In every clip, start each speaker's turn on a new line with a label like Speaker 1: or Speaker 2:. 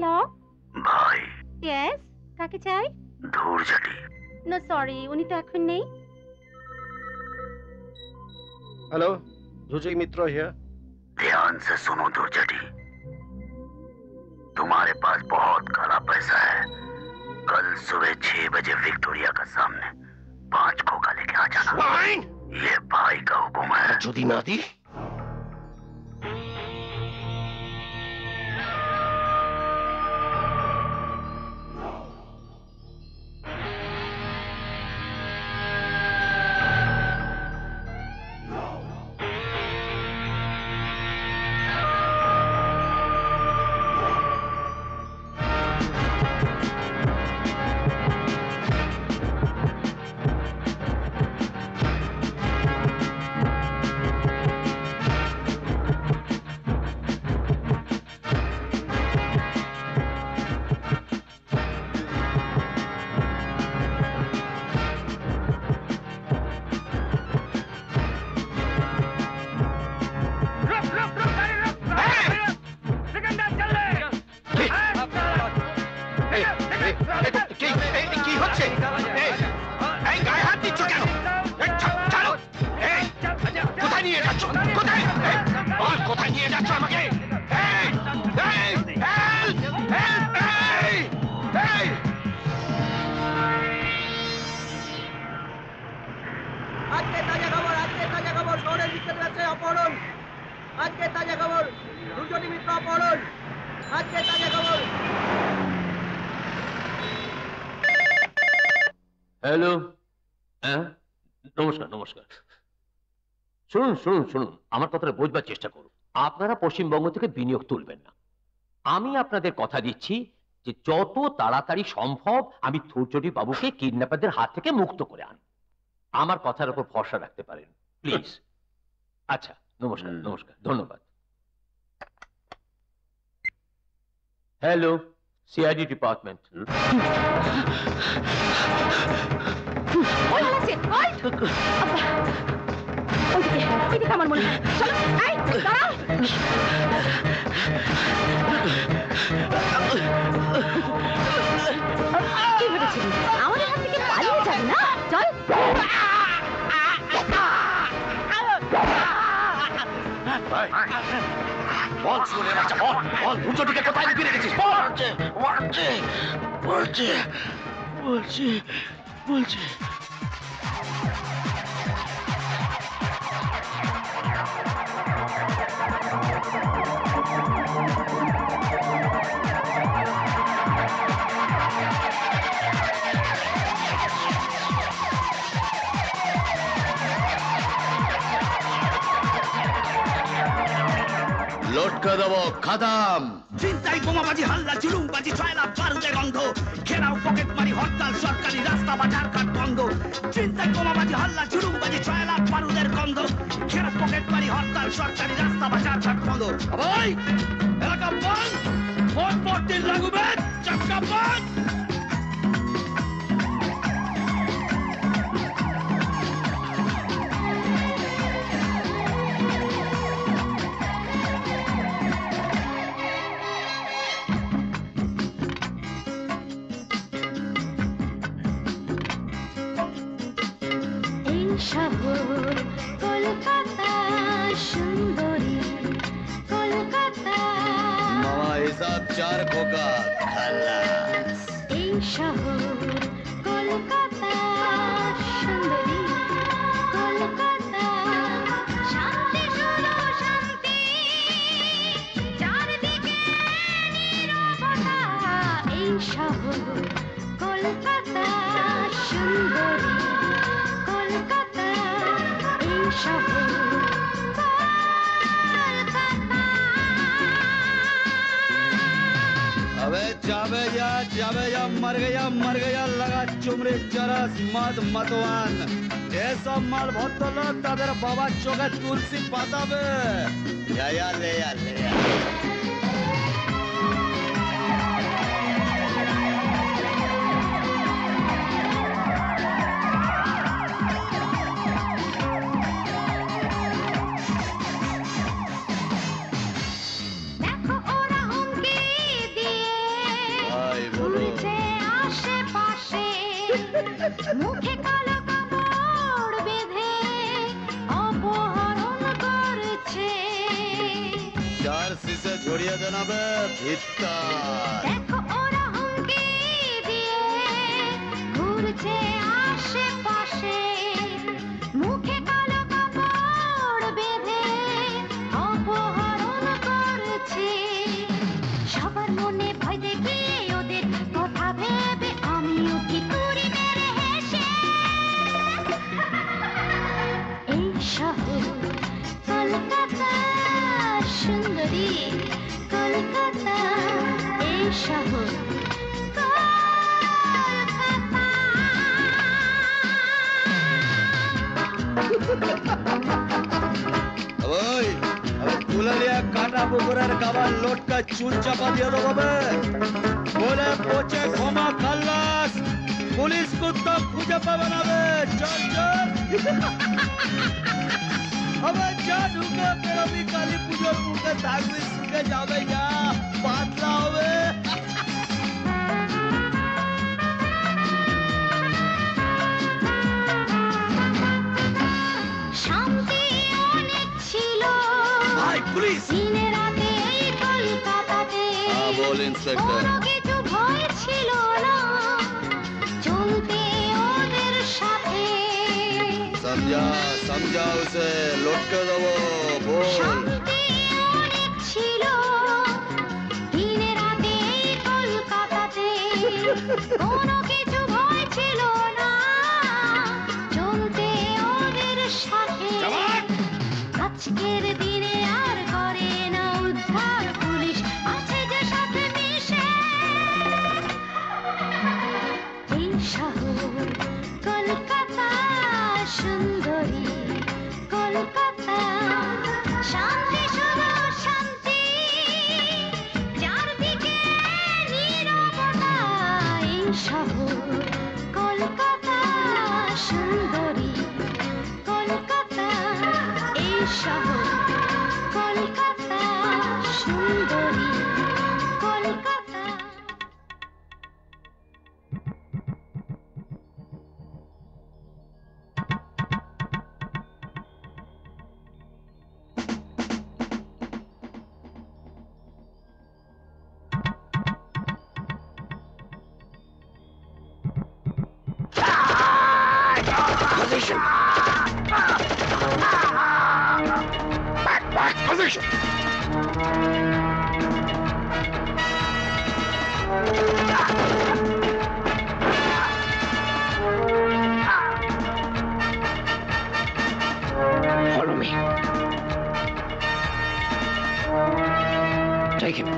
Speaker 1: Hello
Speaker 2: ভাই।
Speaker 1: Yes, কাকে চাই?
Speaker 2: ধূরজাটি।
Speaker 1: নো সরি, উনি তো এখন নেই।
Speaker 3: Hello, Dhurjati Mitra here.
Speaker 2: ध्यान से सुनो धूरजाटी, तुम्हारे पास बहुत काला पैसा है। कल सुबह 6 बजे विक्टोरिया का सामने 5 खोखा लेके आ जाना। ये भाई का हुक्म है।
Speaker 3: যদি না দি
Speaker 4: হ্যালো, হ্যাঁ নমস্কার নমস্কার। শুনুন শুনুন শুনুন, আমার কথাটা বোঝবার চেষ্টা করুন। আপনারা পশ্চিমবঙ্গ থেকে বিনিয়োগ তুলবেন না। আমি আপনাদের কথা দিচ্ছি যে যত তাড়াতাড়ি সম্ভব আমি ধূর্জটি বাবুকে কিডন্যাপারদের হাত থেকে মুক্ত করে আনব। আমার কথার উপর ভরসা রাখতে পারেন প্লিজ। আচ্ছা নমস্কার নমস্কার, ধন্যবাদ। Hello, CID department.
Speaker 1: আমার মনে হয় চলো, এই দাঁড়াও। কি ভেবেছিলি আমাদের হাত থেকে পালিয়ে যাবে না? চল।
Speaker 3: বল শুনে বাচ্চা, বল বল ধূর্জটিকে কোথায় লুকিয়ে রেখেছিস? বল। বলছে বলছে বলছে বলছে লটকা দেব খাদাম।
Speaker 5: চিন্তাই বোমাবাজি হাল্লা জুলুমবাজি ছয়লা বারুদের গন্ধ ঘেরাও পকেট মারি হরতাল সরকারি রাস্তা বাজার ঘাট বন্ধ। চিন্তাই বোমাবাজি হাল্লা জুলুমবাজি ছয়লা বারুদের গন্ধ ঘেরাও পকেট মারি হরতাল সরকারি রাস্তা বাজার ঘাট বন্ধ। ভাই এলাকা বন্ধ, ভোট ভোটের লাগবে চাকা বন্ধ।
Speaker 1: শহর কলকাতা সুন্দরী কলকাতা,
Speaker 3: মামা হিসাব 4 খোকা খালাস।
Speaker 1: এই শহর কলকাতা সুন্দরী কলকাতা, শান্তি শুধু শান্তি চারদিকে নীরবতা। এই শহর কলকাতা সুন্দরী কলকাতা, এই শহর কলকাতা।
Speaker 3: अबे जावे या मर गया लगा चुमरे चरस मद मतवान। এসব মাল ভদ্রলোক তাদের বাবার চোখে তুলসী পাতাবে। ले या
Speaker 1: দেখো ওরা হুমকি দিয়ে মুখে কালো কাপড় বেঁধে অপহরণ করছে।
Speaker 3: चार शीशे झोड़िए देना बे भित्तर।
Speaker 1: দেখো ওরা হুমকি দিয়ে ঘুরছে আশেপাশে, মুখে কালো কাপড় বেঁধে অপহরণ করছে। সবার মনে ভয় দেখিয়ে ওদের কথা ভেবে আমিও কি করি মেরে হেসে। এই শহর কলকাতা সুন্দরী, কলকাতা এই শহর
Speaker 3: ওই अबे तुला लिया काटा पुकुरेर गावा लोट का चूल चापा दिया दो बे। बोले पोचे घोमा खल्लास पुलिस कुत्ता खुजा पावना बे। चल चल अबे जा ढूंढे तेरा भी काली पूजो मुके दाग में सुके जावे या पातला होवे।
Speaker 1: শান্তি অনেক ছিল
Speaker 5: ভাই পুলিশ
Speaker 1: দিনে রাতে এই কলকাতাতে।
Speaker 3: हाँ बोल इंस्पेक्टर।
Speaker 1: কোনো কিছু ভয় ছিল না চলতে ওদের সাথে।
Speaker 3: समझा समझा उसे लोट के दो बोल।
Speaker 1: শান্তি অনেক ছিল দিনে রাতে এই কলকাতাতে। কোনো কিছু ভয় ছিল না চলতে ওদের সাথে।
Speaker 5: জবান
Speaker 1: আজকের দিনে আর করে না উদ্ধার পুলিশ আছে যে সাথে মিশে। এই শহর কলকাতা সুন্দরী, কলকাতা শান্তি শুধু শান্তি চারদিকে নীরবতা। এই শহর কলকাতা সুন্দরী, কলকাতা এই শহর কলকাতা সুন্দরী, Kolkata.
Speaker 5: Position. Back position. Follow me. Take him.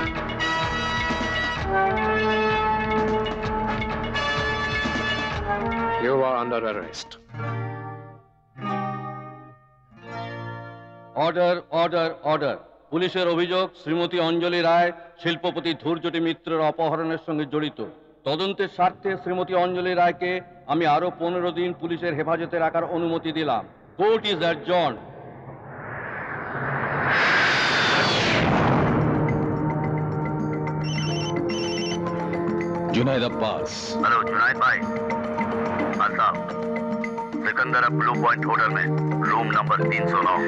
Speaker 5: You are under arrest.
Speaker 3: Order order order. পুলিশের অভিযোগ শ্রীমতী অঞ্জলি রায় শিল্পপতি ধূর্যটি মিত্রের অপহরণের সঙ্গে জড়িত। তদন্তের স্বার্থে শ্রীমতী অঞ্জলি রায়কে আমি আরো 15 দিন পুলিশের হেফাজতে রাখার অনুমতি দিলাম। Court is adjourned. Junaid Abbas.
Speaker 2: Hello Junaid भाई। हाँ साहब, सिकंदर ब्लू पॉइंट होटल में रूम नंबर 309।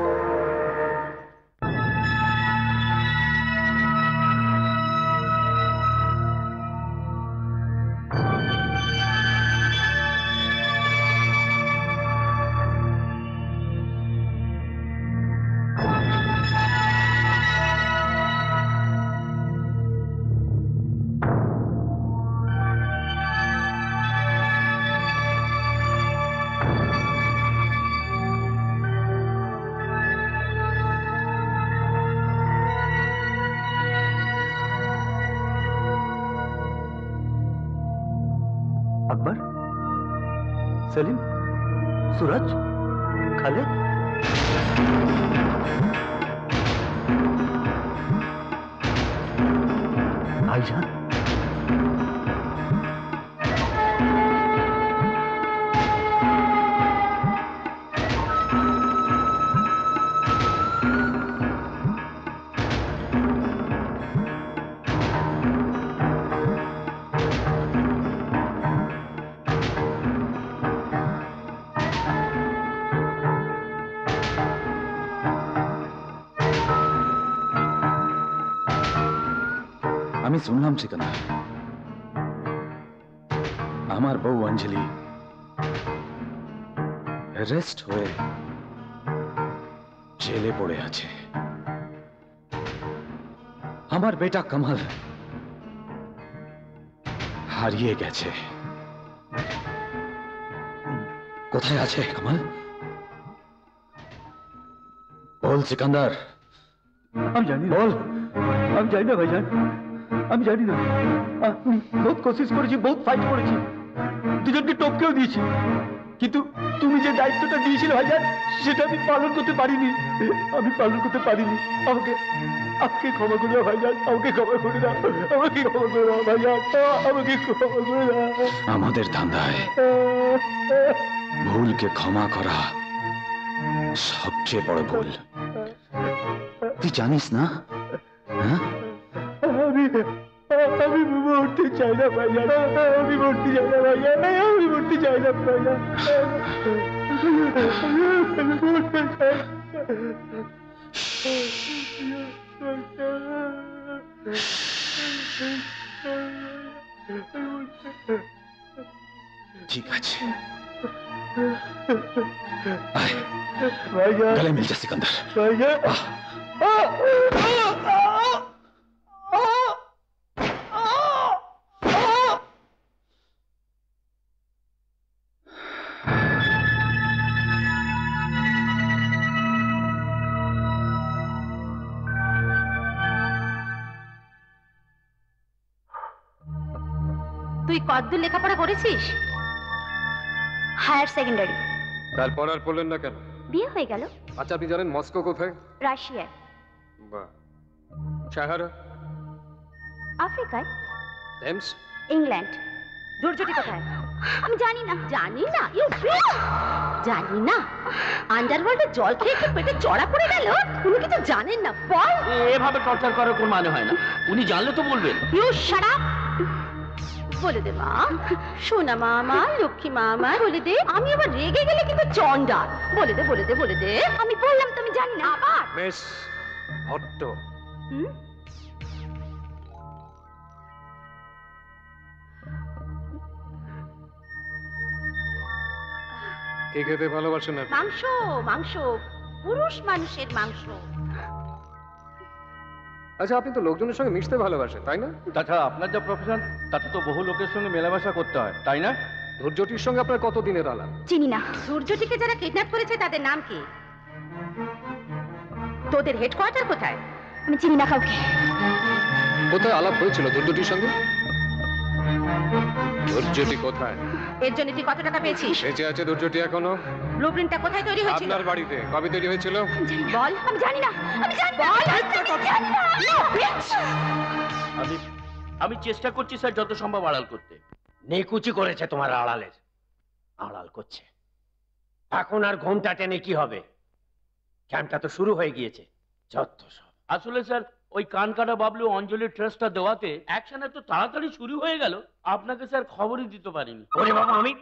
Speaker 6: अकबर, सलीम, सूरज, खालिद। भाईजान,
Speaker 7: আমি শুনলাম সিকান্দার, আমার বউ অঞ্জলি অ্যারেস্ট হয়ে জেলে পড়ে আছে। আমার বেটা কমল হারিয়ে গেছে। কোথায় আছে কমল? বল সিকান্দার।
Speaker 6: আমি জানি না,
Speaker 7: বল।
Speaker 6: আমি জানি না ভাইজান, আমি জানি না। আমি বহুত কোশিশ করেছি, বহুত ফাইট করেছি, দুজনকে টপকেও দিয়েছি, কিন্তু তুমি যে দায়িত্বটা দিয়েছিলে ভাইজান, সেটা আমি পালন করতে পারিনি। আমি পালন করতে পারিনি। আমাকে আমাকে ক্ষমা করে দাও ভাইজান, আমাকে ক্ষমা করে দাও, আমাকে ক্ষমা করে দাও ভাইজান, আমাকে ক্ষমা করে দাও।
Speaker 7: আমাদের ধান্দায় ভুলকে ক্ষমা করা সবচেয়ে বড় ভুল। তুই জানিস না? হ্যাঁ,
Speaker 6: আমি আমি মরতে চাই না ভাইজান, আমি মরতে চাই না ভাইজান, আমি মরতে চাই না ভাইজান, আমি মরতে চাই না।
Speaker 7: ঠিক আছে, আয়,
Speaker 6: ভাইজান,
Speaker 7: গলে মিল যা সিকান্দার।
Speaker 6: ভাইজান,
Speaker 1: তুই কতদূর লেখাপড়া করেছিস? Higher secondary.
Speaker 8: তারপর আর পড়লেন না কেন?
Speaker 1: বিয়ে হয়ে গেল।
Speaker 8: আচ্ছা, আপনি জানেন মস্কো কোথায়?
Speaker 1: রাশিয়ায়।
Speaker 8: বাহ। সাহারা?
Speaker 1: আফ্রিকায়।
Speaker 8: টেমস?
Speaker 1: ইংল্যান্ড। দুর্যোটি কোথায়? আমি জানি না। জানি না? ইউ জানি না? আন্ডারওয়ার্ল্ডে জল খেয়ে কি পেটে চড়া পড়ে গেল? উনি কিছু জানেন না। বল।
Speaker 4: এভাবে টর্চার করার কোনো মানে হয় না। উনি জানলে তো বলবেন।
Speaker 1: You shut up. বলে দে মা, সোনা মা আমার, লক্ষ্মী মা আমার, বলে দে। আমি আবার রেগে গেলে কিন্তু চন্ডাল। বলে দে, বলে দে, বলে দে। আমি বললাম তো আমি জানি না। আবার
Speaker 8: মিস ভট্ট।
Speaker 1: হুম?
Speaker 8: কে খেতে ভালোবাসেন আপনি?
Speaker 1: মাংস, মাংস, পুরুষ মানুষের মাংস।
Speaker 8: আচ্ছা, আপনি তো লোকজনের সঙ্গে মিশতে ভালোবাসেন, তাই না?
Speaker 6: তাছাড়া আপনার যা প্রফেশন, তাতে তো বহু লোকের সঙ্গে মেলামেশা করতে হয়, তাই না?
Speaker 8: ধৈর্যটির সঙ্গে আপনার কত দিনের আলাপ?
Speaker 1: চিনি না। সূর্যটিকে যারা কিডন্যাপ করেছে তাদের নাম কি? তোদের হেডকোয়ার্টার কোথায়? আমি চিনি না কাউকে।
Speaker 8: কোথায় আলাপ হয়েছিল ধৈর্যটির সঙ্গে? ধৈর্যটি কোথায়?
Speaker 1: এর জন্য তুই কত টাকা পেয়েছিস?
Speaker 8: বেঁচে আছে ধৈর্যটি এখনো?
Speaker 1: ব্লুপ্রিন্টটা কোথায় তৈরি হয়েছিল?
Speaker 8: আপনার বাড়িতে। কবে তৈরি হয়েছিল?
Speaker 1: বল। আমি জানি না। আমি জানি না। আমি জানি না। No, bitch!
Speaker 4: আমি চেষ্টা করছি স্যার যত সম্ভব আড়াল করতে। নেকুচি করেছে তোমার আড়ালের। আড়াল করছে। এখন আর ঘোমটা টেনে কি হবে? ক্যাম্পটা তো শুরু হয়ে গিয়েছে। যত সব। আসলে স্যার ওই কানকাটা বাবলু অঞ্জলি ট্রাস্টটা দেওয়াতে অ্যাকশন এত তাড়াতাড়ি শুরু হয়ে গেল, আপনাকে স্যার খবরই দিতে পারিনি। ওরে বাবা, আমি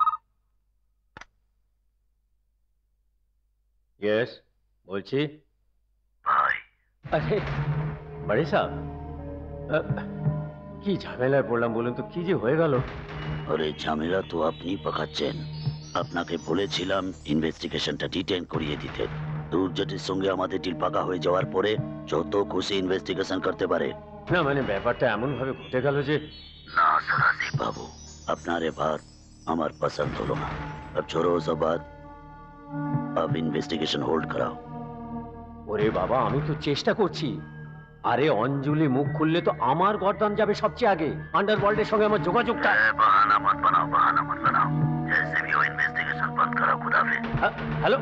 Speaker 4: ইয়েস বলছি।
Speaker 2: ভাই,
Speaker 4: আরে বড়ে সাহেব, কি ঝামেলায় পড়লাম বলুন তো, কি যে হয়ে গেল?
Speaker 2: আরে ঝামেলা তো আপনি পাকাচ্ছেন। আপনাকে বলেছিলাম ইনভেস্টিগেশনটা ডিটেইন করিয়ে দিতে। দুর্যোটির সঙ্গে আমাদের ডিল পাকা হয়ে যাওয়ার পরে যত খুশি ইনভেস্টিগেশন করতে পারে।
Speaker 4: না মানে ব্যাপারটা এমন ভাবে ঘটে গেল যে।
Speaker 2: না সরাসি বাবু, আপনার এবার আমার পছন্দ হলো না। अब छोड़ो सब बात, अब इन्वेस्टिगेशन होल्ड कराओ।
Speaker 4: ওরে বাবা, আমি তো চেষ্টা করছি। আরে অঞ্জলি মুখ খুললে তো আমার গর্দান যাবে সবচেয়ে আগে। আন্ডারওয়ার্ল্ডের সঙ্গে আমার যোগাযোগটা।
Speaker 2: बहाना मत बनाओ, बहाना मत बनाओ। जैसे भी हो इन्वेस्टिगेशन बंद करो। खुदा हाफिज।
Speaker 4: হ্যালো,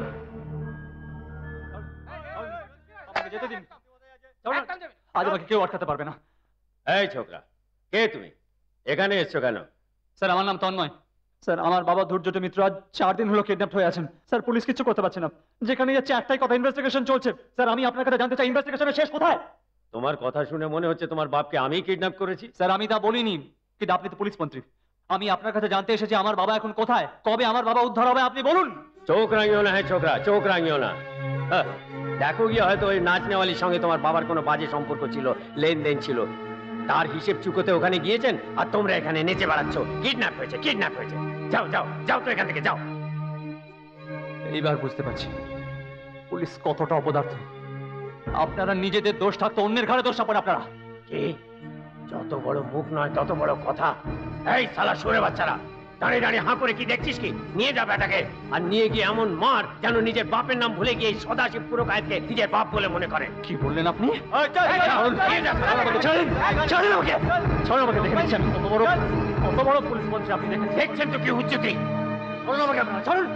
Speaker 6: যেতে দিন। আজ আমাকে কেউ আটকাতে পারবে না।
Speaker 4: এই ছোকরা, কে তুমি? এখানে এসছো কেন?
Speaker 6: স্যার, আমার নাম তন্ময়। স্যার, আমার বাবা ধৈর্যটি মিত্র আজ 4 দিন হলো কিডন্যাপ হয়ে আছেন। স্যার, পুলিশ কিছু করতে পারছে না। যেখানে যাচ্ছে একটাই কথা, ইনভেস্টিগেশন চলছে। স্যার, আমি আপনার কাছে জানতে চাই ইনভেস্টিগেশনের শেষ কোথায়?
Speaker 4: তোমার কথা শুনে মনে হচ্ছে তোমার বাপকে আমি কিডন্যাপ করেছি।
Speaker 6: স্যার, আমি তা বলিনি, কিন্তু আপনি তো পুলিশ মন্ত্রী। আমি আপনার কাছে জানতে এসেছি আমার বাবা এখন কোথায়, কবে আমার বাবা উদ্ধার হবে, আপনি বলুন।
Speaker 4: চোখ রাঙিও না, হ্যাঁ ছোকরা, চোখ রাঙিও না। দেখো গিয়ে হয়তো ওই নাচনেওয়ালির সঙ্গে তোমার বাবার কোনো বাজে সম্পর্ক ছিল, লেনদেন ছিল। তার হিসেব চুকোতে ওখানে গিয়েছেন আর তোমরা এখানে নেচে বেড়াচ্ছ। কিডন্যাপ হয়েছে, কিডন্যাপ হয়েছে। যাও যাও যাও তো এখান থেকে যাও।
Speaker 6: এইবার বুঝতে পারছি পুলিশ কতটা অপদার্থ। আপনারা নিজেদের দোষ থাকতো অন্যের ঘাড়ে দোষ চাপান আপনারা।
Speaker 4: কি? যত বড় মুখ নয় তত বড় কথা। এই শালা শুয়োরের বাচ্চারা, দাঁড়িয়ে দাঁড়িয়ে হাঁ করে কি দেখছিস কি? নিয়ে যা বেটাকে, আর নিয়ে গিয়ে এমন মার যেন নিজের বাপের নাম ভুলে গিয়ে এই সদাশিব পুরকায়েতকে নিজের বাপ বলে মনে করে।
Speaker 6: কি বললেন আপনি?
Speaker 4: নিয়ে যা,
Speaker 6: ছাড়েন আমাকে, ছাড়েন আমাকে। দেখে নিচ্ছেন কত বড় পুলিশ মন্ত্রী আপনি দেখেছেন?
Speaker 4: দেখছেন তো কি উচ্চতি?
Speaker 6: ছাড়ুন আমাকে আপনারা, ছাড়ুন।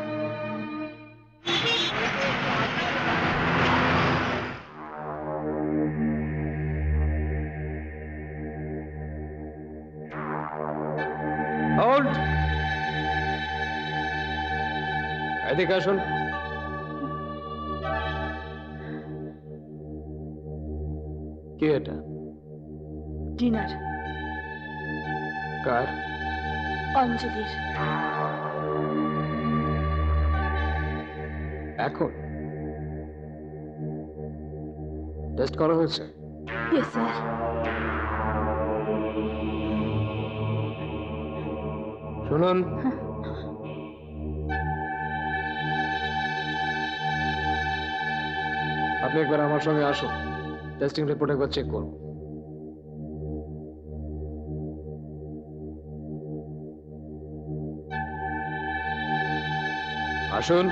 Speaker 8: হোল্ড, এদিকে আসুন। কি এটা?
Speaker 1: ডিনার
Speaker 8: কার?
Speaker 1: অঞ্জলির।
Speaker 8: এখন টেস্ট করা হয়েছে?
Speaker 1: Yes sir.
Speaker 8: শুনুন, আপনি একবার আমার সঙ্গে আসুন, টেস্টিং রিপোর্ট একবার চেক করুন। আসুন।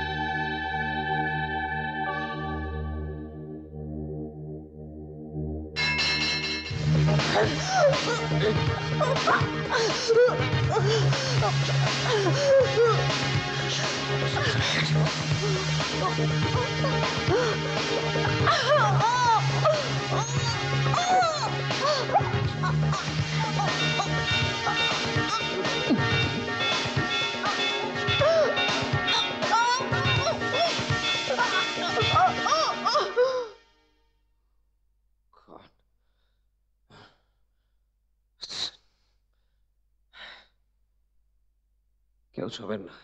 Speaker 8: কেউ ছবেন না।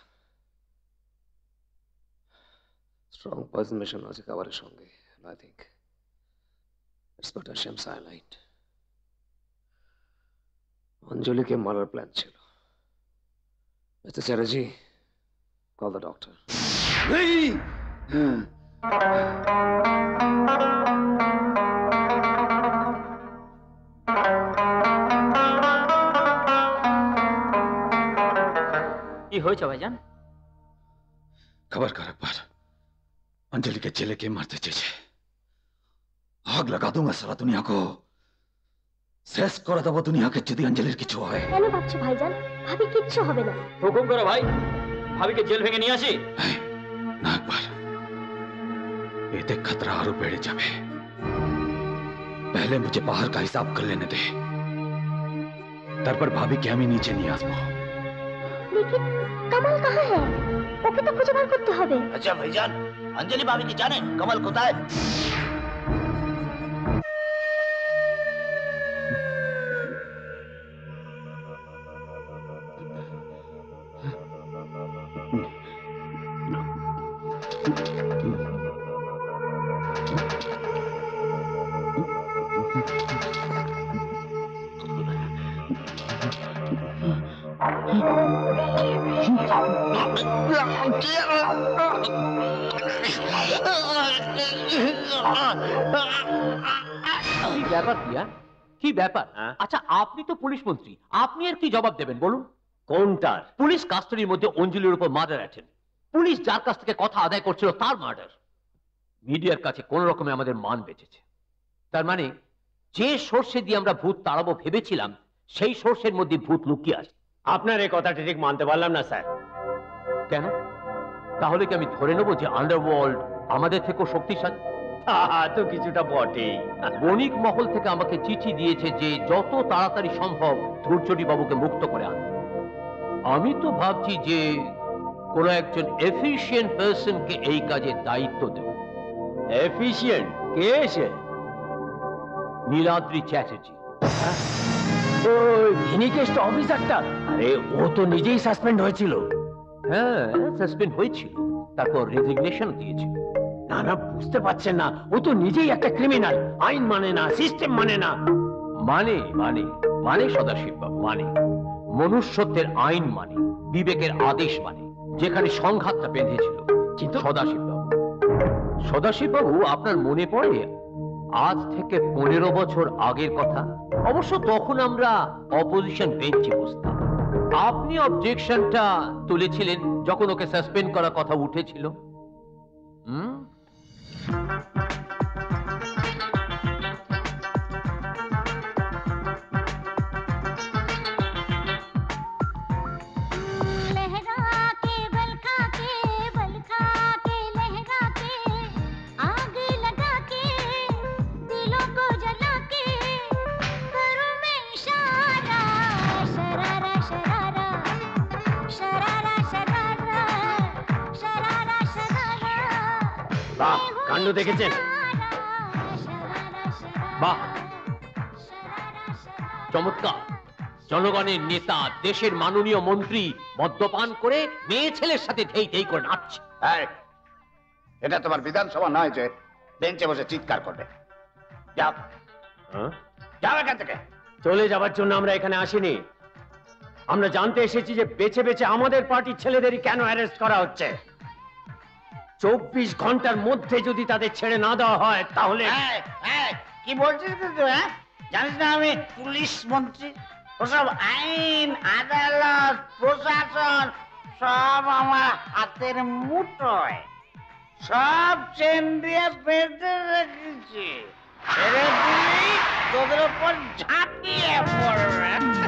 Speaker 8: স্ট্রং পয়জন মেশানো আছে খাবারের সঙ্গে। I think it's potassium cyanide. অঞ্জলিকে মারার প্ল্যান ছিল। Mister Chatterjee, call the doctor.
Speaker 6: কি হয়েছে ভাইজান?
Speaker 7: खबर कर अकबर, अंजलि के चेले के मारते चेचे आग लगा दूंगा सारा दुनिया को। শেষ করে দেবো দুনিয়াকে যদি অঞ্জলির কিছু হয়।
Speaker 1: কেন ভাবছো ভাইজান? ভাবি কিচ্ছু হবে না।
Speaker 6: হুকুম করো ভাই, ভাবিকে জেল ভেঙে নিয়ে আসি।
Speaker 7: না अकबर, এতে खतरा আরো বেড়ে যাবে। पहले मुझे बाहर का हिसाब कर लेने दे, তারপর ভাবিকে আমি নিচে নিয়ে আসবো।
Speaker 1: लेकिन कमल कहाँ है? ओके तो खुद बार करते হবে।
Speaker 2: अच्छा भाईजान, अंजलि भाभी की जाने कमल कोথায়?
Speaker 4: কি ব্যাপার প্রিয়া? কি ব্যাপার? আচ্ছা, আপনি তো পুলিশ মন্ত্রী, আপনি আর কি জবাব দেবেন বলুন? কোনটার? পুলিশ কাস্টডির মধ্যে অঞ্জলির উপর মার্ডার অ্যাটেম্প। পুলিশ যার কাছ থেকে কথা আদায় করছিল তার মার্ডার। মিডিয়ার কাছে কোন রকমে আমাদের মান বেঁচেছে। তার মানে যে সোর্সে দিয়ে আমরা ভূত তাড়াবো ভেবেছিলাম, সেই সোর্সের মধ্যে ভূত লুকিয়ে আছে। আপনার এই কথাটা ঠিক মানতে পারলাম না স্যার। কেন? তাহলে কি আমি ধরে নেবো যে আন্ডারওয়ার্ল্ড আমাদের থেকেও শক্তিশালী? তো কিছুটা বটেই। বণিক মহল থেকে আমাকে চিঠি দিয়েছে যে যত তাড়াতাড়ি সম্ভব ধূর্যটি বাবুকে মুক্ত করে আনতে। আমি তো ভাবছি যে কোন একজন এফিশিয়েন্ট পার্সনকে এই কাজের দায়িত্ব দেব। এফিশিয়েন্ট কে সে? নীলাদ্রি চ্যাটার্জি। ওই ভিনিকেস্ট অফিসারটা? আরে ও তো নিজেই সাসপেন্ড হয়েছিল। হ্যাঁ, সাসপেন্ড হয়েছিল, তারপর রেজিগনেশন দিয়েছিল। না না, বুঝতে পারছেন না, ও তো নিজেই একটা ক্রিমিনাল। আইন মানে না, সিস্টেম মানে না। মানে মানে মানে সদাশিব বাবু মানে মনুষ্যত্বের আইন মানে বিবেকের আদেশ মানে যেখানে সংঘাতটা বেঁধেছিল। কিন্তু সদাশিব বাবু আপনার মনে পড়ে আজ থেকে 15 বছর আগের কথা? অবশ্য তখন আমরা অপোজিশন বেঞ্চে বসতাম। আপনি অবজেকশনটা তুলেছিলেন যখন ওকে সাসপেন্ড করার কথা উঠেছিল। কাণ্ড দেখেছেন? বাহ, চমৎকার। জনগণের নেতা, দেশের মাননীয় মন্ত্রী মদ্যপান করে মেয়ে ছেলের সাথে ধেই ধেই করে নাচছে।
Speaker 5: এটা তোমার বিধানসভা নয় যে বেঞ্চে বসে চিৎকার করবে। যাও যাও এখান থেকে।
Speaker 6: চলে যাবার জন্য আমরা এখানে আসিনি। আমরা জানতে এসেছি যে বেছে বেছে আমাদের পার্টির ছেলেদেরই কেন অ্যারেস্ট করা হচ্ছে। 24 ঘন্টার মধ্যে যদি তাদের ছেড়ে না দেওয়া হয় তাহলে।
Speaker 5: কি বলছিস তুই? জানিস না আমি পুলিশ মন্ত্রী? ওসব আইন, আদালত, প্রশাসন সব আমার হাতের মুঠোয়। সব চেন দিয়ে বেঁধে রেখেছি। ছেড়ে দিলেই তোদের উপর ঝাঁপিয়ে পড়বে।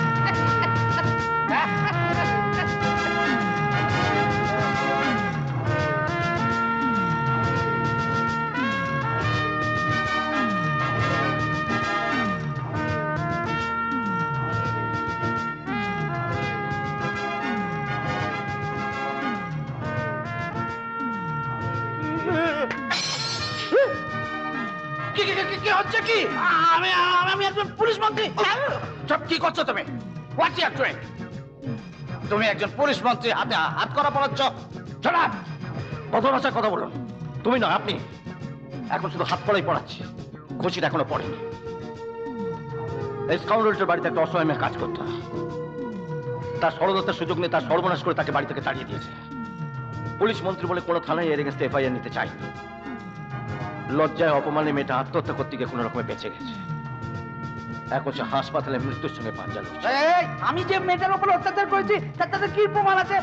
Speaker 5: কি হচ্ছে কি? আমি একজন পুলিশ মন্ত্রী। সব কি করছো তুমি? What you are doing? তুমি একজন পুলিশ মন্ত্রী হাতে হাত করা পড়াচ্ছ। শোনা, কত ভাষায় কথা বলুন। তুমি নয়, আপনি। এখন শুধু হাত করাই পড়াচ্ছি, ঘুষিটা এখনো পড়েনি। এই স্কাউন্ডারের বাড়িতে একটা অসহায় মেয়ে কাজ করতো। তার ষড়যন্ত্রের সুযোগ নিয়ে তার সর্বনাশ করে তাকে বাড়ি থেকে তাড়িয়ে দিয়েছে। পুলিশ মন্ত্রী বলে কোনো থানায় এর এগেন্সটে এফআইআর নিতে চাই। লজ্জায় অপমানে মেয়েটা আত্মহত্যা করতে গিয়ে কোনো রকমে বেঁচে গেছে। এখন সে হাসপাতালে মৃত্যুর সঙ্গে পাঞ্জা লড়ছে। আমি যে মেয়েটার উপর অত্যাচার করেছি তাতে কি প্রমাণ আছে?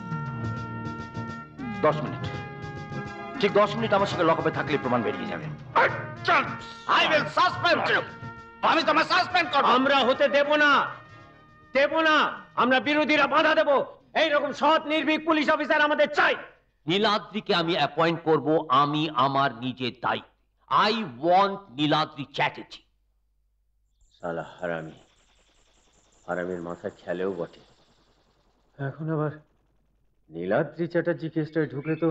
Speaker 5: 10 মিনিট, ঠিক 10 মিনিট আমার সঙ্গে লকআপে থাকলে প্রমাণ বেরিয়ে যাবে। I will suspend you. আমি তোমায় সাসপেন্ড করব।
Speaker 6: আমরা হতে দেব না, দেব না। আমরা বিরোধীরা বাধা দেব। এইরকম সৎ নির্ভীক পুলিশ অফিসার আমাদের চাই।
Speaker 4: নীলাদ্রিকে আমি অ্যাপয়েন্ট করব আমি আমার নিজের দায়িত্বে। I want Niladri Chatterjee.
Speaker 6: শালা হারামি, হারামির মাথা খেলেও বটে। এখন আবার নীলাদ্রি চ্যাটার্জি কেসটায় ঢুকে তো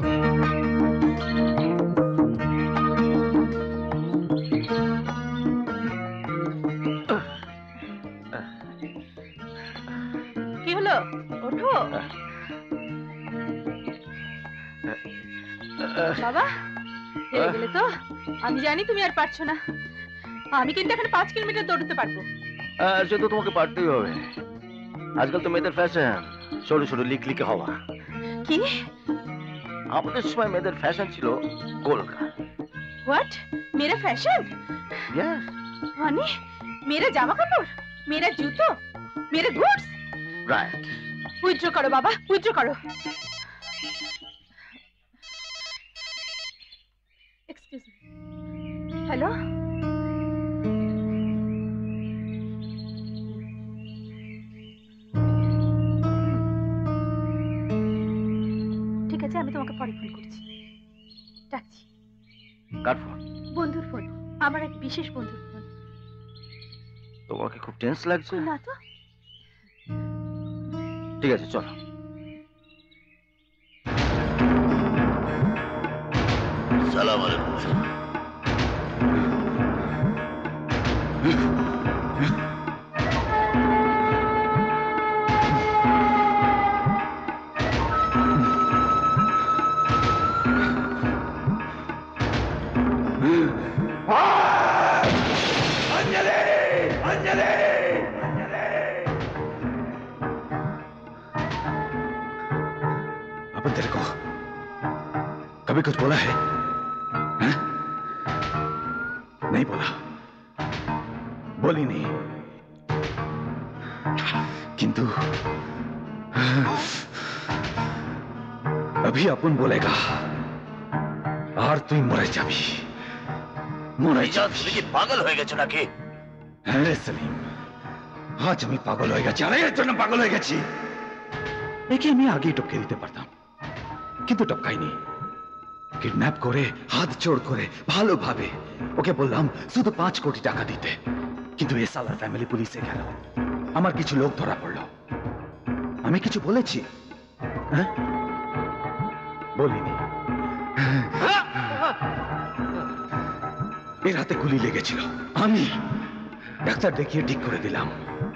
Speaker 1: কি হলো? ওঠো বাবা, হেরে গেলে তো? আমি জানি তুমি আর পারছো না। আমি কিন্তু এখন 5 কিলোমিটার দৌড়তে পারবো।
Speaker 2: সে তো তোমাকে পারতেই হবে। আজকাল তো মেয়েদের ফ্যাশন সরু সরু লিকলিকে হওয়া।
Speaker 1: কি?
Speaker 2: আমাদের সময় মেয়েদের ফ্যাশন ছিল গোলগাল।
Speaker 1: হোয়াট? মেরা ফ্যাশন?
Speaker 2: ইয়েস।
Speaker 1: মানে মেরা জামা কাপড়, মেরা জুতো, মেরা গুডস?
Speaker 2: রাইট।
Speaker 1: উইথড্র করো বাবা, উইথড্র করো। Excuse me. হ্যালো, ঠিক আছে, আমি তোমাকে পরে ফোন করছি। ডাকছি।
Speaker 2: কার ফোন?
Speaker 1: বন্ধুর ফোন, আমার এক বিশেষ বন্ধুর ফোন।
Speaker 2: তোমাকে খুব টেন্স লাগছে?
Speaker 1: না তো।
Speaker 2: ঠিক আছে, চলো। সালাম আলাইকুম।
Speaker 5: अंजलि! अंजलि!
Speaker 7: कभी कुछ बोला है? हैं? नहीं बोला, बोली नहीं, किंतु अभी अपन बोलेगा और তুই মরে যাবি, মরে যাবি।
Speaker 2: তুমি কি পাগল হয়ে গেছো নাকি?
Speaker 7: হ্যাঁ রে সেলিম, আজ আমি পাগল হয়ে গেছি, আরে এর জন্য পাগল হয়ে গেছি। একে আমি আগেই টপকে দিতে পারতাম, কিন্তু টপকাইনি। কিডন্যাপ করে হাত জোড় করে ভালোভাবে ওকে বললাম শুধু 5 কোটি টাকা দিতে, কিন্তু এ সালার ফ্যামিলি পুলিশে গেল, আমার কিছু লোক ধরা পড়লো। আমি কিছু বলেছি? হ্যাঁ, বলিনি। এর হাতে গুলি লেগেছিল, আমি ডাক্তার দেখিয়ে ঠিক করে দিলাম।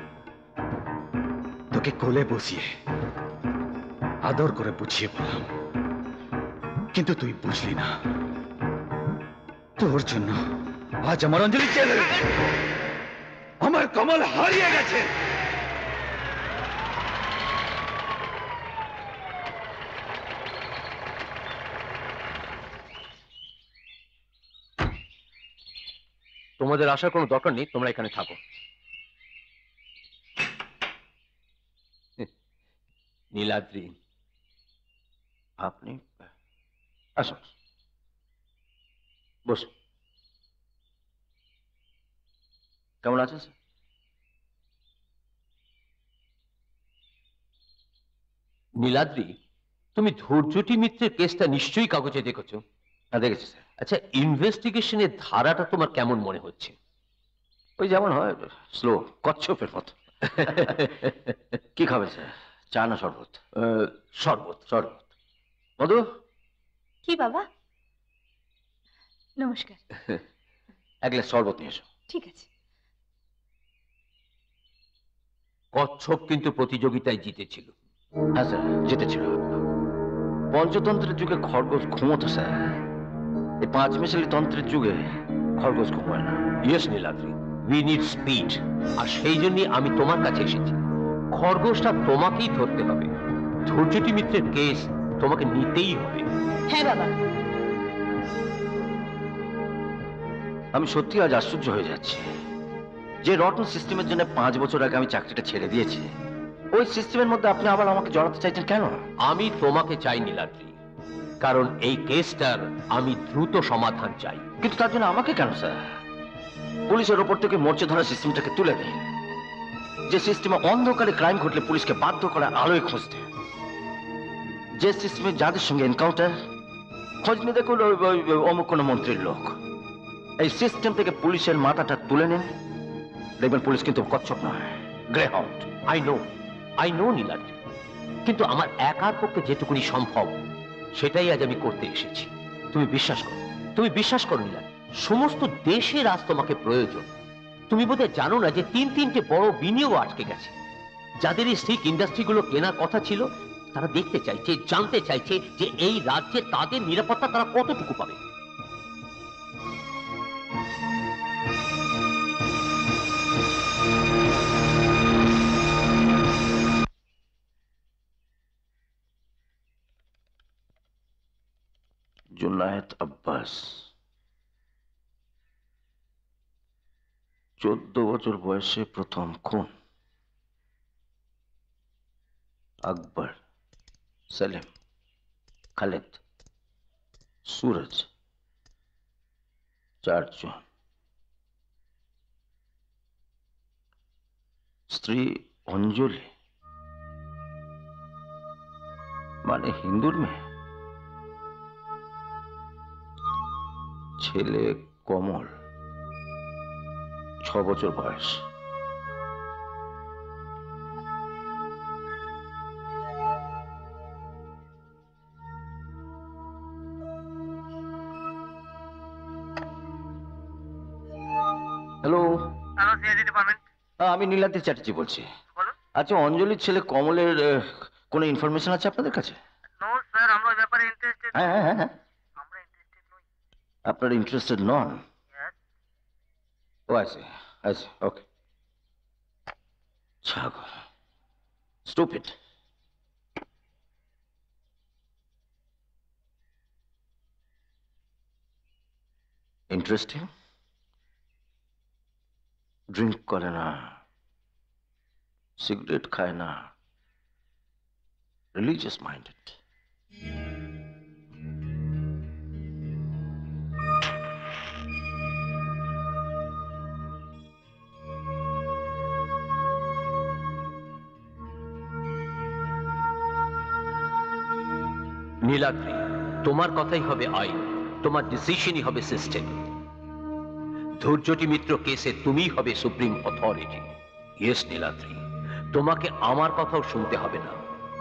Speaker 7: তোকে কোলে বসিয়ে আদর করে বুঝিয়ে বললাম, কিন্তু তুই বুঝলি না। তোর জন্য আজ আমার অঞ্জলি চলে, আমার কমল হারিয়ে গেছে।
Speaker 4: তোমাদের আসার কোনো দরকার নেই, তোমরা এখানে থাকো। নীলাদ্রি, আপনি আসুন, বসুন। কেমন আছেন স্যার? নীলাদ্রি, তুমি ধৈর্যটি মিত্রের কেসটা নিশ্চয়ই কাগজে দেখেছো? হ্যাঁ দেখেছি স্যার। আচ্ছা, ইনভেস্টিগেশনের ধারাটা তোমার কেমন মনে হচ্ছে? ওই যেমন হয়, স্লো, কচ্ছপের মতো। কি খাবে স্যার, চা না শরবত? শরবত, শরবত। মধু,
Speaker 1: কি বাবা? নমস্কার।
Speaker 4: এক গ্লাস শরবত নিয়ে এসো।
Speaker 1: ঠিক আছে।
Speaker 4: কচ্ছপ কিন্তু প্রতিযোগিতায় জিতেছিল।
Speaker 9: হ্যাঁ স্যার, জিতেছিল। পঞ্চতন্ত্রের যুগে খরগোশ ঘুমোতো স্যার, এই 5 মিশালি তন্ত্রের যুগে খরগোশ ঘুমোয় না।
Speaker 4: Yes Niladri, we need speed, আর সেই জন্যই আমি তোমার কাছে এসেছি। খরগোশটা তোমাকেই ধরতে হবে, ধৈর্যটি মিত্রের কেস তোমাকে নিতেই হবে।
Speaker 1: হ্যাঁ বাবা।
Speaker 9: আমি সত্যি আজ আশ্চর্য হয়ে যাচ্ছি, যে রটন সিস্টেমের জন্য 5 বছর আগে আমি চাকরিটা ছেড়ে দিয়েছি, ওই সিস্টেমের মধ্যে আপনি আবার আমাকে জড়াতে চাইছেন কেন?
Speaker 4: আমি তোমাকে চাই নীলাদ্রি, কারণ এই কেসটার আমি দ্রুত সমাধান চাই।
Speaker 9: কিন্তু তার জন্য আমাকে কেন স্যার? পুলিশের ওপর থেকে মোর্চে ধরা সিস্টেমটাকে তুলে দিন, যে সিস্টেমে অন্ধকারে ক্রাইম ঘটলে পুলিশকে বাধ্য করে আলোয় খুঁজতে, যে সিস্টেমে যাদের সঙ্গে এনকাউন্টার খোঁজ নিয়ে দেখুন অমুক কোনো মন্ত্রীর লোক, এই সিস্টেম থেকে পুলিশের মাথাটা তুলে নেন, দেখবেন পুলিশ কিন্তু কচ্ছপ নয়, greyhound.
Speaker 4: I know Niladri, কিন্তু আমার একার পক্ষে যেটুকুনি সম্ভব সেটাই আজ আমি করতে এসেছি। তুমি বিশ্বাস করো নীলাদ্রি, সমস্ত দেশের আজ তোমাকে প্রয়োজন। তুমি বোধহয় জানো না যে 3-3টে বড় বিনিয়োগ আটকে গেছে। যাদের এই শিখ ইন্ডাস্ট্রিগুলো কেনার কথা ছিল, তারা দেখতে চাইছে, জানতে চাইছে যে এই রাজ্যে তাদের নিরাপত্তা তারা কতটুকু পাবে।
Speaker 9: জুনায়েদ আব্বাস, 14 বছর বয়সে প্রথম খুন। আকবর, সেলিম, খালেদ, সুরজ, 4 জন। স্ত্রী অঞ্জলি, মানে হিন্দুর মেয়ে। ছেলে কমল, 6 বছর বয়স। হ্যালো, আমি নীলাদ্রি চ্যাটার্জি বলছি। আচ্ছা, অঞ্জলির ছেলে কমলের কোনো ইনফরমেশন আছে আপনাদের কাছে? হ্যাঁ হ্যাঁ হ্যাঁ, আপনারা ইন্টারেস্টেড নন? ও আছে, ওকে। ছাগল, স্টুপিড। ইন্টারেস্টিং। ড্রিঙ্ক করে না, সিগারেট খায় না, রিলিজিয়াস মাইন্ডেড।
Speaker 4: নীলাদ্রি, তোমার কথাই হবে আইন, তোমার ডিসিশনই হবে সিস্টেম। ধৈর্যটি মিত্র কেসে তুমিই হবে সুপ্রিম অথরিটি। ইয়েস নীলাদ্রি, তোমাকে আমার কথাও শুনতে হবে না।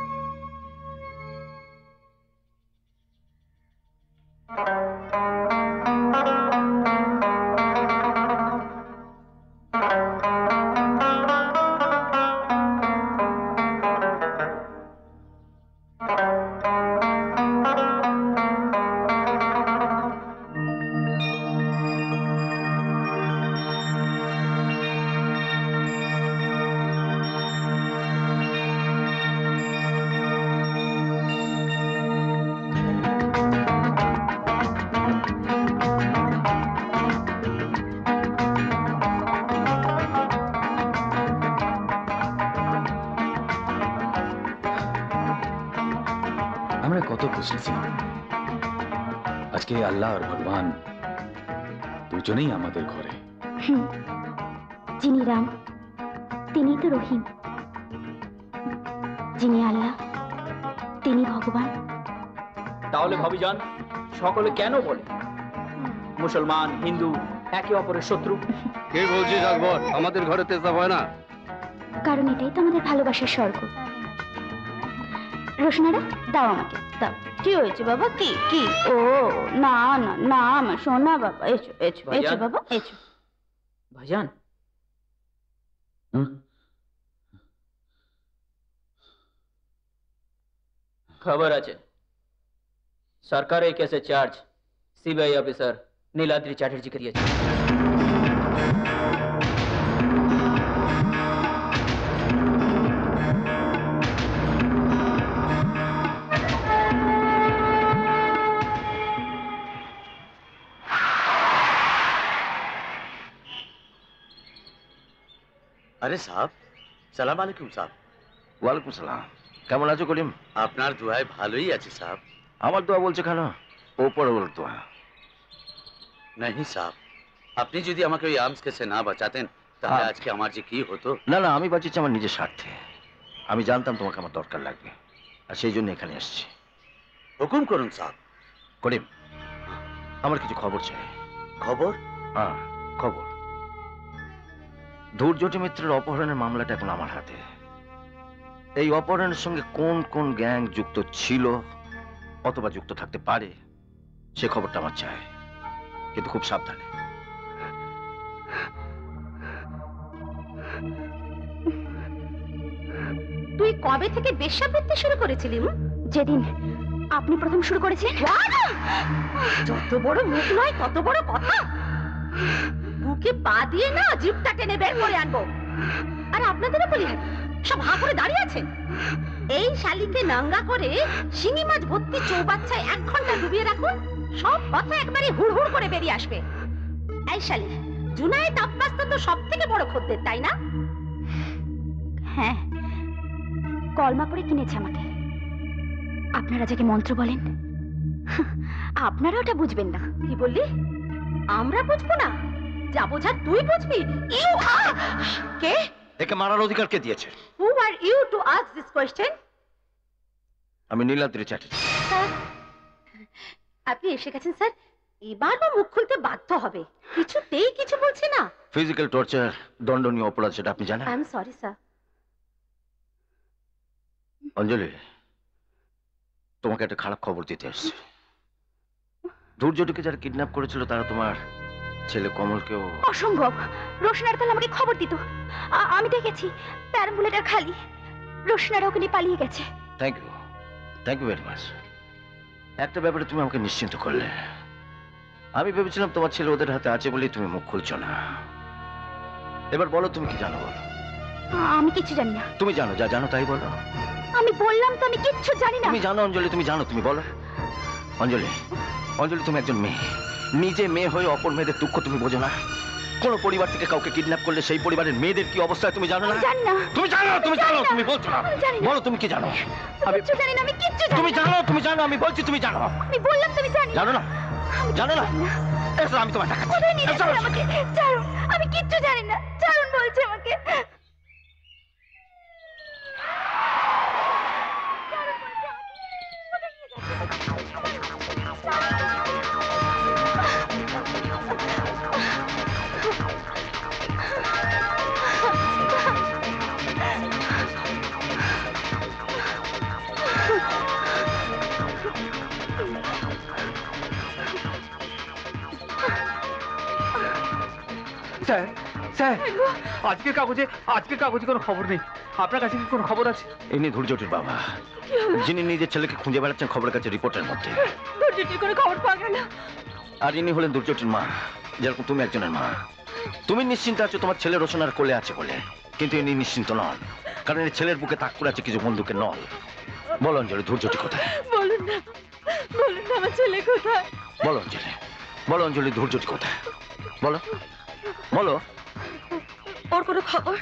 Speaker 6: আমরা কত খুশি ছিলাম, আজকে আল্লাহ আর ভগবান দুজনেই আমাদের ঘরে।
Speaker 1: যিনি রাম তিনি তো রহিম, যিনি আল্লাহ তিনি ভগবান।
Speaker 6: তাহলে ভাবিজান সকলে কেন বলে মুসলমান হিন্দু একে অপরের শত্রু?
Speaker 3: কে বলছিস আকবর? আমাদের ঘরে তেজাব হয় না।
Speaker 1: কারণ এটাই তো আমাদের ভালোবাসার স্বর্গ। রোশনারা দাও আমাকে, দাও। কি হয়েছে বাবা? কি কি? ও না না না আমার সোনা বাবা, এসো এসো এসো বাবা, এসো।
Speaker 6: ভাইজান খবর আছে, সরকার এই কেসে charge CBI officer Niladri Chatterjee করিয়েছে।
Speaker 2: আরে সাহেব, সালাম আলাইকুম সাহেব।
Speaker 9: ওয়ালাইকুম সালাম। কেমন আছো করিম?
Speaker 2: আপনার দোয়ায় ভালোই আছে সাহেব।
Speaker 9: আমার দোয়া বলছে কেন? ওপরে বল দোয়া।
Speaker 2: नहीं साहब, আপনি যদি আমাকে ওই আর্মস কেসে না বাঁচাতেন তাহলে আজকে আমার যে কি হতো।
Speaker 9: না না, আমি বাঁচিয়েছি আমার নিজের স্বার্থে। আমি জানতাম তোমাকে আমার দরকার লাগবে, আর সেই জন্য এখানে এসেছি।
Speaker 2: হুকুম করুন সাহেব।
Speaker 9: করিম, আমার কিছু খবর চাই।
Speaker 2: খবর?
Speaker 9: হ্যাঁ, খবর। ধৈর্যটি মিত্রের অপহরণের মামলাটা এখন আমার হাতে। এই অপহরণের সঙ্গে কোন কোন গ্যাং যুক্ত ছিল অথবা যুক্ত থাকতে পারে সে খবরটা আমার চাই, কিন্তু খুব সাবধানে।
Speaker 1: তুই কবে থেকে বেশ্যাবৃত্তি শুরু করেছিলি? যেদিন আপনি প্রথম শুরু করেছিলেন। যত বড় মুখ নয় তত বড় কথা। বুকে পা দিয়ে না জিভটা টেনে বের করে আনবো। আর আপনাদেরও বলি, সব হা করে দাঁড়িয়ে আছেন। এই শালিকে নাঙ্গা করে শিঙি মাছ ভর্তি চৌবাচ্চায় 1 ঘন্টা ডুবিয়ে রাখুন, সব কথা একবারে হুড় হুড় করে বেরিয়ে আসবে। এই শালি, জুনায়েদ আব্বাস তো সব থেকে বড় খদ্দের, তাই না? হ্যাঁ, কলমা পড়ে কিনেছে আমাকে। আপনারা যাকে মন্ত্র বলেন, আপনারা ওটা বুঝবেন না। কি বললি? আমরা বুঝবো না? যা বোঝার তুই বুঝবি। ইউ আর কে?
Speaker 9: একে মারার অধিকার কে দিয়েছে?
Speaker 1: Who are you to ask this question?
Speaker 9: আমি নীলাদ্রি চ্যাটার্জি।
Speaker 1: আপনি এসে গেছেন স্যার, এবারও মুখ খুলতে বাধ্য হবে। কিছুতেই কিছু বলছে না।
Speaker 9: ফিজিক্যাল টর্চার দণ্ডনীয় অপরাধ, সেটা আপনি জানেন?
Speaker 1: I am sorry sir.
Speaker 9: Anjali, তোমাকে একটা খারাপ খবর দিতে আসছে। ধৈর্যটিকে যারা কিডন্যাপ করেছিল তারা তোমার ছেলে কমলকেও।
Speaker 1: অসম্ভব। রোশনার তাহলে আমাকে খবর দিত। আমি দেখেছি প্যারাম্বুলেটার খালি। রোশনার ওকে নিয়ে পালিয়ে গেছে।
Speaker 9: Thank you very much. একটা ব্যাপারে তুমি আমাকে নিশ্চিন্ত করলে। আমি ভেবেছিলাম তোমার ছেলে ওদের হাতে আছে বলেই তুমি মুখ খুলছো না। এবার বলো, তুমি কি জানো? বলো।
Speaker 1: আমি কিছু জানি না।
Speaker 9: তুমি জানো, যা জানো তাই বলো।
Speaker 1: আমি বললাম তো আমি কিচ্ছু জানি না।
Speaker 9: তুমি জানো অঞ্জলি, তুমি জানো, তুমি বলো। অঞ্জলি, অঞ্জলি তুমি একজন মেয়ে, নিজে মেয়ে হয়ে অপর মেয়েদের দুঃখ তুমি বোঝো না? কোন পরিবার থেকে কাউকে কিডন্যাপ করলে সেই পরিবারের মেয়েদের কি অবস্থা তুমি জানো না?
Speaker 1: জানি না।
Speaker 9: তুমি জানো, তুমি জানো, তুমি বলছো না। বলো তুমি কি জানো?
Speaker 1: আমি কিচ্ছু জানি না, আমি কিচ্ছু জানি
Speaker 9: তুমি
Speaker 1: না।
Speaker 9: জানো, তুমি জানো, আমি বলছি তুমি জানো।
Speaker 1: আমি বললাম তুমি জানি
Speaker 9: জানো না? জানো না? এসো আমি তোমার টাকা
Speaker 1: কোথায় নিয়ে যাচ্ছেন আমাকে? ছাড়ুন, আমি কিচ্ছু জানি না। ছাড়ুন বলছি আমাকে।
Speaker 6: স্যার স্যার, আজকের কাগজে কোনো খবর নেই। আপনার কাছে কি কোনো খবর আছে?
Speaker 9: ইনি ধৈর্যটির বাবা, যিনি নিজের ছেলেকে খুঁজে বেড়াচ্ছেন খবরের কাছে রিপোর্টের মধ্যে।
Speaker 1: ধৈর্যটির কোনো খবর পাওয়া গেল না।
Speaker 9: আর ইনি হলেন দুর্যোগটির মা, যেরকম তুমি একজনের মা। তুমি নিশ্চিন্ত আছো তোমার ছেলে রোশনার কোলে আছে বলে, কিন্তু ইনি নিশ্চিন্ত নন, কারণ এই ছেলের বুকে তাক করে আছে কিছু বন্দুকের নল। বলো অঞ্জলি, ধৈর্যটি কোথায়?
Speaker 1: বলুন না, বলুন না, আমার ছেলে কোথায়?
Speaker 9: বলো অঞ্জলি, বলো অঞ্জলি, ধৈর্যটি কোথায়? বলো বলো।
Speaker 1: ওর কোনো খবর?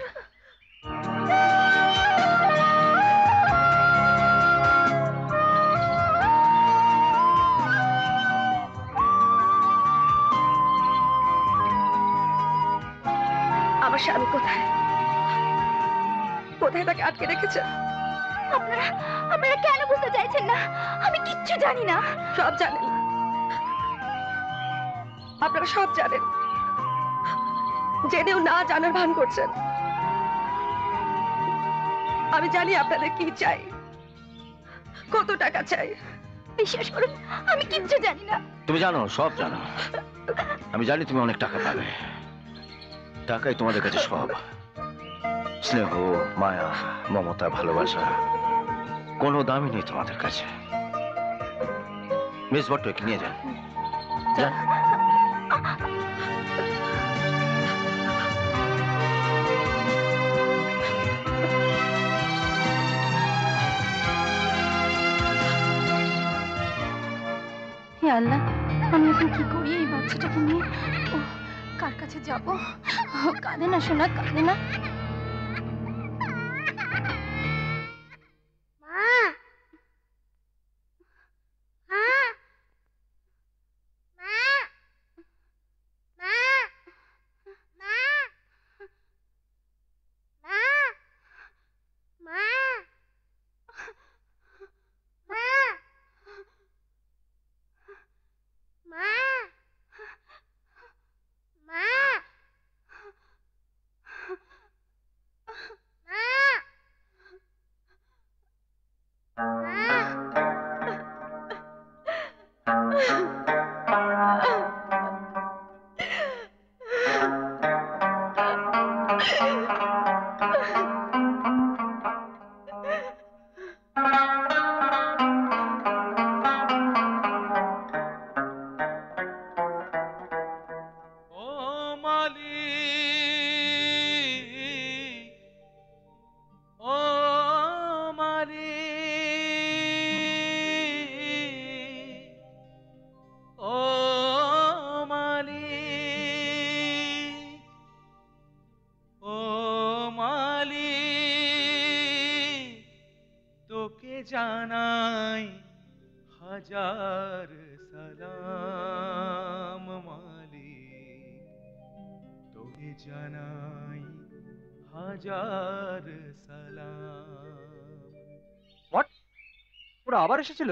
Speaker 1: আমার স্বামী কোথায়? কোথায় তাকে আটকে রেখেছে? আপনারা আপনারা কেন বুঝতে চাইছেন না? আমি কিচ্ছু জানি না। সব জানেন, আপনারা সব জানেন, জেনেও না জানার ভান করছেন। আমি জানি আপনাদের কি চাই, কত টাকা চাই। বিশ্বাস করুন, আমি কিচ্ছু জানি না।
Speaker 9: তুমি জানো, সব জানো। আমি জানি তুমি অনেক টাকা পাবে। টাকাই তোমাদের কাছে সব। স্নেহ, মায়া, মমতা, ভালোবাসা কোনো দামই নেই তোমাদের কাছে। মিস ভট্টকে নিয়ে যান। যান।
Speaker 1: হে আল্লাহ, আমি এখন কি করি এই বাচ্চাটাকে নিয়ে? ও কার কাছে যাব? কাঁদে না সোনা, কাঁদে না।
Speaker 6: জানাই হাজার সালাম মালিক, তোকে জানাই হাজার সালাম। হোয়াট? ওরা আবার এসেছিল?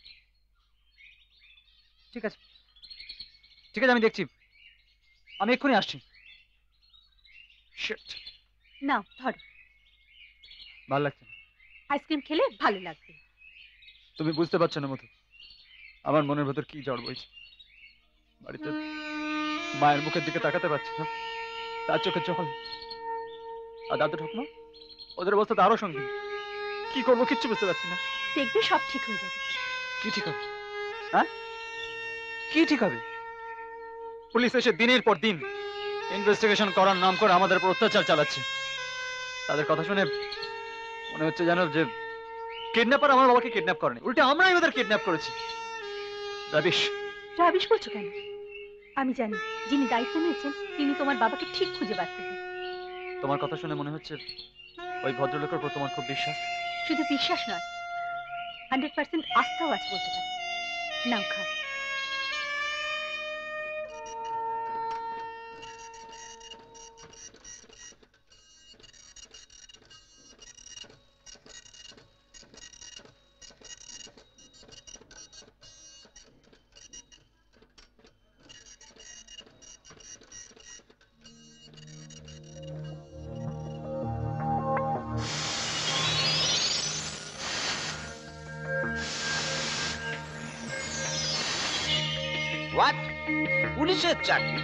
Speaker 6: ঠিক আছে ঠিক আছে, আমি দেখছি, আমি এক্ষুনি আসছি। Shit.
Speaker 1: নাও ধরো,
Speaker 6: ভালো লাগছে না।
Speaker 1: আইসক্রিম খেলে ভালো লাগবে।
Speaker 6: তুমি বুঝতে পারছো না মধু, আমার মনের ভেতর কি ঝড় বইছে। বাড়িতে মায়ের মুখের দিকে তাকাতে পারছি না, তার চোখে জল। আর দাদু ঠাকুমা, ওদের অবস্থা তো আরো সঙ্গীন। কি করবো কিচ্ছু বুঝতে পারছি না।
Speaker 1: দেখবে সব ঠিক হয়ে যাবে।
Speaker 6: কি ঠিক হবে? হ্যাঁ, কি ঠিক হবে? পুলিশ এসে দিনের পর দিন ইনভেস্টিগেশন করার নাম করে আমাদের উপর অত্যাচার চালাচ্ছে। তাদের কথা শুনে মনে হচ্ছে জানো যে কিডন্যাপার আমার বাবাকে কিডন্যাপ করেনি, উল্টে আমরাই ওদের কিডন্যাপ করেছি। রাবিশ,
Speaker 1: রাবিশ বলছো কেন? আমি জানি যিনি দায়িত্ব নিয়েছেন তিনি তোমার বাবাকে ঠিক খুঁজে বার করবেন।
Speaker 6: তোমার কথা শুনে মনে হচ্ছে ওই ভদ্রলোকের উপর তোমার খুব বিশ্বাস।
Speaker 1: শুধু বিশ্বাস নয়, 100% আস্থাও আছে বলতে পারি। নাও খা।
Speaker 5: হোয়াট? পুলিশের চাকরি?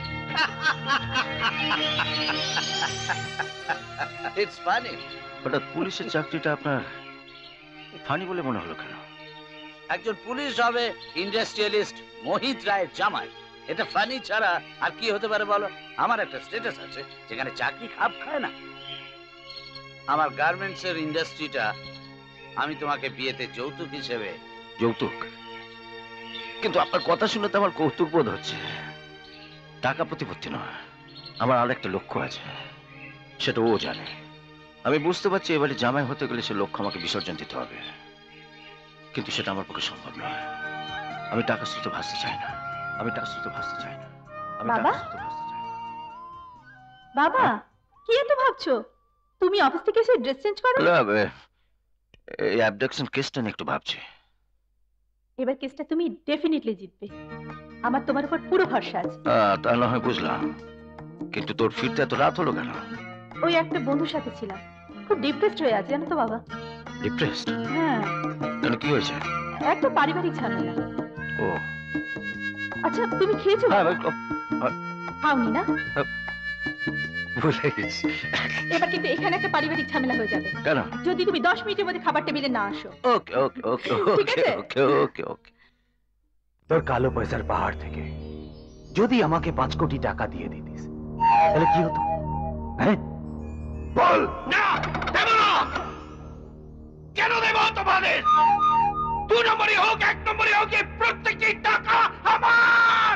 Speaker 5: It's funny.
Speaker 9: হঠাৎ পুলিশের চাকরিটা আপনার ফানি বলে মনে হলো কেন?
Speaker 5: একজন পুলিশ হবে ইন্ডাস্ট্রিয়ালিস্ট মোহিত রায়ের জামাই, এটা ফানি ছাড়া আর কি হতে পারে বলো? আমার একটা স্ট্যাটাস আছে যেখানে চাকরি খাপ খায় না। আমার গার্মেন্টস এর ইন্ডাস্ট্রিটা আমি তোমাকে বিয়েতে যৌতুক হিসেবে।
Speaker 9: যৌতুক? কিন্তু আপনার কথা শুনে তো আমার কৌতুক বোধ হচ্ছে। টাকা প্রতিপত্তি নয়, আমার আর একটা লক্ষ্য আছে, সেটা ও জানে। আমি বুঝতে পারছি এবারে জামাই হতে গেলে সে লক্ষ্য আমাকে বিসর্জন দিতে হবে, কিন্তু সেটা আমার পক্ষে সম্ভব নয়। আমি টাকা স্রোতে ভাসতে চাই না, আমি টাকা স্রোতে ভাসতে চাই না, আমি টাকা স্রোতে ভাসতে চাই না।
Speaker 1: বাবা, কি এত ভাবছো? তুমি অফিস থেকে এসে ড্রেস চেঞ্জ করো।
Speaker 9: এই অ্যাবডাকশন কেসটা নিয়ে একটু ভাবছি।
Speaker 1: এবার কেসটা তুমি ডেফিনেটলি জিতবে, আমার তোমার উপর পুরো ভরসা আছে।
Speaker 9: তা না হয় বুঝলাম, কিন্তু তোর ফিরতে এত রাত হলো কেন?
Speaker 1: ওই একটা বন্ধুর সাথে ছিলাম, খুব ডিপ্রেসড হয়ে আছে জানো তো বাবা।
Speaker 9: ডিপ্রেসড?
Speaker 1: হ্যাঁ।
Speaker 9: কেন, কি হয়েছে?
Speaker 1: একটা পারিবারিক ঝামেলা।
Speaker 9: ও
Speaker 1: আচ্ছা, তুমি খেয়েছো? খাওনি না?
Speaker 9: ভুলে গেছি।
Speaker 1: এবার কিন্তু এখানে একটা পারিবারিক ঝামেলা হয়ে যাবে।
Speaker 9: কেন?
Speaker 1: যদি তুমি 10 মিনিটের মধ্যে খাবার টেবিলে না আসো।
Speaker 9: ওকে ওকে ওকে
Speaker 1: ঠিক
Speaker 9: ওকে
Speaker 1: আছে?
Speaker 9: ওকে ওকে ওকে।
Speaker 6: তোর কালো পয়সার পাহাড় থেকে যদি আমাকে 5 কোটি টাকা দিয়ে দিতিস তাহলে কি হতো? হ্যাঁ বল।
Speaker 5: না, দেব না। কেন দেব তোমাদের? 2 নম্বরই হোক 1 নম্বরই হোক, এই প্রত্যেকটি টাকা আমার।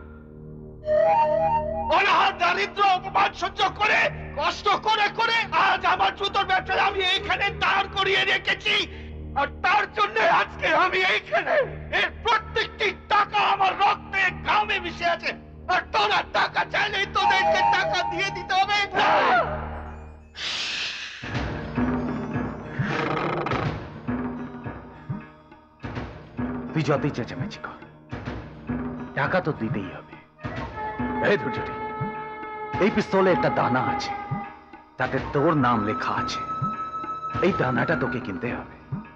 Speaker 5: অনাহার দারিদ্র অপমান সহ্য করে কষ্ট করে করে আজ আমার জুতোর ব্যবসা আমি এইখানে দাঁড় করিয়ে রেখেছি, আর তার জন্য আজকে আমি এইখানে। এর প্রত্যেকটি টাকা আমার রক্তে ঘামে মিশে আছে, আর তোরা টাকা চাইলেই তোদেরকে টাকা দিয়ে দিতে হবে।
Speaker 6: তুই যতই চেঁচামেচি কর, টাকা তো দিতেই হবে। এই ধৈর্যটি, এই পিস্তলে একটা দানা আছে, তাতে তোর নাম লেখা আছে। এই দানাটা তোকে কিনতে হবে।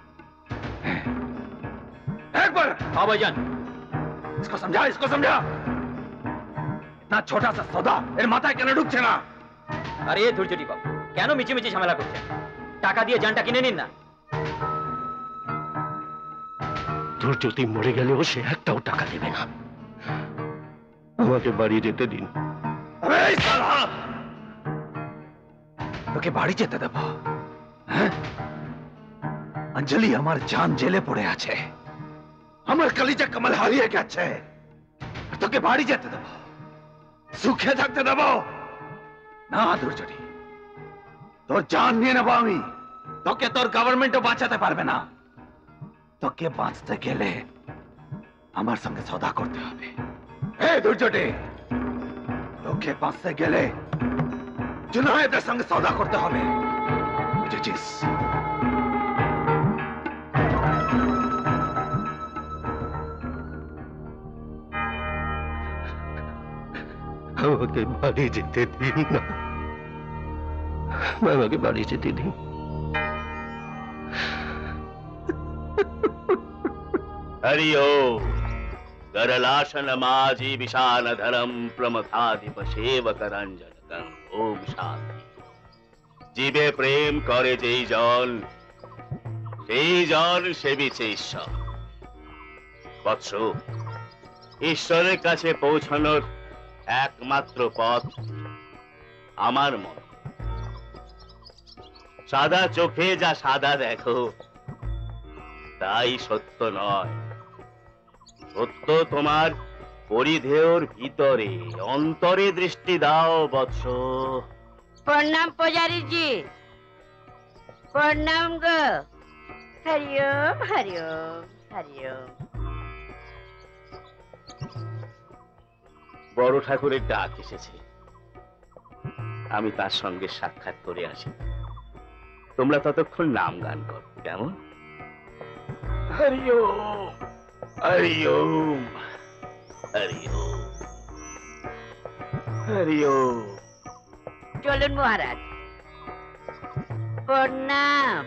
Speaker 6: একবার हाँ भाईजान, इसको समझा। इतना छोटा सा सौदा এর মাথায় কেন ঢুকছে না?
Speaker 10: আরে ধৈর্যটি বাবু, কেন মিছিমিছি ঝামেলা করছেন? টাকা দিয়ে জানটা কিনে নিন না।
Speaker 4: ধৈর্যতি মরে গেলেও সে একটাও টাকা দেবে না। আমাকে বাড়ি যেতে দিন।
Speaker 6: এই শালা! তোকে বাড়ি যেতে দেব? হ্যাঁ? অঞ্জলি আমার জান জেলে পড়ে আছে, আমার কলিজা কমল হারিয়ে গেছে, আর তোকে বাড়ি যেতে দেব, সুখে থাকতে দেব না? ধৈর্যটি, তোর জান নিয়ে নেবো আমি, তোকে তোর গভর্নমেন্টও বাঁচাতে পারবে না। তোকে বাঁচতে গেলে আমার সঙ্গে সদা করতে হবে। এই ধৈর্যটি, তোকে বাঁচতে গেলে জুনায়েদের সঙ্গে সদা করতে হবে, বুঝেছিস?
Speaker 4: আমাকে বাড়ি যেতে দিন না, আমাকে বাড়ি যেতে দিন।
Speaker 2: हरि ओम करलाशनमाजी विशालधरम प्रमथाधिप सेवकरंजनकं ओम शांति। জীবে প্রেম করে যেই জন, সেই জন সেবিছে ঈশ্বর। বৎস, ঈশ্বরের কাছে পৌঁছানোর একমাত্র পথ আমার মত। সাদা চোখে যা সাদা দেখো তাই সত্য নয়। সত্য তোমার
Speaker 9: পরিধেয়র ভিতরে অন্তরে দৃষ্টি দাও বৎস।
Speaker 11: প্রণাম পূজারী জি, প্রণাম গো। হরিওম হরিওম হরিওম।
Speaker 9: বড় ঠাকুরের ডাক এসেছে, আমি তার সঙ্গে সাক্ষাৎ করে আসি। তোমরা ততক্ষণ নাম গান করো, কেমন? হরিওম হরিওম হরিওম হরিওম।
Speaker 11: চলুন মহারাজ, প্রণাম।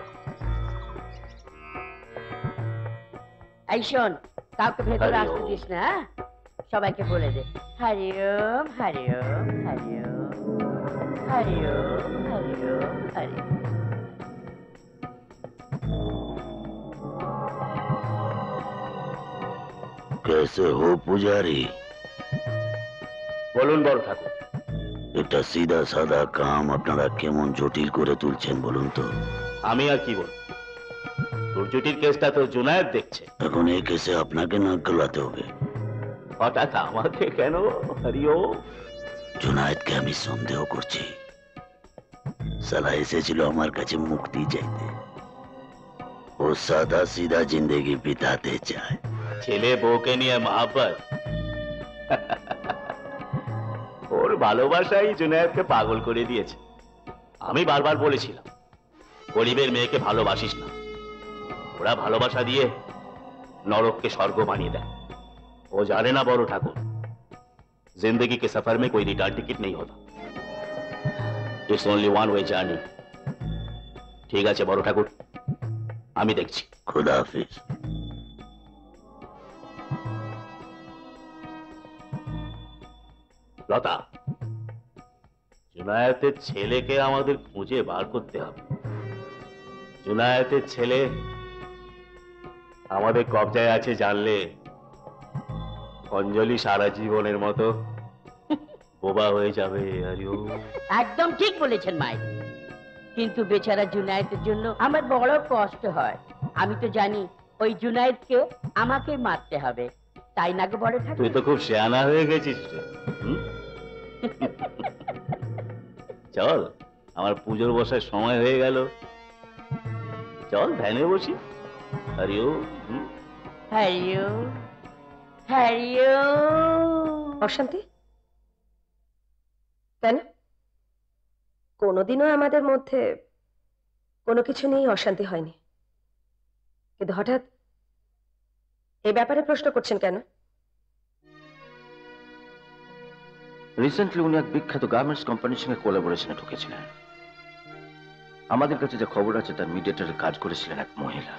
Speaker 11: এই শোন, কাউকে ভেতরে আসতে দিস না, সবাইকে বলে দে হরিওম হরিওম হরিওম হরিওম হরিওম হরিওম।
Speaker 2: कैसे हो पुजारी?
Speaker 9: বলুন বড় ঠাকুর।
Speaker 2: একটা সিধা সাদা কাম আপনারা কেমন জটিল করে তুলছেন বলুন তো।
Speaker 9: আমি আর কি বল, দুর্জটির কেসটা তো জুনায়েদ দেখছে।
Speaker 2: এখন এই কেসে আপনাকে নাক গলাতে হবে।
Speaker 9: হঠাৎ আমাকে কেন? হরিওম।
Speaker 2: জুনায়েদকে আমি সন্দেহ করছি, সালা এসেছিল আমার কাছে মুক্তি চাইতে। ও সাদা সিধা জিন্দেগি বিতাতে চায়।
Speaker 9: ছেলে বউকে নিয়ে মহাব্বত, ওর ভালোবাসাই জুনায়েদকে পাগল করে দিয়েছে। আমি বারবার বলেছিলাম গরিবের মেয়েকে ভালোবাসিস না, ওরা ভালোবাসা দিয়ে নরককে স্বর্গ বানিয়ে দেয়। ও জানে না বড় ঠাকুর, जिंदगी के सफर में कोई रिटर्न टिकट नहीं होता, it's only one way journey. ঠিক আছে বড় ঠাকুর, আমি দেখছি।
Speaker 2: खुदा हाफिज।
Speaker 9: লতা, জুনায়েতের ছেলেকে আমাদের খুঁজে বার করতে হবে। জুনায়েতের ছেলে আমাদের কবজায় আছে জানলে অঞ্জলি সারা জীবনের মতো বোবা হয়ে যাবে।
Speaker 11: একদম ঠিক বলেছেন মাই, কিন্তু বেচারা জুনায়েদের জন্য আমার বড় কষ্ট হয়। আমি তো জানি ওই জুনায়েদকে আমাকে মারতে হবে, তাই না গো বড় ঠাকুর?
Speaker 9: তুই তো খুব শেয়ানা হয়ে গেছিস রে। চল, আমার পুজোর বসার সময় হয়ে গেল, চল ধ্যানে বসি। হরিওম
Speaker 11: হরিওম হরিওম।
Speaker 1: অশান্তি কেন? কোনোদিনও আমাদের মধ্যে কোনো কিছু নিয়েই অশান্তি হয়নি, কিন্তু হঠাৎ এই ব্যাপারে প্রশ্ন করছেন কেন?
Speaker 9: রিসেন্টলি উনি এক বিখ্যাত গার্মেন্টস কোম্পানির সঙ্গে কোলাবোরেশনে ঢুকেছিলেন। আমাদের কাছে যে খবর আছে তার মিডিয়েটরে কাজ করেছিলেন এক মহিলা।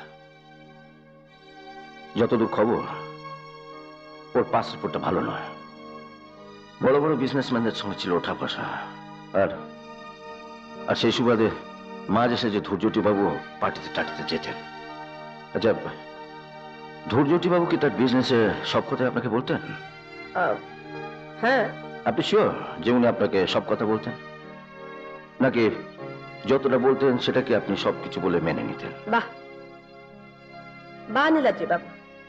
Speaker 9: যতদূর খবর, ওর পাসপোর্টটা ভালো নয়। বড় বড় বিজনেসম্যানদের সঙ্গে ছিল ওঠা বসা, আর সেই সুবাদে মাঝে সাঝে ধৈর্যটি বাবু পার্টিতে টাটিতে যেতেন। আচ্ছা, ধৈর্যটি বাবু কি তার বিজনেসে সব কথাই আপনাকে বলতেন?
Speaker 1: হ্যাঁ।
Speaker 9: আপনি শিওর যে উনি আপনাকে সব কথা বলতেন, নাকি যতটা বলতেন সেটা কি আপনি সবকিছু বলে মেনে নিতেন?
Speaker 1: বাহ বাহ নীলাদ্রি বাবু,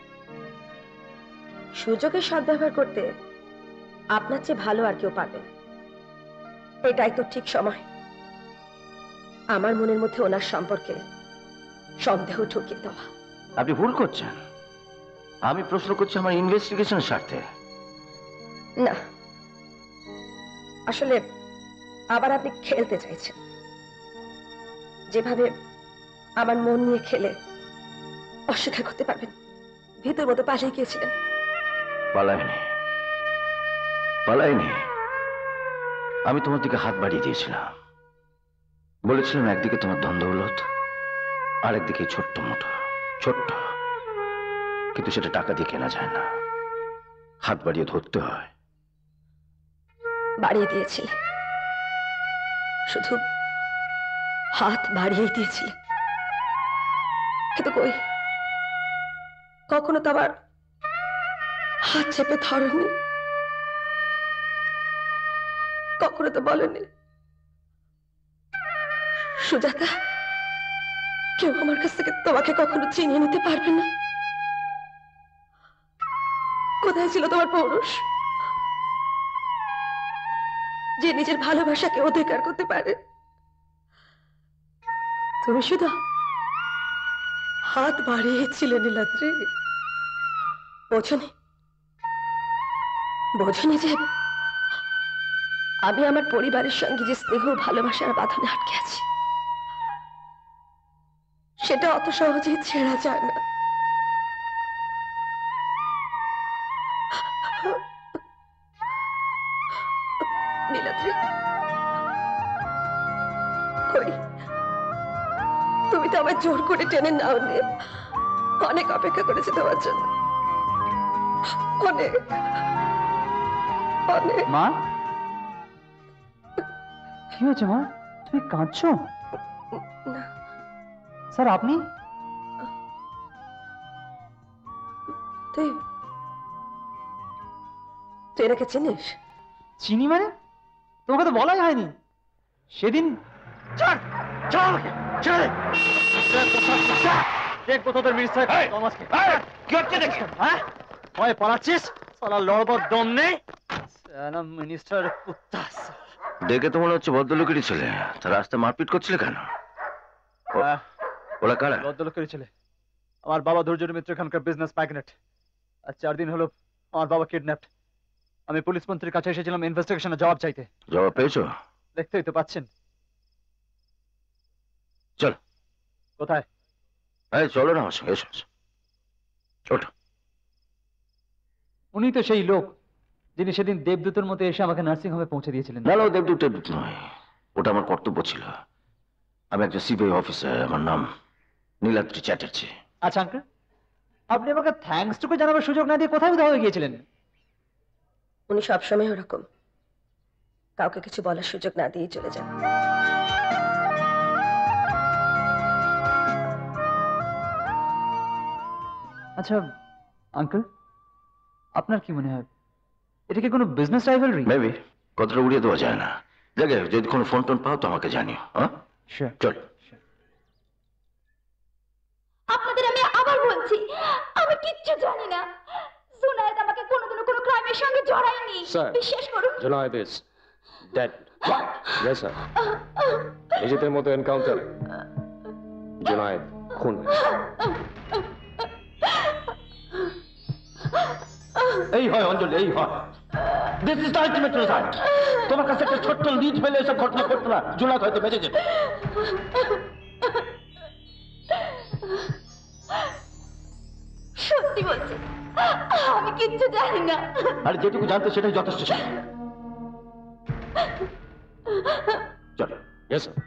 Speaker 1: সুযোগের সদ্ব্যবহার করতে আপনার চেয়ে ভালো আর কেউ পারবে না। এটাই তো ঠিক সময় আমার মনের মধ্যে ওনার সম্পর্কে সন্দেহ ঢুকিয়ে দেওয়া।
Speaker 9: আপনি ভুল করছেন। আমি প্রশ্ন করছি আমার ইনভেস্টিগেশনের স্বার্থে।
Speaker 1: না, আসলে আবার আপনি খেলতে চাইছেন, যেভাবে আমার মন নিয়ে খেলে অস্বীকার করতে পারবেন। ভিতর মতো পালিয়ে গিয়েছিলেন।
Speaker 9: পালাইনি, পালাইনি। আমি তোমার দিকে হাত বাড়িয়ে দিয়েছিলাম, বলেছিলাম একদিকে তোমার ধন দৌলত, আর একদিকে ছোট্ট মোটো ছোট্ট, কিন্তু সেটা টাকা দিয়ে কেনা যায় না, হাত বাড়িয়ে ধরতে হয়।
Speaker 1: বাড়িয়ে দিয়েছিলেন, শুধু হাত বাড়িয়ে দিয়েছিলেন, কিন্তু কই কখনো তো আবার হাত চেপে ধরেননি, কখনো তো বলেননি সুজাতা কেউ আমার কাছ থেকে তোমাকে কখনো চিনিয়ে নিতে পারবে না। কোথায় ছিল তোমার পৌরুষ, যে নিজের ভালোবাসাকে অধিকার করতে পারে? তুমি শুধু হাত বাড়িয়েছিলে নীলাদ্রি। বোঝনি বোঝনি যে আমি আমার পরিবারের সঙ্গে যে স্নেহ ভালোবাসার বাঁধনে আটকে আছি, সেটা অত সহজেই ছেড়া যায় না। নীলাদ্রি, কই তুমি তো আমার জোর করে টেনে নাও নি। অনেক অপেক্ষা করেছি তোমার জন্য, অনেক অনেক।
Speaker 6: মা, কি হয়েছে মা? তুমি কাঁদছো?
Speaker 1: না
Speaker 6: স্যার, আপনি?
Speaker 1: তুই তুই এনাকে চিনিস?
Speaker 6: চিনি মানে? তোমাকে তো বলাই হয়নি সেদিন।
Speaker 9: দেখে তো মনে হচ্ছে ভদ্রলোকেরই ছেলে। তা রাস্তায় মারপিট করছিলে কেন? ওরা কারা?
Speaker 6: ভদ্রলোকেরই ছেলে। আমার বাবা ধৈর্য মিত্র এখানকার বিজনেস ম্যাগনেট। আর 4 দিন হলো আমার বাবা কিডন্যাপড। আমি পুলিশ মন্ত্রীর কাছে এসেছিলাম ইনভেস্টিগেশনের জবাব চাইতে।
Speaker 9: জবাব পেয়েছো?
Speaker 6: দেখতেই তো পাচ্ছেন।
Speaker 9: চল।
Speaker 6: কোথায়?
Speaker 9: এই চলো না আমার সঙ্গে, এসো ওঠো।
Speaker 6: উনি তো সেই লোক যিনি সেদিন দেবদূতের মতো এসে আমাকে নার্সিং হোমে পৌঁছে দিয়েছিলেন।
Speaker 9: না, দেবদূত নয়, ওটা আমার কর্তব্য ছিল। আমি একজন সিবিআই অফিসার, আমার নাম নীলাদ্রি চ্যাটার্জি।
Speaker 6: আচ্ছা আঙ্কেল, আপনি আমাকে থ্যাঙ্কস টুকু জানাবার সুযোগ না দিয়ে কোথায় হয়ে গিয়েছিলেন?
Speaker 1: উনি সবসময় ওরকম, কাউকে কিছু বলার সুযোগ না দিয়ে চলে যান।
Speaker 6: আচ্ছা আঙ্কেল, আপনার কি মনে হয় এটা কি কোনো বিজনেস রাইভালরি?
Speaker 9: মেবি, কতটা উড়িয়ে দেওয়া যায় না। দেখে যদি কোনো ফোন টোন পাও তো আমাকে জানিও। হ্যাঁ, চল।
Speaker 1: আপনাদের আমি আবার বলছি, আমি কিচ্ছু জানি না। জুনায়েদ আমাকে কোনোদিনও কোনো ক্রাইমের সঙ্গে জড়ায়নি। বিশ্বাস করুন।
Speaker 8: Junaid is dead. Yes sir. নিজেদের মতো এনকাউন্টার জুনায়েদ খুন হয়েছে।
Speaker 9: এই হয় অঞ্জলি, এই হয়। This is the ultimate result. তোমার কাছে একটা ছোট্ট লিড ফেলে এসব ঘটনা ঘটতো না, জুনায়েদ হয়তো বেঁচে যেত।
Speaker 1: সত্যি বলছি, আমি কিচ্ছু জানি না।
Speaker 9: আর যেটুকু জানতে সেটাই যথেষ্ট ছিল। চল।
Speaker 8: Yes sir.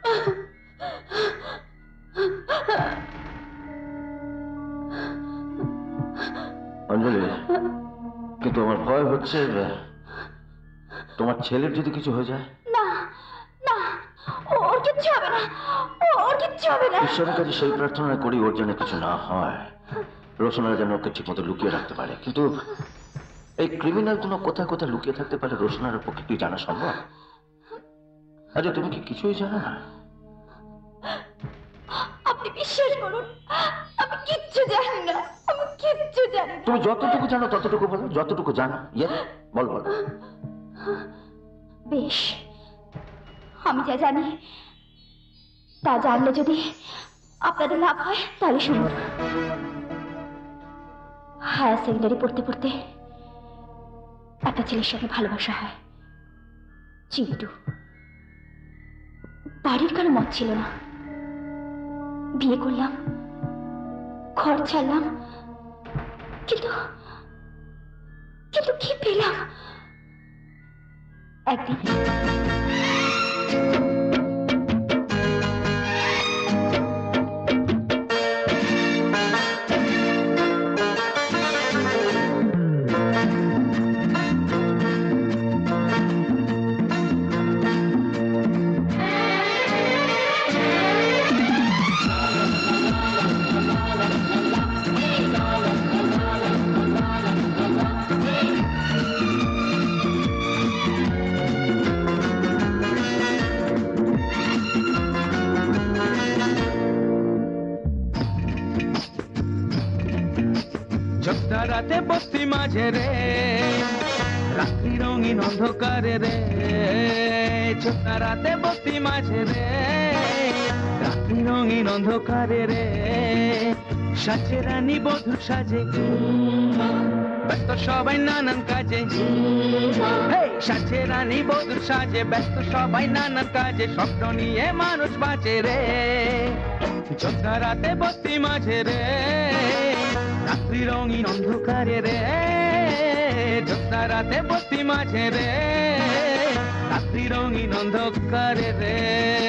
Speaker 9: অঞ্জলি, কিন্তু আমার ভয় হচ্ছে তোমার ছেলের যদি কিছু হয়ে যায়।
Speaker 1: না না, ওর কিচ্ছু হবে না, ওর কিচ্ছু হবে না।
Speaker 9: ঈশ্বরের কাছে সেই প্রার্থনা করি ওর যেন কিছু না হয়। রোশনারা যেন ওকে ঠিক মতো লুকিয়ে রাখতে পারে। কিন্তু এই ক্রিমিনাল গুলো কোথায় কোথায় লুকিয়ে থাকতে পারে রোশনার পক্ষে কি জানা সম্ভব? আরে তুমি কি কিছুই জানো না?
Speaker 1: আপনি বিশ্বাস করুন, আমি কিচ্ছু জানি না, আমি কিচ্ছু জানি না।
Speaker 9: তুমি যতটুকু জানো ততটুকু বলো, যতটুকু জানো। বল বল।
Speaker 1: বেশ, আমি যা জানি তা জানলে যদি আপনাদের লাভ হয় তাহলে শুনুন। হায়ার সেকেন্ডারি পড়তে পড়তে একটা ছেলের সঙ্গে ভালোবাসা হয়, চিন্টু। বাড়ির কারো মত ছিল না, বিয়ে করলাম, ঘর ছাড়লাম, কিন্তু কিন্তু কি পেলাম? একদিন
Speaker 5: রাতে বস্তি মাঝে রে, রাত্রি রঙিন অন্ধকারে রে, জ্যোৎস্না রাতে বস্তি মাঝে রে, রাত্রি রঙিন অন্ধকারে রে, সাজে রানী বধূ সাজে, ব্যস্ত সবাই নানান কাজে, সাজে রানী বধূ সাজে, ব্যস্ত সবাই নানান কাজে, স্বপ্ন নিয়ে মানুষ বাঁচে রে, জ্যোৎস্না রাতে বস্তি মাঝে রে, রাত্রি রঙিন অন্ধকারে রে, জ্যোৎস্না রাতে বস্তি মাঝে রে, রাত্রি রঙিন অন্ধকারে রে।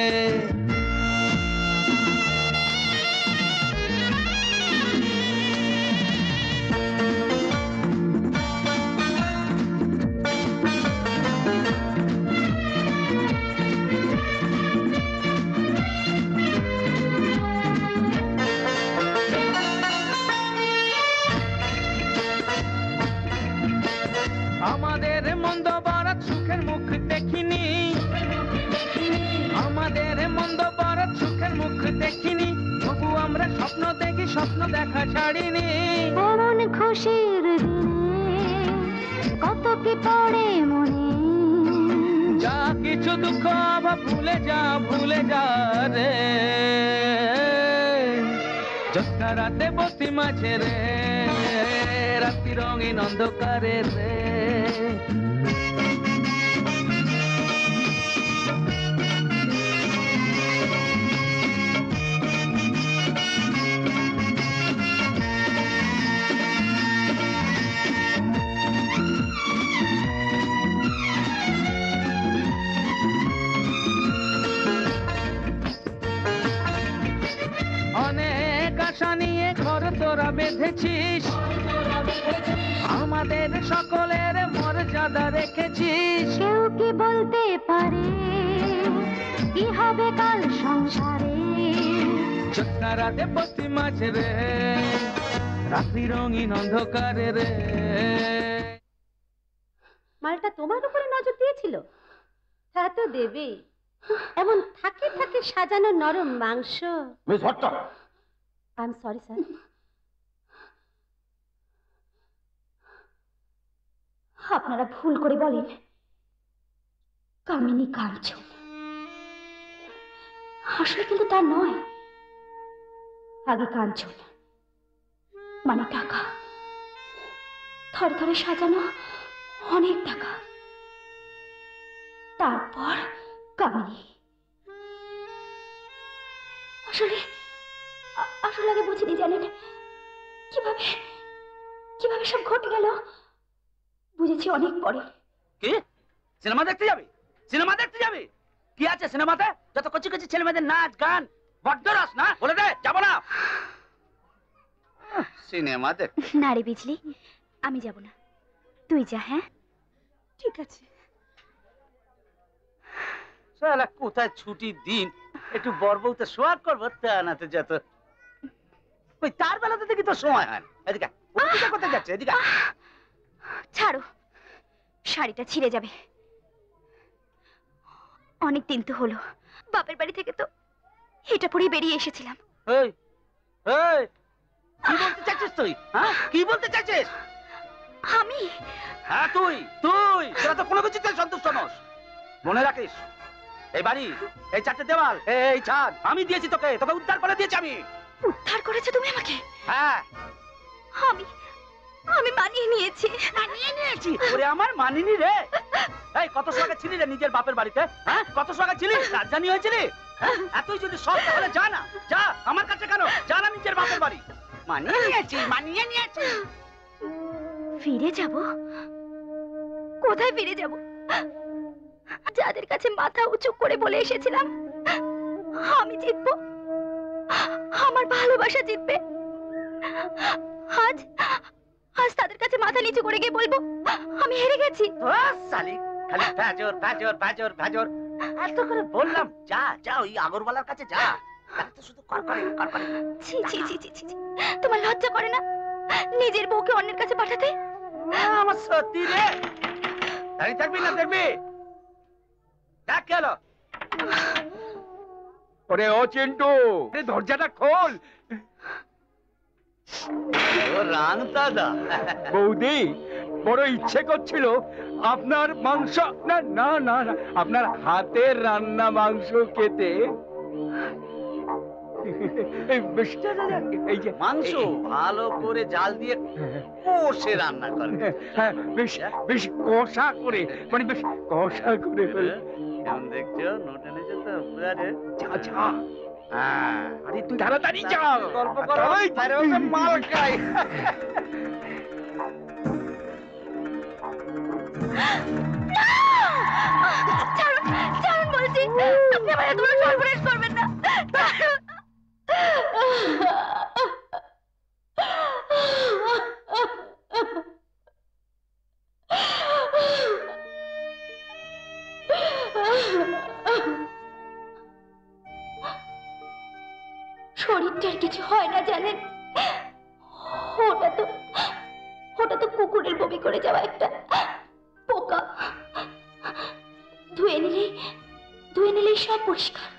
Speaker 5: আমাদের মন্দ বরাত সুখের মুখ দেখিনি, আমাদের মন্দ বরাত সুখের মুখ দেখিনি, তবু আমরা স্বপ্ন দেখি, স্বপ্ন দেখা ছাড়িনি।
Speaker 1: এমন খুশির দিনে কত কি পড়ে মনে,
Speaker 5: যা কিছু দুঃখ আবার ভুলে যা রে, জ্যোৎস্না রাতে বস্তি মাঝে রে, রাত্রি রঙিন অন্ধকারে রে। অনেক আশা নিয়ে ঘর তোরা বেঁধেছিস, আমাদের সকলের মর্যাদা রেখেছিস।
Speaker 1: কেউ কি বলতে পারে কি হবে কাল সংসারে,
Speaker 5: জ্যোৎস্না রাতে বস্তি মাঝে রে, রাত্রি রঙিন অন্ধকারে রে।
Speaker 1: মালটা তোমার উপরে নজর দিয়েছিল? হ্যাঁ তো দেবে, এমন থাকে থাকে সাজানো নরম মাংস।
Speaker 4: Miss Bhatta,
Speaker 1: I am sorry sir. আপনারা ভুল করে বলেন কামিনী কাঞ্চন, আসলে কিন্তু তা নয়। আগে কাঞ্চন মানে টাকা, থরে থরে সাজানো অনেক টাকা, তারপর কামিনী। আসলে আসলে আগে বুঝিনি, জানেন কিভাবে কিভাবে সব ঘটে গেল, বুঝেছি অনেক পরে।
Speaker 5: কি সিনেমা দেখতে যাবে? সিনেমা দেখতে যাবে? কি আছে সিনেমাতে? যত কচি কচি ছেলে মেয়েদের নাচ গান, বড্ড রস না? বলে দে যাবো না। সিনেমা দেখ
Speaker 1: না রে বিজলি, আমি যাব না, তুই যা। হ্যাঁ ঠিক আছে।
Speaker 5: শালা কোথায় ছুটির দিন একটু বরবউতে সোয়াগ করবো, তা না তো যত ওই তার বেলাতে দেখি তো সময় হয় না। এদিকে কোথায় যাচ্ছে? এদিকে
Speaker 1: ছাড়ো, শাড়িটা ছিঁড়ে যাবে। অনেক দিন তো হলো, বাপের বাড়ি থেকে তো এটা পরেই বেরিয়ে এসেছিলাম।
Speaker 5: এই এই কি বলতে চাইছিস তুই? হ্যাঁ কি বলতে চাইছিস?
Speaker 1: আমি?
Speaker 5: হ্যাঁ তুই তুই তোরা তো কোনো কিছুতে সন্তুষ্ট নস। মনে রাখিস, এই বাড়ি, এই চারটে দেওয়াল, এই ছাদ আমি দিয়েছি তোকে, তোকে উদ্ধার করে দিয়েছি আমি।
Speaker 1: উদ্ধার করেছো তুমি আমাকে?
Speaker 5: হ্যাঁ
Speaker 1: আমি আমি মানিয়ে নিয়েছি।
Speaker 5: ওরে আমার মানিনি রে। এই কত সোহাগে ছিলি রে নিজের বাপের বাড়িতে? হ্যাঁ কত সোহাগে ছিলি? রাজধানী হয়েছিলি? এতই যদি সব তাহলে যা না, যা আমার কাছে কেন, যা না নিজের বাপের বাড়ি। মানিয়ে নিয়েছি।
Speaker 1: ফিরে যাব? কোথায় ফিরে যাব? যাদের কাছে মাথা উঁচু করে বলে এসেছিলাম আমি জিতবো, আমার ভালোবাসা জিতবে, আজ আজ তাদের কাছে মাথা নিচু করে গিয়ে বলবো আমি হেরে গেছি।
Speaker 5: খালি ভেজর ভেজর ভেজর ভেজর এত করে বললাম যা যা ওই আগরওয়ালার কাছে যা, তো শুধু করকরে।
Speaker 1: ছি ছি ছি ছি ছি, তোমার লজ্জা করে না নিজের বউকে অন্যের কাছে পাঠাতে?
Speaker 5: আমার সত্যি রে। দাঁড়িয়ে থাকবি না দেখবি? দেখ গেল। ওরে ও চিন্টু, দরজাটা খোল।
Speaker 3: ও রাং দাদা
Speaker 6: বৌদি বড় ইচ্ছে করছিল আপনার মাংস, না না না না, আপনার হাতের রান্না মাংস খেতে। বেশ, এই যে
Speaker 3: মাংস ভালো করে জাল দিয়ে কষে রান্না করে।
Speaker 6: হ্যাঁ, বেশ বেশ কষা করে, মানে বেশ কষা করে।
Speaker 3: কেমন দেখছো? নোট এনেছো তো পুরারে?
Speaker 6: যা যা,
Speaker 3: হ্যাঁ,
Speaker 6: আরে তুই তাড়াতাড়ি যা,
Speaker 3: গল্প করো, বাইরে বসে মাল খাই।
Speaker 1: ছাড়ুন, ছাড়ুন বলছি, আপনি আমার এত বড় সর্বনাশ করবেন না। শরীরটার কিছু হয় না জানেন, ওটা তো কুকুরের বমি করে যাওয়া একটা পোকা। ধুয়ে নিলেই সব পরিষ্কার,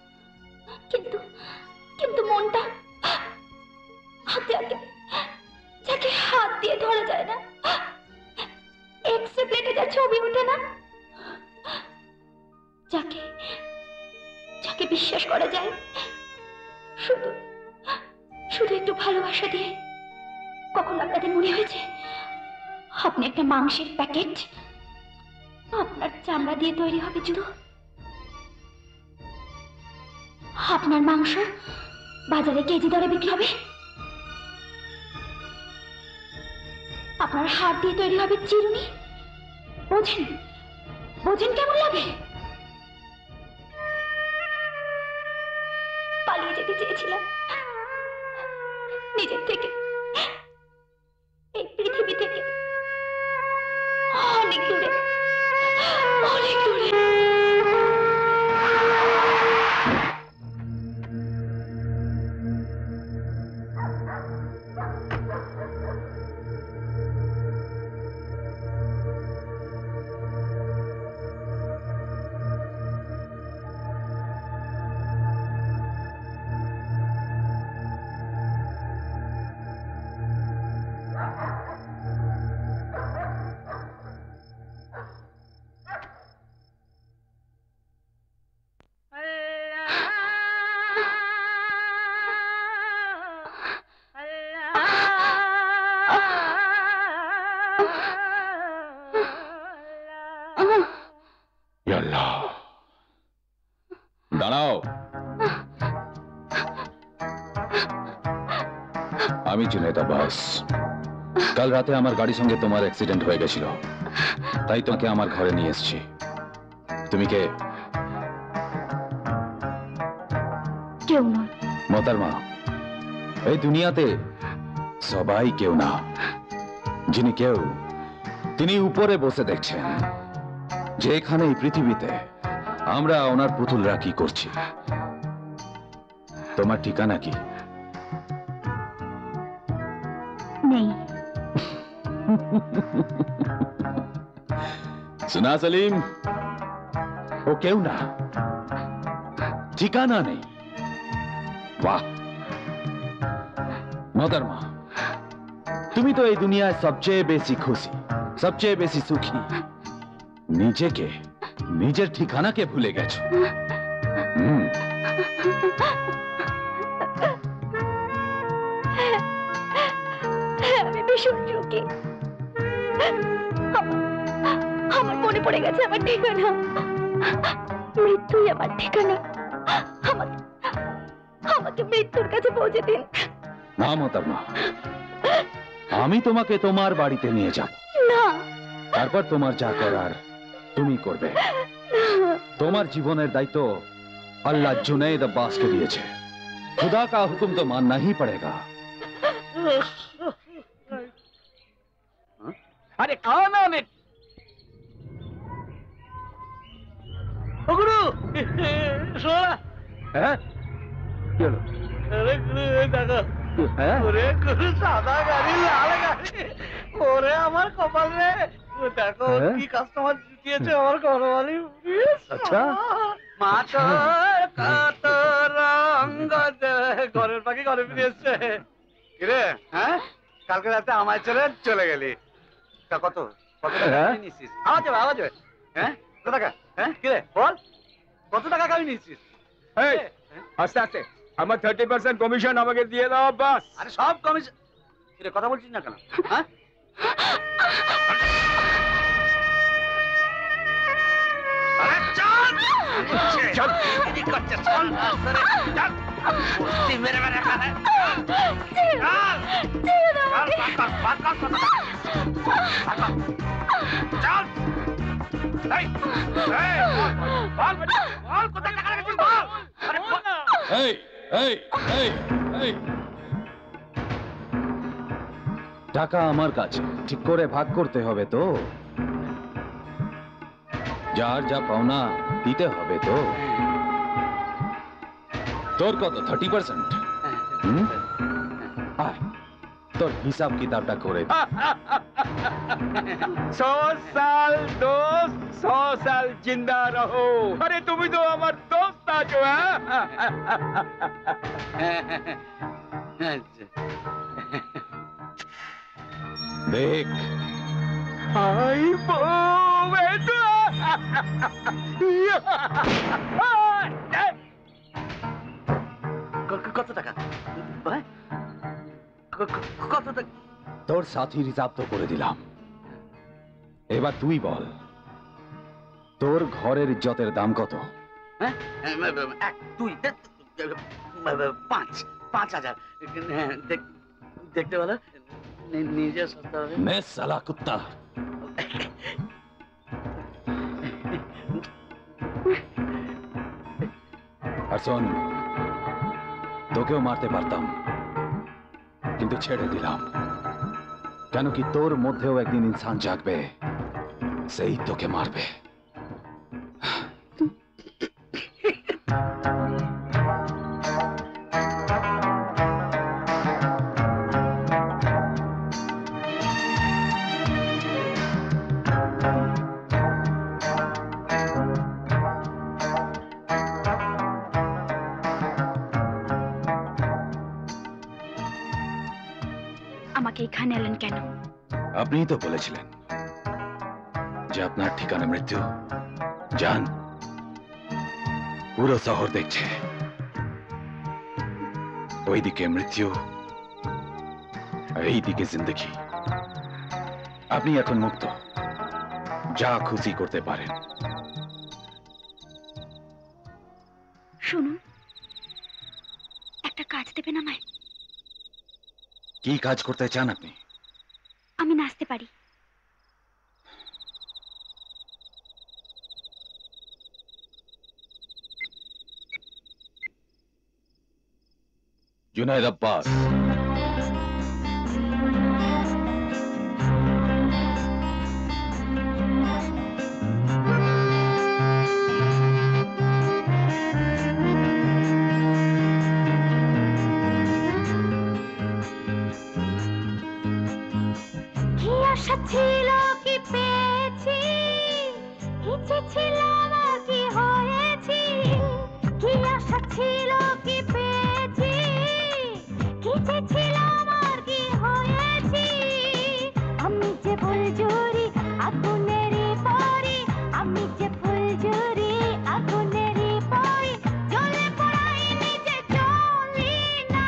Speaker 1: কিন্তু মনটা হাতে যাকে হাত দিয়ে ধরা যায় না, এক্সরে প্লেটে যা ছবি ওঠে না, যাকে বিশ্বাস করা যায় শুধু একটু ভালোবাসা দিয়ে। কখন আপনাদের মনে হয়েছে আপনি একটা মাংসের প্যাকেট, আপনার চামড়া দিয়ে তৈরি হবে জুতো, আপনার মাংস বাজারে কেজি দরে বিক্রি হবে, আপনার হাত দিয়ে তৈরি হবে চিরুনি। বোঝেন কেমন লাগে? পালিয়ে যেতে চেয়েছিলাম নিজের থেকে, এই পৃথিবী থেকে অনেক দূরে, অনেক দূরে।
Speaker 7: দাঁড়াও, আমি জুনেদ আব্বাস। কাল রাতে আমার গাড়ির সঙ্গে তোমার অ্যাক্সিডেন্ট হয়ে গেছিল, তাই তোমাকে আমার ঘরে নিয়ে এসেছি। তুমি কে?
Speaker 1: কেউ নয়
Speaker 7: মোহতারমা, এই দুনিয়াতে সবাই কেউ না। যিনি কেউ, তিনি উপরে বসে দেখছেন যে এখানে এই পৃথিবীতে আমরা ওনার পুতুলরা কি করছি। তোমার ঠিকানা কি?
Speaker 1: নেই।
Speaker 7: सुना सलीम, ও কেউ না, ঠিকানা নেই। বাহ মোহতারমা, তুমি তো এই দুনিয়ায় সবচেয়ে বেশি খুশি, সবচেয়ে বেশি সুখী। নিজেকে, নিজের ঠিকানাকে ভুলে গেছো।
Speaker 1: আমি ভীষণ সুখী। আমার মনে পড়ে গেছে আমার ঠিকানা, মৃত্যুই আমার ঠিকানা। আমাকে মৃত্যুর কাছে পৌঁছে দিন।
Speaker 7: না মোহতারমা, আমি তোমাকে তোমার বাড়িতে নিয়ে যাব,
Speaker 1: না,
Speaker 7: তারপর তোমার যা করার তুমি করবে। তোমার জীবনের দায়িত্ব अल्लाह जुनैद अब्बास को दिए। खुदा का हुक्म तो मानना ही पड़ेगा।
Speaker 6: अरे कौन है? गुरु सोना है क्या? अरे गुरु देखो ওরে গুরু সাদা গাড়ি লাল গাড়ি ওরে আমার কপাল রে দেখো কি কাস্টমার জিতিয়েছে আমার ঘরওয়ালি। আচ্ছা মাথা কত রঙ ঘরের পাখি ঘরে ফিরে এসছে।
Speaker 3: কিরে হ্যাঁ কালকে রাতে আমায় ছেড়ে চলে গেলি তা কত কত টাকা কামিয়ে নিয়েছিস আওয়াজ হবে হ্যাঁ কত টাকা হ্যাঁ কিরে বল কত টাকা কামিয়ে নিয়েছিস
Speaker 6: এই আস্তে আস্তে আমার 30% কমিশন আমাকে দিয়ে দাও বাস।
Speaker 3: আরে সব কমিশন কিরে কথা বলছিস না কেন হ্যাঁ আরে চল চল কি করছিস চল চল বস্তি মেরে মেরে খানে চল এই এই বল বল কত টাকা রেখেছিস বল আরে
Speaker 7: এই এই এই এই টাকা আমার কাছে ঠিক করে ভাগ করতে হবে তো যার যা পাওনা দিতে হবে তো তোর কত 30%? আয় তোর হিসাব কিতাবটা করে
Speaker 6: 100 সাল দোস্ত 100 সাল জিন্দা রহো। আরে তুমি তো আমার দোস্ত আছো।
Speaker 7: দেখ
Speaker 6: আই বউয়ে তো
Speaker 3: কত টাকা কত টাকা
Speaker 7: তোর সাথীর হিসাব তো করে দিলাম, এবার তুই বল তোর ঘরের ইজ্জতের দাম কত?
Speaker 3: হ্যাঁ 1 2 5,000 দেখতে বলো নিজে সস্তা হবে
Speaker 7: নে সালা কুত্তা। আর শোন, তোকেও মারতে পারতাম কিন্তু ছেড়ে দিলাম, কেন কি তোর মধ্যেও একদিন ইনসান জাগবে, সেই তোকে মারবে।
Speaker 1: আমাকে এখানে এলেন কেন?
Speaker 7: আপনিই তো বলেছিলেন যে আপনার ঠিকানা মৃত্যু। যান, পুরো শহর দেখছে, ওইদিকে মৃত্যু, এইদিকে জিন্দগি। আপনি এখন মুক্ত, যা খুশি করতে পারেন।
Speaker 1: শুনুন, একটা কাজ দেবেন আমায়?
Speaker 7: কি কাজ করতে চান আপনি?
Speaker 1: আমি নাচতে পারি।
Speaker 7: জুনায়েদ আব্বাস,
Speaker 1: ছিল কি পেয়েছি, ইচ্ছেছিলাম আর কি হয়েছি, কি আশা ছিল কি পেয়েছি, ইচ্ছেছিলাম আর কি হয়েছি। আমি যে ফুলঝুরি আগুনেরই পরি, আমি যে ফুলঝুরি আগুনেরই পরি, জ্বলে পড়াই নিজে চলি না।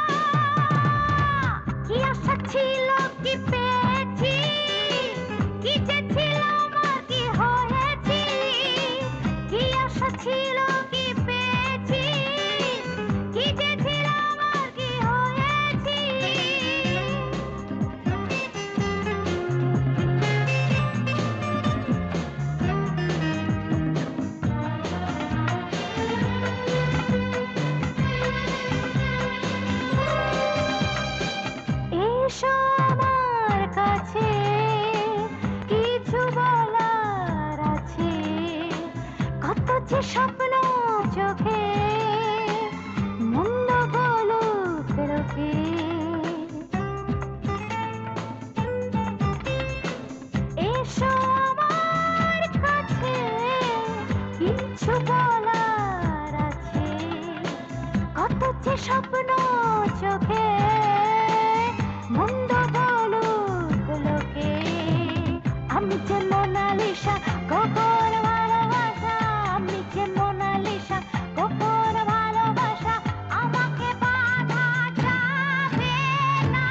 Speaker 1: কি আশা ছিল কি পেয়েছি, কি চেয়েছিলাম আর কি হয়েছি, কি আশা ছিল কি পেয়েছি, কি চেয়েছিলাম আর কি হয়েছি। এসো আমার কাছে, কিছু বলার আছে, কত যে স্বপ্ন চোখে, মন্দ বলুক লোকে। এসো আমার কাছে, কিছু বলার আছে, কত যে স্বপ্ন চোখে, মন্দ বলুক লোকে, আমি যে মোনালিসা গোপন ভালোবাসা, আমি যে মোনালিসা গোপন ভালোবাসা, আমাকে বাধা যাবে না।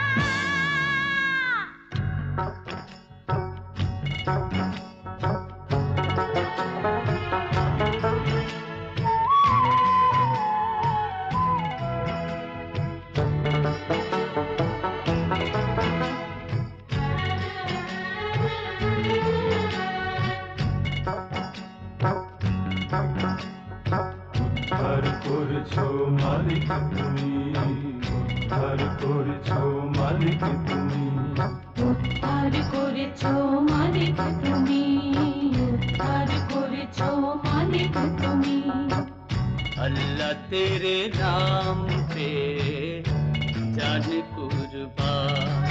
Speaker 6: উদ্ধার করেছো মালিক তুমি, উদ্ধার করেছো মালিক তুমি,
Speaker 1: উদ্ধার করেছো মালিক তুমি, উদ্ধার করেছো মালিক তুমি।
Speaker 6: अल्लाह तेरे नाम पे जान कुर्बान,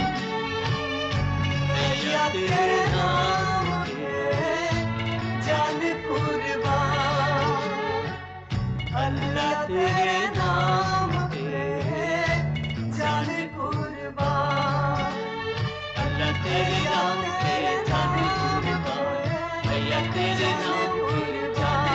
Speaker 6: अल्लाह तेरे नाम पे जान कुर्बान, अल्लाह तेरे नाम पे जान कुर्बान, अल्लाह तेरे नाम पे जान कुर्बान, अल्लाह तेरे नाम पे जान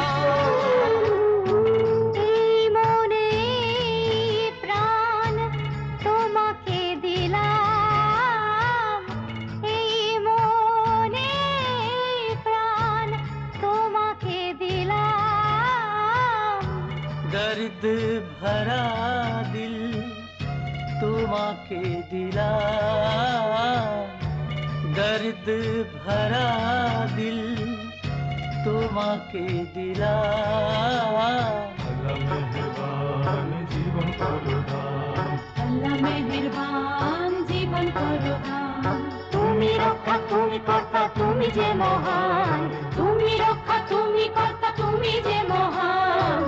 Speaker 1: এই মনে প্রাণ তোমাকে দিলাম, এই মনে প্রাণ তোমাকে দিলাম।
Speaker 6: दर्द भरा दिल তোমাকে দিলাম, दर्द भरा दिल তোমাকে দিলাম। আল্লাহ মেহেরবান জীবন করো দান,
Speaker 1: আল্লাহ মেহেরবান জীবন করো দান। তুমি রক্ষা তুমি কর্তা তুমি যে মহান, তুমি রক্ষা তুমি কর্তা তুমি যে মহান।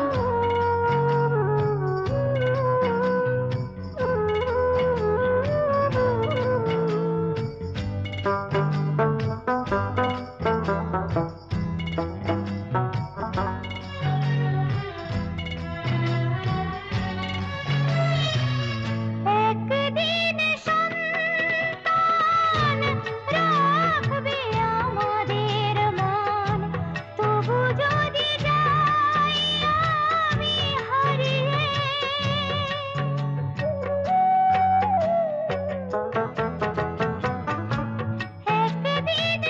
Speaker 1: একদিন সন্তান রাখবে আমাদের মান, তবু যদি যাই আমি হারিয়ে। একদিন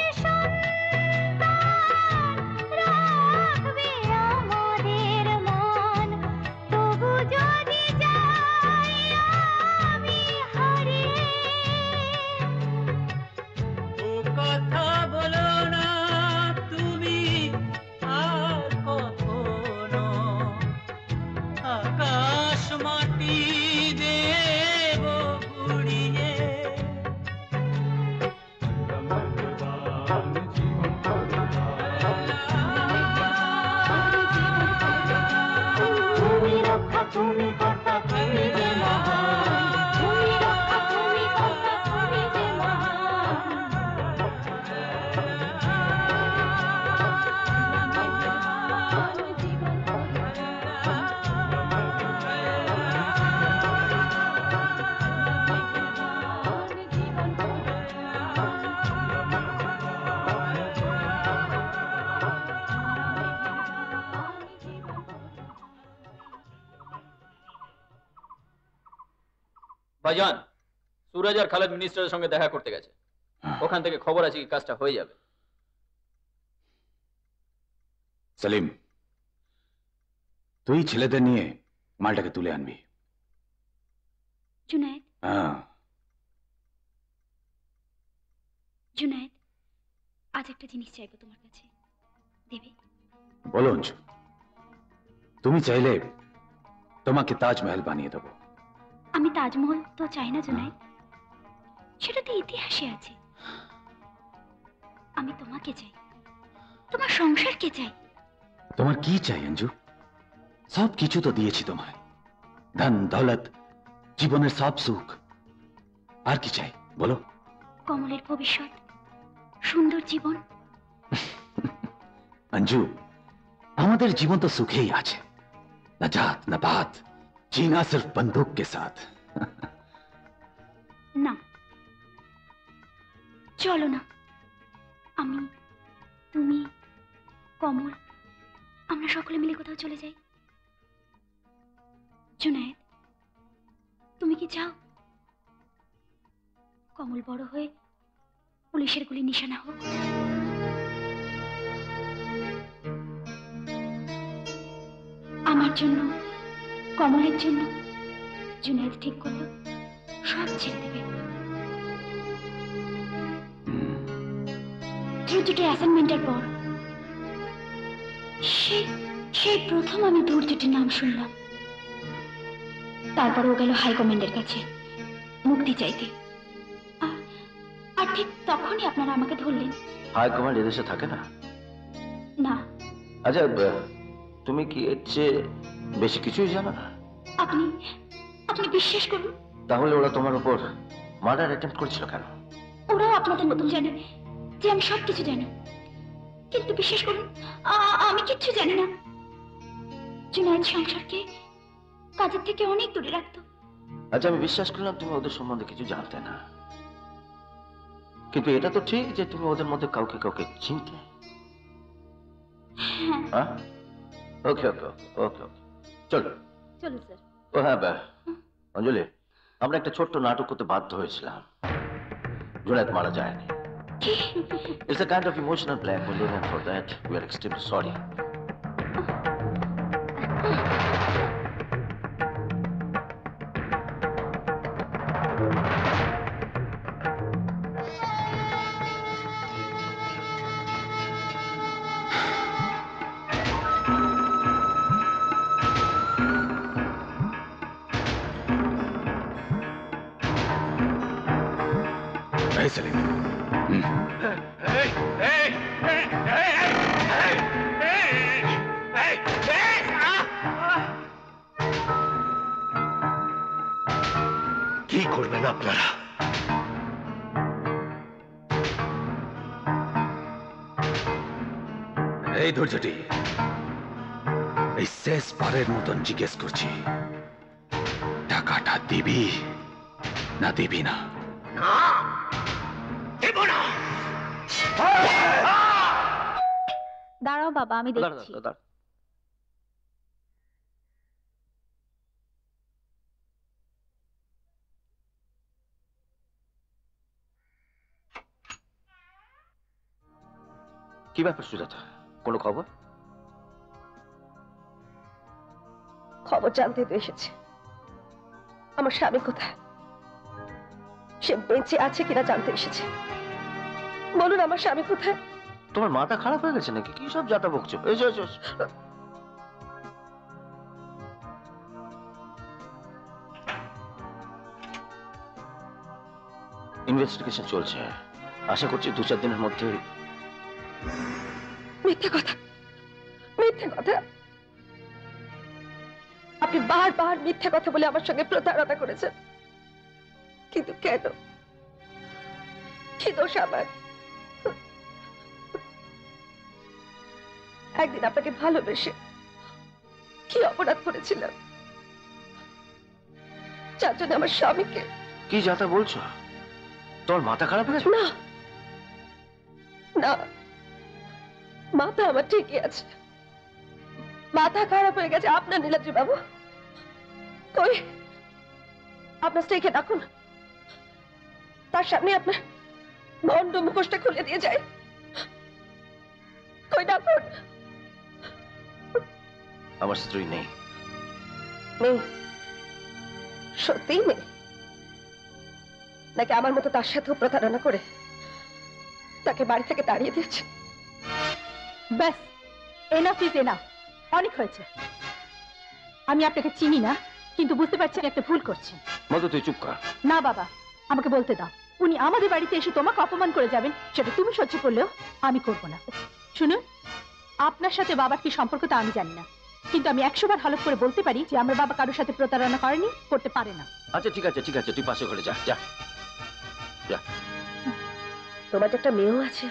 Speaker 1: সন্তান রাখবে আমাদের মান, তবু যদি যাই আমি হারিয়ে।
Speaker 6: ও কথা বলো না তুমি আর কখনো, আকাশ মাটি দেব উড়িয়ে।
Speaker 1: তুমি রক্ষা তুমি কর্তা তুমি যে মহান, তুমি রক্ষা তুমি কর্তা তুমি যে
Speaker 10: ভাইজান, সুরজ আর খালেদ মিনিস্টারের সঙ্গে দেখা করতে গেছে, ওখান থেকে খবর আছে কি কাজটা হয়ে যাবে।
Speaker 7: সলিম, তুই ছেলেদের নিয়ে মালটাকে তুলে আনবি।
Speaker 1: জুনায়েদ,
Speaker 7: হ্যাঁ,
Speaker 1: জুনায়েদ, আজ একটা জিনিস চাইবো তোমার কাছে, দেবে?
Speaker 7: বলো অঞ্জু। তুমি চাইলে তোমাকে তাজমহল বানিয়ে দেবো।
Speaker 1: আমি তাজমহল তো চাই না জুনায়েদ, সেটা তো ইতিহাসে আছে। আমি তোমাকে চাই, তোমার সংসারকে চাই।
Speaker 7: তোমার কি চাই অঞ্জু? সব কিছু তো দিয়েছি তোমায়, ধন দৌলত, জীবনের সব সুখ। আর কি চাই বলো?
Speaker 1: কমলের ভবিষ্যৎ, সুন্দর জীবন।
Speaker 7: अंजू, हमारे जीवन तो सुखे ही आज है, न जात न बात, जीना सिर्फ बंदूक के साथ।
Speaker 1: না, চলো না, আমি, তুমি, কমল, আমরা সকলে মিলে কোথাও চলে যাই। জুনায়েদ, তুমি কি চাও কমল বড় হয়ে পুলিশের গুলি নিশানা হোক? আমার জন্য, কমলের জন্য জুনায়েদ ঠিক করলো সব ছেড়ে দেবে। ধৈর্যটি অ্যাসাইনমেন্টের পর সেই প্রথম আমি ধৈর্যটির নাম শুনলাম। তারপর ও গেল হাইকমান্ডের কাছে মুক্তি চাইতে, আর ঠিক তখনই আপনারা আমাকে ধরলেন।
Speaker 9: হাইকমান্ড এদেশে থাকে না?
Speaker 1: না।
Speaker 9: আচ্ছা, তুমি কি এর চেয়ে বেশি কিছুই জানো না?
Speaker 1: আপনি বিশ্বাস করুন।
Speaker 9: তাহলে ওরা তোমার উপর মার্ডার অ্যাটেম্প্ট করেছিল কেন?
Speaker 1: ওরাও আপনাদের মতন জানে যে আমি সবকিছু জানি, কিন্তু বিশ্বাস করুন আমি কিচ্ছু জানি না। জুনায়েদ সংসারকে কাজের থেকে অনেক দূরে রাখতো।
Speaker 9: আচ্ছা, আমি বিশ্বাস করলাম তুমি ওদের সম্বন্ধে কিছু জানতে না, কিন্তু এটা তো ঠিক যে তুমি ওদের মধ্যে কাউকে কাউকে চিনতে।
Speaker 1: হ্যাঁ।
Speaker 9: ওকে ওকে ওকে ওকে, চলো
Speaker 1: চলো স্যার।
Speaker 9: ও হ্যাঁ, অঞ্জলি, আমরা একটা ছোট্ট নাটক করতে বাধ্য হয়েছিলাম। জুনায়েদ মারা যায়নি। It's a kind of emotional blackmailing, and for that we are extremely sorry.
Speaker 7: Hey, Salim.
Speaker 5: কি করবেন আপনারা?
Speaker 7: এই ধৈর্যটি, এই শেষ বারের মতন জিজ্ঞেস করছি, টাকাটা দিবি না দিবি না?
Speaker 1: দাঁড়াও বাবা, আমি দেখছি।
Speaker 9: কি ব্যাপার সুজাতা, কোনো খবর?
Speaker 12: খবর জানতে তো এসেছে। আমার স্বামী কোথায়, সে বেঁচে আছে কিনা জানতে এসেছে। বলুন আমার স্বামী কোথায়?
Speaker 9: তোমার মাথা খারাপ হয়ে গেছে নাকি? কি সব যাতা বকছো? এসো এসো। ইনভেস্টিগেশন চলছে, আশা করছি 2-4 দিনের মধ্যে।
Speaker 12: মিথ্যে কথা, মিথ্যে কথা। আপনি বারবার মিথ্যে কথা বলে আমার সঙ্গে প্রতারণা করেছেন, কিন্তু কেন? কি দোষ আমার? একদিন আপনাকে ভালোবেসে কি অপরাধ করেছিলাম, যার জন্য আমার স্বামীকে।
Speaker 9: কি যাতা বলছো? তোমার মাথা খারাপ হয়ে গেছে?
Speaker 12: না না, মাথা আমার ঠিকই আছে। মাথা খারাপ হয়ে গেছে আপনার, নীলাদ্রি বাবু। কই আপনার স্ত্রীকে ডাকুন, তার সামনে আপনার ভণ্ড মুখোশটা খুলে দিয়ে যায়। কই ডাকুন।
Speaker 9: আমার স্ত্রী নেই।
Speaker 12: নেই? সত্যিই নেই? নাকি আমার মতো তার সাথেও প্রতারণা করে তাকে বাড়ি থেকে তাড়িয়ে দিয়েছে?
Speaker 1: ব্যাস, এনাফ ইজ এনাফ, অনেক হয়েছে। আমি আপনাকে চিনি না, কিন্তু বুঝতে পারছি একটা ভুল করছি।
Speaker 9: মধু, তুই চুপ কর।
Speaker 1: না বাবা, আমাকে বলতে দাও। উনি আমাদের বাড়িতে এসে তোমাকে অপমান করে যাবেন, সেটা তুমি সহ্য করলেও আমি করব না। শুনুন, আপনার সাথে বাবার কি সম্পর্ক তা আমি জানি না, কিন্তু আমি 100 বার হলফ করে বলতে পারি যে আমার বাবা কারোর সাথে প্রতারণা করেনি, করতে পারে না।
Speaker 9: আচ্ছা ঠিক আছে ঠিক আছে, তুই পাশে ঘরে যা যা যা।
Speaker 12: তোমার যে একটা মেয়েও আছে,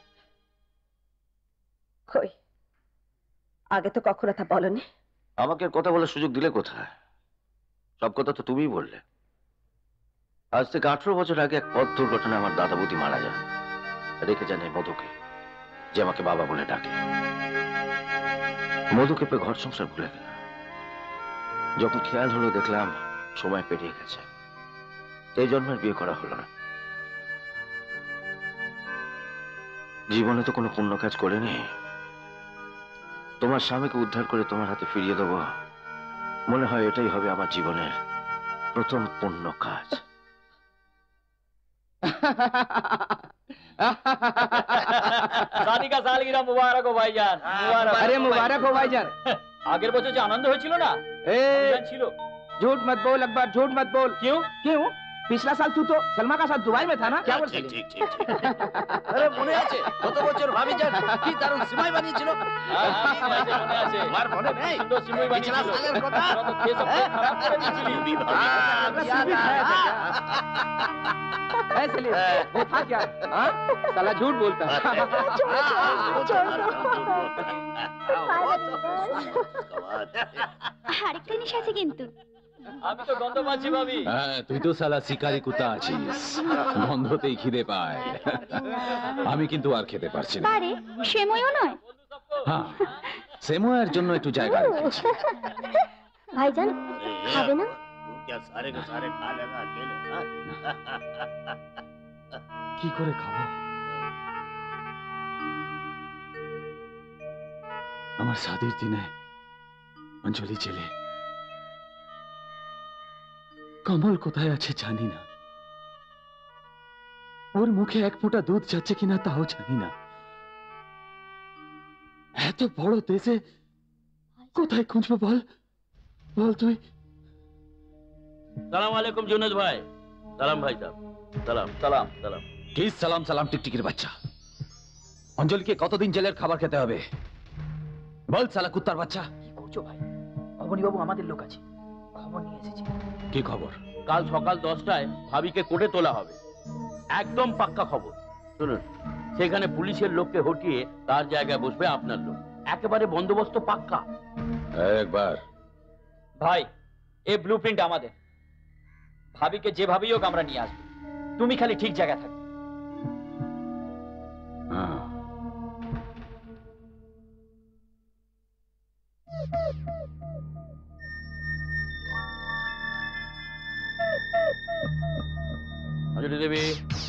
Speaker 12: কই আগে তো কখনো তা বলনি।
Speaker 9: আমাকে আর কথা বলার সুযোগ দিলে কোথায়? সব কথা তো তুমিই বললে। আজ থেকে 18 বছর আগে এক পথ দুর্ঘটনায় আমার দাদা বৌদি মারা যায়। রেখে যান এই মধুকে, যে আমাকে বাবা বলে ডাকে। মধুকে পেয়ে ঘর সংসার ভুলে গেলাম। যখন খেয়াল হলো দেখলাম সময় পেরিয়ে গেছে, এই জন্মের বিয়ে করা হলো না। জীবনে তো কোনো পুণ্য কাজ করিনি। তোমার স্বামীকে উদ্ধার করে তোমার হাতে ফিরিয়ে দেবো, মনে হয় এটাই হবে আমার জীবনের প্রথম পুণ্য কাজ।
Speaker 10: शादी का सालगिरह मुबारक हो भाईजान। मुबारक।
Speaker 13: अरे मुबारक हो भाईजान।
Speaker 10: আগের বছর যে আনন্দ হয়েছিল না, ছিল।
Speaker 13: झूठ मत बोल अकबर, झूठ मत बोल। क्यों क्यों? पिछला साल तू तो सलमा का साथ दुबई में था ना? क्या बोल
Speaker 2: ঠিক ঠিক ঠিক ঠিক। আরে মনে আছে গত বছর ভাবি যান কি দারুণ সিমাই বানিয়েছিল?
Speaker 10: মনে আছে।
Speaker 2: আমার মনে নেই।
Speaker 10: সুন্দর সিমুই
Speaker 2: পিছলা
Speaker 10: বানিয়েছিল।
Speaker 2: সালের কথা।
Speaker 10: তোরা তো খেয়ে সব খারাপ করে দিয়েছিলি।
Speaker 13: है सलीम, वो था क्या? हाँ? साला झूठ बोलता है।
Speaker 1: আরেকটা জিনিস আছে কিন্তু।
Speaker 10: আমি তো গন্ধ পাচ্ছি ভাবি।
Speaker 7: হ্যাঁ, তুই তো সালা শিকারি কুত্তা আছিস, গন্ধতেই খিদে পায়। আমি কিন্তু আর খেতে পারছি না।
Speaker 1: পারে সেময়ও নয়।
Speaker 7: হ্যাঁ, সেময়ের জন্য একটু জায়গা রেখেছি।
Speaker 1: ভাইজান খাবে না?
Speaker 2: तू क्या सारे के सारे खा लेगा अकेले? हाँ?
Speaker 7: কি করে খাবো? আমার শাদির দিনে অঞ্জলি জেলে, কমল কোথায় আছে জানি না, ওর মুখে এক ফোঁটা দুধ যাচ্ছে কিনা তাও জানি না। এত বড় দেশে কোথায় খুঁজবো বল বল তুই।
Speaker 2: सलाम वालेकुम जुनैद भाई। सलाम भाई साहब। सलाम सलाम सलाम।
Speaker 7: কি সালাম সালাম টিকটিকির বাচ্চা? অঞ্জলিকে কতদিন জেলের খাবার খেতে হবে বল শালা কুত্তার বাচ্চা।
Speaker 13: কি করছো ভাই? অবনী বাবু আমাদের লোক আছে, খবর নিয়ে এসেছে।
Speaker 7: কি খবর?
Speaker 2: কাল সকাল 10টায় ভাবিকে কোর্টে তোলা হবে, একদম পাক্কা খবর। শুনুন, সেখানে পুলিশের লোককে হটিয়ে তার জায়গায় বসবে আপনার লোক, একেবারে বন্দোবস্ত পাক্কা।
Speaker 7: একবার
Speaker 10: ভাই এই ব্লুপ্রিন্ট আমাদের, ভাবিকে যেভাবেই হোক আমরা নিয়ে আসবো, তুমি খালি ঠিক জায়গায় থাকবে।
Speaker 2: अंजलि देवी,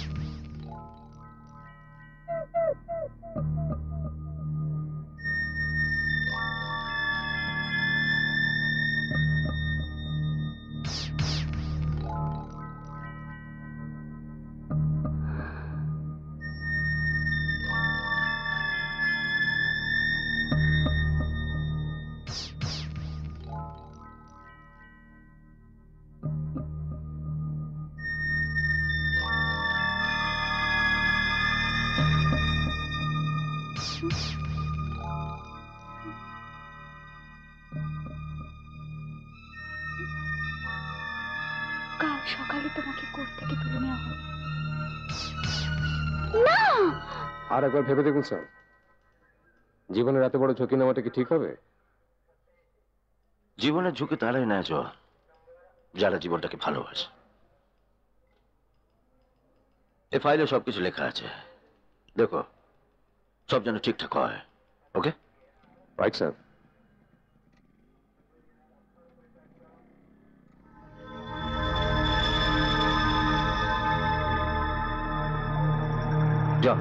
Speaker 1: কাল সকালে তোমাকে কোর্ট থেকে তুলে নেওয়া হবে। না,
Speaker 8: আর একবার ভেবে দেখুন স্যার, জীবনের এত বড় ঝুঁকি নেওয়াটা কি ঠিক হবে?
Speaker 9: জীবনের ঝুঁকি তারাই নেয় যারা জীবনটাকে ভালোবাসে। এ ফাইলে সবকিছু লেখা আছে, দেখো সব যেন ঠিকঠাক হয়। ওকে?
Speaker 8: Right sir.
Speaker 9: যা,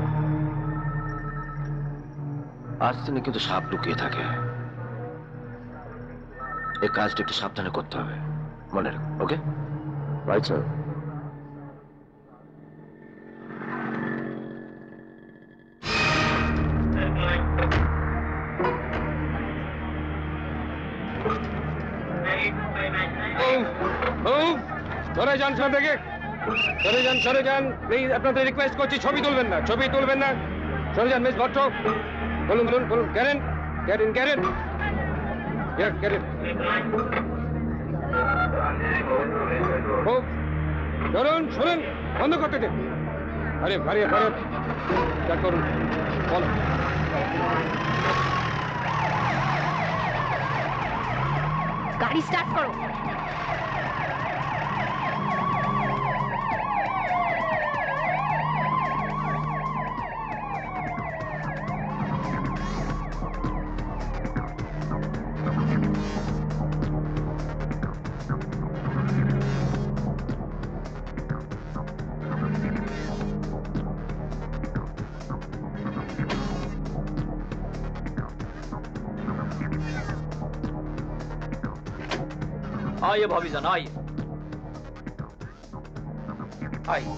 Speaker 9: আজ দিনে কিন্তু সাপ লুকিয়ে থাকে, এই কাজটা একটু সাবধানে করতে হবে, মনে রাখো। ওকে?
Speaker 8: Right sir.
Speaker 13: সরে যান সব থেকে, সরে যান সরে যান প্লিজ, আপনাদের রিকোয়েস্ট করছি ছবি তুলবেন না, ছবি তুলবেন না, সরে যান। মিস ভট্ট বলুন বলুন বলুন। ক্যারেন ক্যারেন ক্যারেন ক্যারেন, চলুন শুনুন, বন্ধ করতে দিন। আরে আরে আরে চেক করুন, বল।
Speaker 1: গাড়ি স্টার্ট করো।
Speaker 10: आइए भाभी जान, आइए आइए।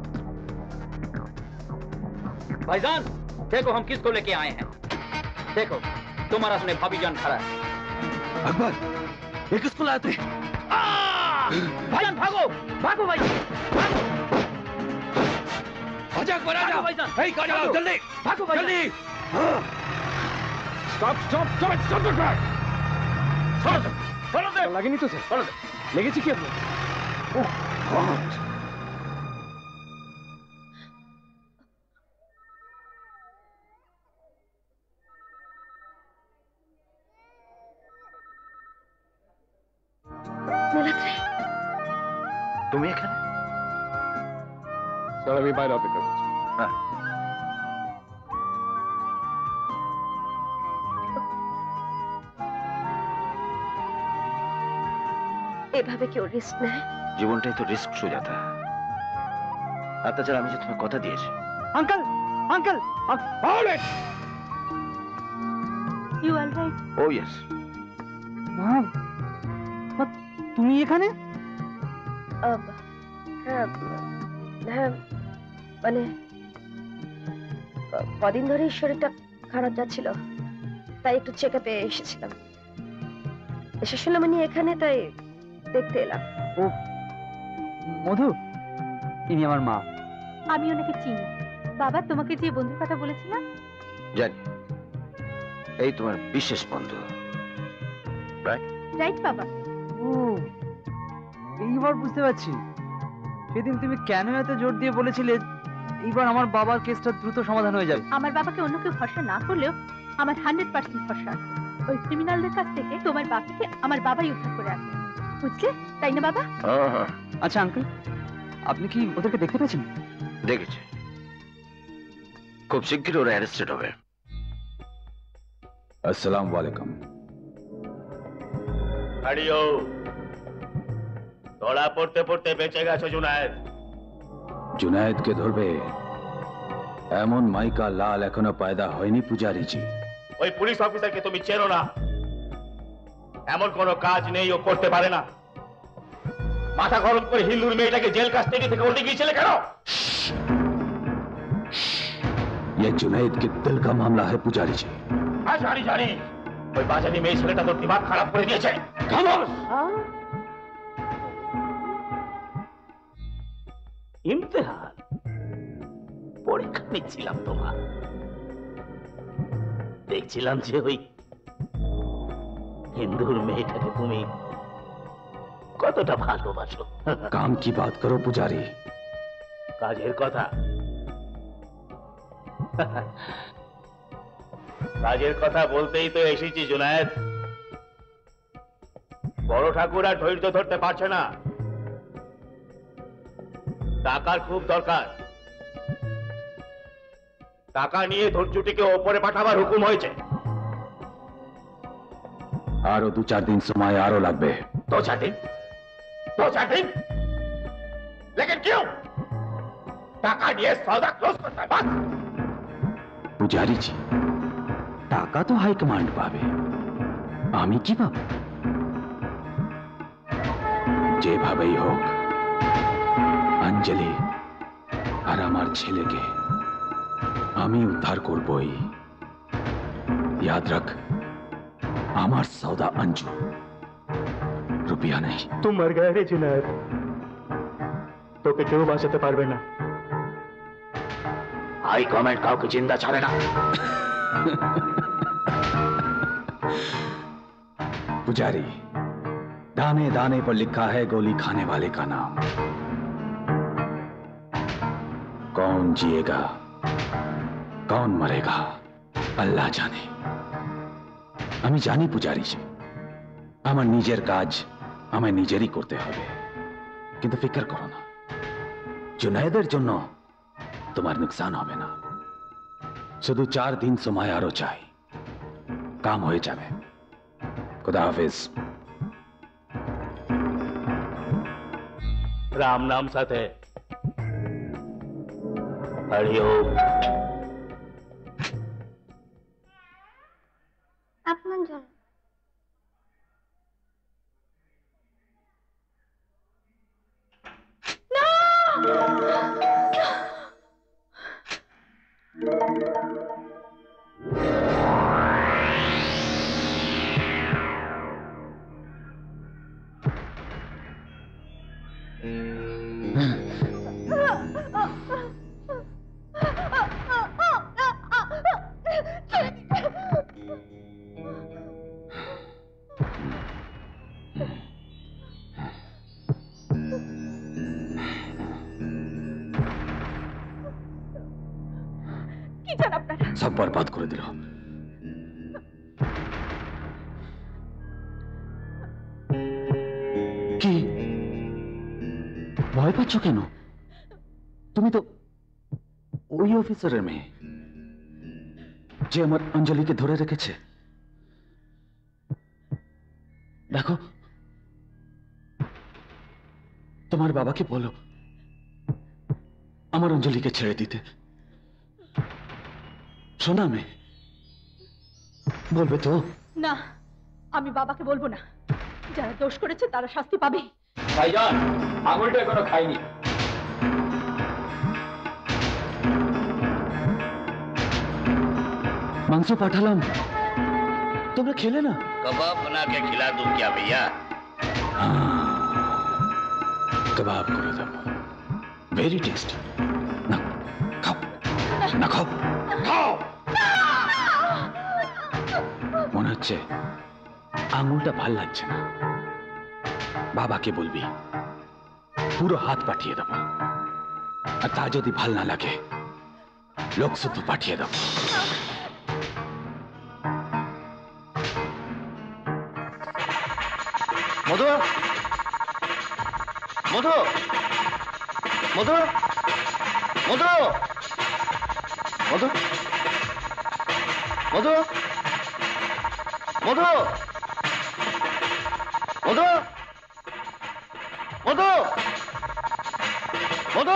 Speaker 10: भाईजान देखो हम किसको लेके आए हैं। देखो तुम्हारा सुने भाभी जान खड़ा है।
Speaker 3: अकबर, ये किसको लाए थे?
Speaker 10: भाईजान भागो भागो भाई, भागो।
Speaker 3: आजा अकबर, आजा
Speaker 10: भाईजान,
Speaker 3: गाड़ी लाओ जल्दी,
Speaker 10: भागो भाईजान।
Speaker 3: जल्दी।
Speaker 13: Stop stop stop stop the truck.
Speaker 10: छोड़ो दे।
Speaker 13: लगे नहीं तो सर,
Speaker 10: छोड़ो दे।
Speaker 13: लेगेছি কি আপনি?
Speaker 3: ओह गॉड।
Speaker 12: নীলাদ্রি,
Speaker 9: তুমি এখানে?
Speaker 13: স্যার আমি বাইরে অপেক্ষা করছি।
Speaker 9: হ্যাঁ।
Speaker 12: এভাবে কেউ রিস্ক নেয়?
Speaker 9: জীবনটাই তো রিস্ক সুজাতা। আর তাছাড়া আমি যে তোমার কথা দিয়েছি।
Speaker 6: Uncle uncle
Speaker 1: you are right.
Speaker 9: Oh yes.
Speaker 6: তুমি এখানে?
Speaker 12: হ্যাঁ হ্যাঁ, মানে কদিন ধরে শরীরটা খারাপ যাচ্ছিল, তাই একটু চেক আপে এসেছিলাম। এসে শুনলাম উনি এখানে, তাই দেখতে এলাম।
Speaker 6: ও মধু, ইনি আমার মা।
Speaker 1: আমি ওনাকে চিনি। বাবা তোমাকে যে বন্ধুর কথা বলেছিলাম।
Speaker 9: জানি, এই তোমার বিশেষ বন্ধু, রাইট?
Speaker 1: রাইট বাবা।
Speaker 6: ও এইবার বুঝতে পারছি সেদিন তুমি কেন এত জোর দিয়ে বলেছিলে এইবার আমার বাবার কেসটা দ্রুত সমাধান হয়ে যাবে।
Speaker 1: আমার বাবাকে অন্য কেউ ভরসা না করলেও আমার 100% ভরসা আছে। ওই ক্রিমিনালদের কাছ থেকে তোমার বাবাকে আমার বাবাই উদ্ধার করে আনবে, বুঝলে? তাই না বাবা?
Speaker 6: আচ্ছা আঙ্কেল, আপনি কি ওদেরকে দেখতে পেয়েছেন?
Speaker 9: দেখেছি, খুব শিগগিরই ওরা অ্যারেস্টেড হবে।
Speaker 7: अस्सलाम वालेकुम।
Speaker 2: হারিও ধরা পড়তে পড়তে বেঁচে গেছো জুনায়েদ।
Speaker 7: जुनैद ধরবে এমন মাইকা লাল এখনো পয়দা হয়নি পূজারি জি।
Speaker 2: ওই পুলিশ অফিসারকে তুমি চেনো না? এমন কোনো কাজ নেই ও করতে পারে না। মাথা গরম করে হিন্দুর মেয়েটাকে জেল কাস্টডি থেকে উল্টে গিয়েছিলে কেন?
Speaker 7: ये जुनैद के दिल का मामला है पुजारी जी।
Speaker 2: হ্যাঁ জানি জানি, ওই বাজানি মেয়ে ছেলেটা তোর দিমাগ খারাপ করে দিয়েছে। খামোশ! ইমতিহান পরীক্ষা নিচ্ছিলাম তোমার, দেখছিলাম যে ওই হিন্দুর মেয়েটাকে তুমি কতটা ভালোবাসো।
Speaker 7: काम की बात करो पुजारी।
Speaker 2: কাজের কথা? কাজের কথা বলতেই তো এসেছি জুনায়েদ। বড় ঠাকুর আর ধৈর্য ধরতে পারছে না, টাকার খুব দরকার। টাকা নিয়ে ধৈর্যটিকে ওপরে পাঠাবার হুকুম হয়েছে।
Speaker 7: आरो 2-4 दिन समय आरो লাগবে।
Speaker 2: 2-4 दिन? 2-4 दिन? लेकिन क्यों? টাকা নিয়ে সওদা ক্লোজ করতে হয় বাস।
Speaker 7: পুজারি জি, টাকা তো হাই কমান্ড পাবে, আমি কি পাবো? যেভাবেই হোক অঞ্জলি আর আমার ছেলেকে আমি উদ্ধার করবই। याद रख, আমার সওদা अंजू, रुपया नहीं।
Speaker 6: তুই মর গয়া রে जुनैद, তোকে কেউ বাঁচাতে পারবে না।
Speaker 2: হাই কমেন্ট কাউকে জিন্দা ছাড়ে না।
Speaker 7: पुजारी, दाने दाने पर लिखा है गोली खाने वाले का नाम। कौन जिएगा कौन मरेगा अल्लाह जाने। আমি জানি পূজারি জি, আমার নিজের কাজ আমায় নিজেরই করতে হবে, কিন্তু ফিকর করো না, জুনায়েদের জন্য তোমার নুকসান হবে না। শুধু 4 দিন সময় আরো চাই, কাম হয়ে যাবে। खुदा हाफिज।
Speaker 2: রাম নাম সাথে হরিওম।
Speaker 1: আপনার জন্য।
Speaker 12: কি চান আপনারা?
Speaker 7: সব বরবাদ করে দিল। কি ভয় পাচ্ছ কেন? তুমি তো ওই অফিসারের মেয়ে যে আমার অঞ্জলিকে ধরে রেখেছে। দেখো, তোমার বাবাকে বলো আমার অঞ্জলিকে ছেড়ে দিতে। শোনা মেয়ে, বলবে তো?
Speaker 12: না, আমি বাবাকে বলবো না। যারা দোষ করেছে তারা শাস্তি পাবে।
Speaker 10: ভাইজান, আঙুলটা এখনো খাইনি।
Speaker 7: মাংস পাঠালাম, তোমরা খেলে না?
Speaker 2: कबाब बना के खिला दूं क्या भैया?
Speaker 7: कबाब করে দেবো, ভেরি টেস্টি। না খাও, না খাও, খাও। মনে হচ্ছে আঙুলটা ভাল লাগছে না। বাবাকে বলবি পুরো হাত পাঠিয়ে দেবো, আর তা যদি ভাল না লাগে লোক শুদ্ধ পাঠিয়ে দেবো।
Speaker 9: মধু, মধু, মধু, মধু, মধু, মধু, মধু, মধু, মধু, মধু,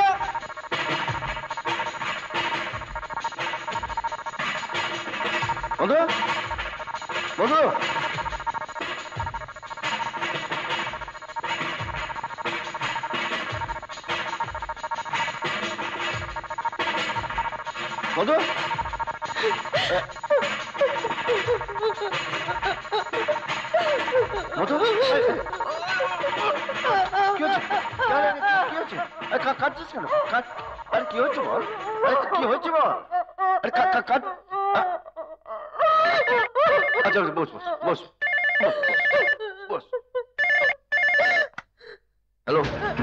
Speaker 9: মধু, মধু, মধু, মধু, কি হচ্ছে? কি হচ্ছে? কাঁদছিস কেন? আরে কি হচ্ছে বল? আরে কি হচ্ছে বল? আরে কাঁদ। আচ্ছা বস বস বস বস। हेलो,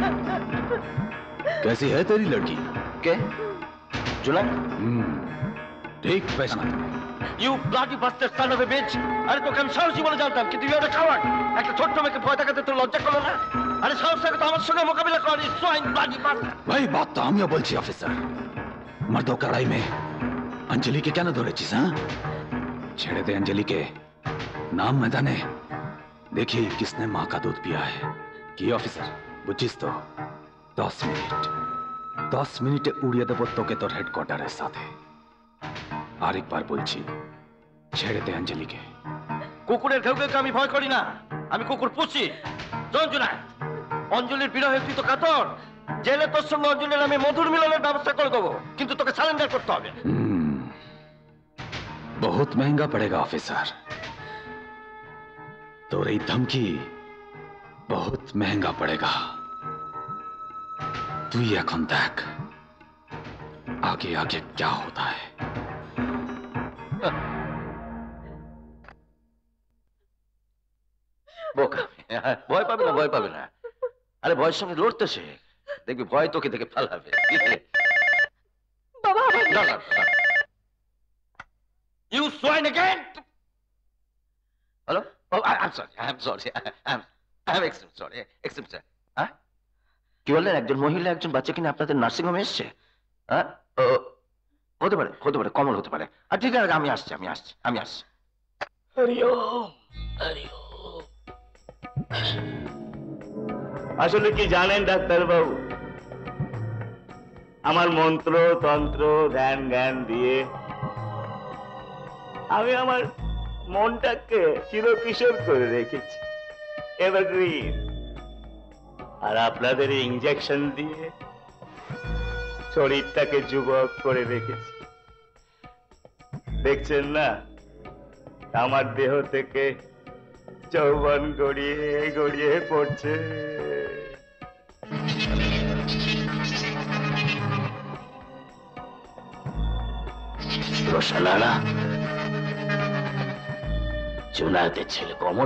Speaker 7: कैसी है तेरी लड़की?
Speaker 9: क्या? जुलाई?
Speaker 7: ठीक पहचाना।
Speaker 9: You bloody bastard son of a bitch! আরে তোকে আমি সাহসী বলে জানতাম, কিন্তু তুই একটা খাওয়ার। একটা ছোট্ট মেয়েকে ভয় দেখাতে তোর লজ্জা করলো না? আরে সাহস থাকে তো আমার সঙ্গে মোকাবিলা কর, swine bloody bastard!
Speaker 7: भाई बात तो आमिया बोलছি অফিসার। मर्दों का लड़ाई में अंजलि के क्या न धोरेছিস? हाँ, छेड़े दे अंजलि के नाम मैदाने। देखिए किसने माँ का दूध पिया है। কি অফিসার বুঝছিস তো? 10 মিনিটে উড়িয়ে দেবো তোকে তোর হেডকোয়ার্টারের সাথে। আরেকবার বলছি, ছেড়ে দে অঞ্জলিকে।
Speaker 9: কুকুরের ঘেউকে আমি ভয় করি না, আমি কুকুর পুষি। জঞ্জুনায় অঞ্জলির বিরহে তুই তো কাতর। জেলে তোর সঙ্গে অঞ্জলির আমি মধুর মিলনের ব্যবস্থা করে দেবো, কিন্তু তোকে সারেন্ডার করতে হবে।
Speaker 7: बहुत महंगा पड़ेगा ऑफिसर। তোর এই ধমকি बहुत महंगा पड़ेगा। তুই এখন দেখ आगे आगे क्या होता है।
Speaker 9: বোকা, ভয় পাবে না, ভয় পাবে না। আরে ভয়ের সঙ্গে লড়তে শেখ, দেখবি ভয় তোকে দেখে পালাবে।
Speaker 12: বাবা,
Speaker 9: You swine again! Hello? Oh, I'm sorry. I'm extremely sorry. Extremely sorry. হ্যাঁ? কি বললেন? একজন মহিলা একজন বাচ্চা কিনে আপনাদের নার্সিং হোমে এসছে? হ্যাঁ? হতে পারে, কমল হতে পারে। আর ঠিক আছে, আমি আসছি।
Speaker 14: আসলে কি জানেন ডাক্তার বাবু, আমার মন্ত্র তন্ত্র ধ্যান জ্ঞান দিয়ে আমি আমার মনটাকে চিরকিশোর করে রেখেছি, এভারগ্রিন। আর আপনাদের ইঞ্জেকশন দিয়ে শরীরটাকে যুবক করে রেখেছি। দেখছেন না, আমার দেহ থেকে যৌবন গড়িয়ে গড়িয়ে পড়ছে।
Speaker 2: রোশনারা জুনায়েদের ছেলে কমল।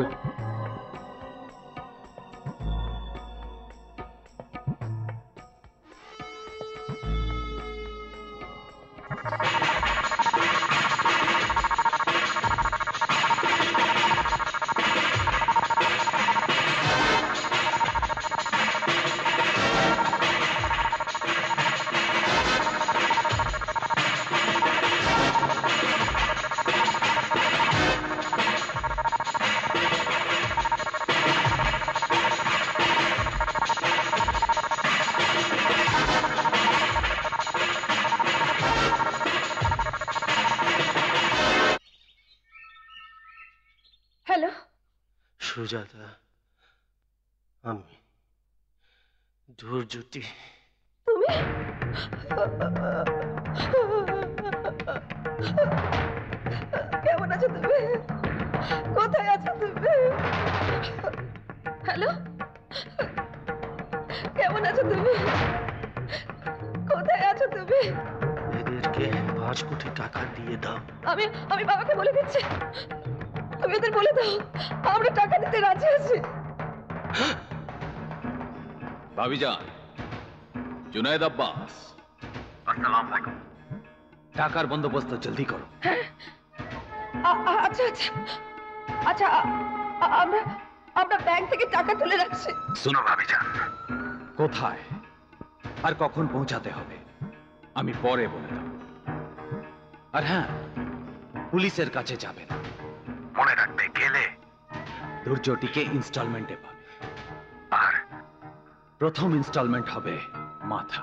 Speaker 12: হ্যালো
Speaker 15: সুজাতা, আমি ধৈর্যটি।
Speaker 12: তুমি কেমন আছো তুমি? কোথায় আছো তুমি? হ্যালো, কেমন আছো তুমি? কোথায় আছো তুমি?
Speaker 15: এদেরকে 5 কোটি টাকা দিয়ে দাও।
Speaker 12: আমি বাবাকে বলে দিচ্ছি, তুমি ওদের বলে দাও আমরা টাকা দিতে রাজি আছি।
Speaker 7: ভাবিজান, জুনায়েদ আব্বাস, আসসালামু আলাইকুম। টাকার বন্দোবস্ত জলদি করো।
Speaker 12: আচ্ছা আচ্ছা আচ্ছা, আমরা ব্যাংক থেকে টাকা তুলে রাখছি।
Speaker 7: শোনো ভাবিজান, কোথায় আর কখন পৌঁছাতে হবে আমি পরে বলে দেব। আর হ্যাঁ, পুলিশের কাছে যাবে না, মনে রাখবে গেলে ধৈর্যটিকে ইনস্টলমেন্টে পাবে, আর প্রথম ইনস্টলমেন্ট হবে মাথা।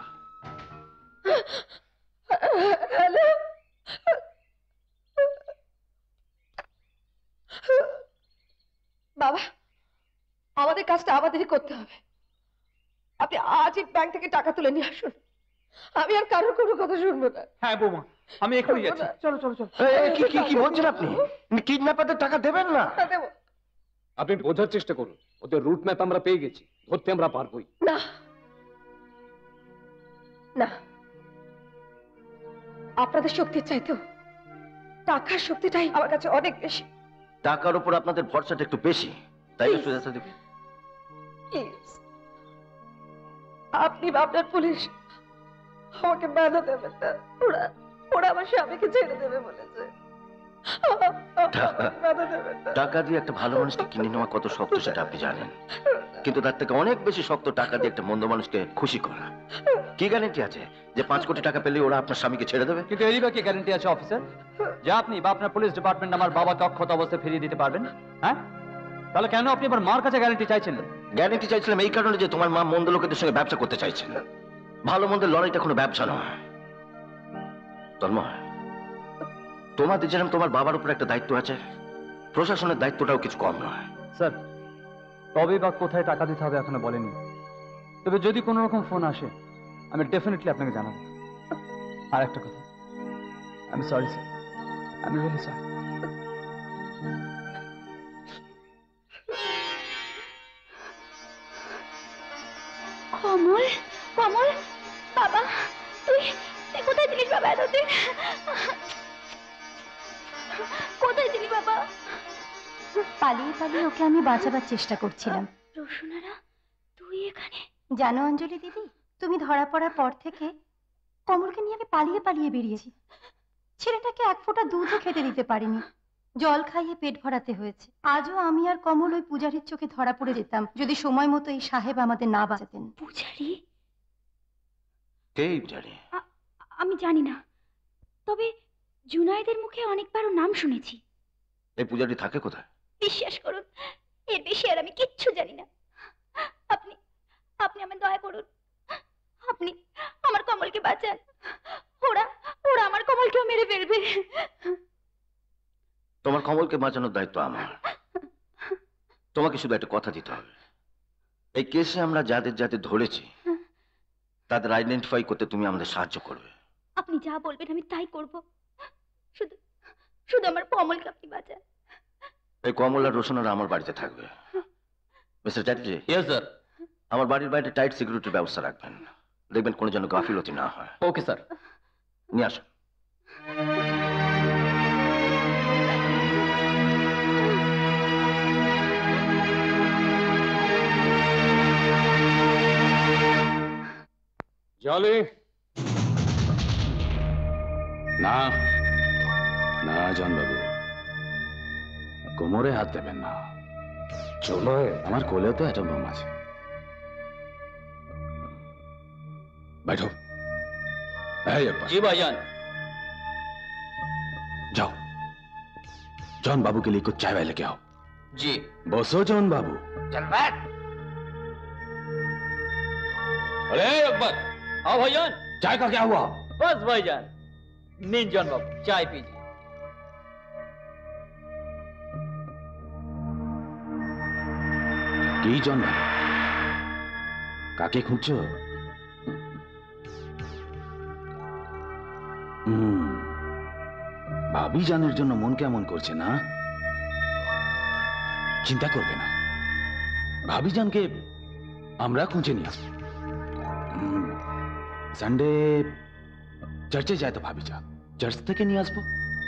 Speaker 12: হ্যালো, বাবা আমাদের কাজটা আমাদেরই করতে হবে। আপনি আজই ব্যাংক থেকে টাকা তুলে নিয়ে আসুন, আমি আর কারোর কোনো কথা শুনবো না।
Speaker 6: হ্যাঁ বৌমা, আমি এখনই যাচ্ছি। চলো চলো চলো।
Speaker 9: কি বলছেন আপনি? কিডন্যাপারদের টাকা দেবেন না?
Speaker 12: দেবো।
Speaker 13: আপনি একটু বোঝার চেষ্টা করুন, ওদের রুট ম্যাপ আমরা পেয়ে গেছি, ধরতে আমরা পারবোই।
Speaker 12: না না, আপনাদের শক্তির চাইতেও টাকার শক্তিটাই আমার কাছে অনেক বেশি।
Speaker 9: টাকার উপর আপনাদের ভরসাটা একটু বেশি, তাই না সুজাতা দেবী?
Speaker 12: প্লিজ, আপনি বা আপনার পুলিশ আমাকে বাধা দেবেন না। ওরা আমার স্বামীকে ছেড়ে দেবে বলেছে। বাধা দেবেন না।
Speaker 9: টাকা দিয়ে একটা ভালো মানুষকে কিনে নেওয়া কত শক্ত সেটা আপনি জানেন, কিন্তু তার থেকে অনেক বেশি শক্ত টাকা দিয়ে একটা মন্দ মানুষকে খুশি করা। কি গ্যারান্টি আছে যে 5 কোটি টাকা পেলে ওরা আপনার স্বামীকে ছেড়ে দেবে?
Speaker 10: কিন্তু এরই বা কি গ্যারান্টি আছে অফিসার যে আপনি বা আপনার পুলিশ ডিপার্টমেন্ট আমার বাবাকে অক্ষত অবস্থায় ফিরিয়ে দিতে পারবেন? হ্যাঁ, তাহলে কেন আপনি আবার মার কাছে গ্যারান্টি চাইছেন?
Speaker 9: গ্যারান্টি চাইছিলাম এই কারণে যে তোমার মা মন্দ লোকেদের সঙ্গে ব্যবসা করতে চাইছেন। ভালো মন্দের লড়াইটা কোনো ব্যবসা নয় তন্ময়। তোমাদের যেরকম তোমার বাবার উপর একটা দায়িত্ব আছে, প্রশাসনের দায়িত্বটাও কিছু কম নয়।
Speaker 10: স্যার, তবে বা কোথায় টাকা দিতে হবে এখনো বলেনি, তবে যদি কোনো রকম ফোন আসে আমি ডেফিনেটলি আপনাকে জানাবো। আর একটা কথা, আমি সরি স্যার, আমি রিয়েলি সরি।
Speaker 1: কমল, কমল, বাবা তুই কোথায় ছিলিস বাবা এতদিন? কোথায় ছিলি বাবা? পালিয়ে পালিয়ে ওকে আমি বাঁচাবার চেষ্টা করছিলাম। রোশনারা, তুই এখানে? জানো অঞ্জলি দিদি, তুমি ধরা পড়ার পর থেকে কমলকে নিয়ে আমি পালিয়ে পালিয়ে বেরিয়েছি। ছেলেটাকে 1 ফোঁটা দুধও খেতে দিতে পারিনি, জল খাইয়ে পেট ভরাতে হয়েছে। আজও আমি আর কমল ওই পূজারীর চোখে ধরা পড়ে যেতাম যদি সময় মতো এই সাহেব আমাদের না বাঁচাতেন। পূজারী?
Speaker 9: কে পূজারী?
Speaker 1: আমি জানি না, তবে জুনায়েদের মুখে অনেকবারও নাম শুনেছি।
Speaker 9: এই পূজারী থাকে কোথায়?
Speaker 1: বিশ্বাস করুন, এর বেশি আর আমি কিচ্ছু জানি না। আপনি আপনি আমার দয়া করুন, আপনি আমার কমলকে বাঁচান। ওরা ওরা আমার কমলকেও মেরে ফেলবে।
Speaker 9: তোমার কমলকে বাঁচানোর দায়িত্ব আমার। তোমাকে শুধু একটা কথা দিতে হবে, এই কেসে আমরা যাদের যাদের ধরেছি তাদের আইডেন্টিফাই করতে তুমি আমাদের সাহায্য করবে।
Speaker 1: আপনি যা বলবেন আমি তাই করব, শুধু শুধু আমার কমলকে আপনি বাঁচান।
Speaker 9: এই কমল আর রোশনারা আমার বাড়িতে থাকবে। মিস্টার চ্যাটার্জি।
Speaker 10: Yes sir.
Speaker 9: আমার বাড়ির বাইরে টাইট সিকিউরিটির ব্যবস্থা রাখবেন, দেখবেন কোনো যেন গাফিলতি না হয়।
Speaker 10: Okay sir.
Speaker 9: নিয়ে আসুন।
Speaker 13: জলি
Speaker 7: না না জানবাবু, কোমরে হাত দেবেন না।
Speaker 13: চলয়
Speaker 7: আমার কোলেও তো অ্যাটম বোম আছে। बैठो।
Speaker 6: जी भाईजान।
Speaker 7: जाओ, जॉन बाबू के लिए कुछ चाय वाय लेके आओ।
Speaker 6: जी।
Speaker 7: बसो जॉन बाबू।
Speaker 11: चल बैठ।
Speaker 6: अरे अकबर, आओ भाईजान।
Speaker 7: चाय का क्या हुआ?
Speaker 6: बस भाईजान, नींद जॉन बाबू, चाय पीजिए।
Speaker 7: কি জন বাবু, কাকে খুঁজছো? ভাবি জানের জন্য মন কেমন করছে না? চিন্তা করবে না, ভাবি জানকে আমরা খুঁজে নিয়ে আসবো। সানডে চার্চে যায় তো ভাবি জান, চার্চ থেকে নিয়ে আসবো।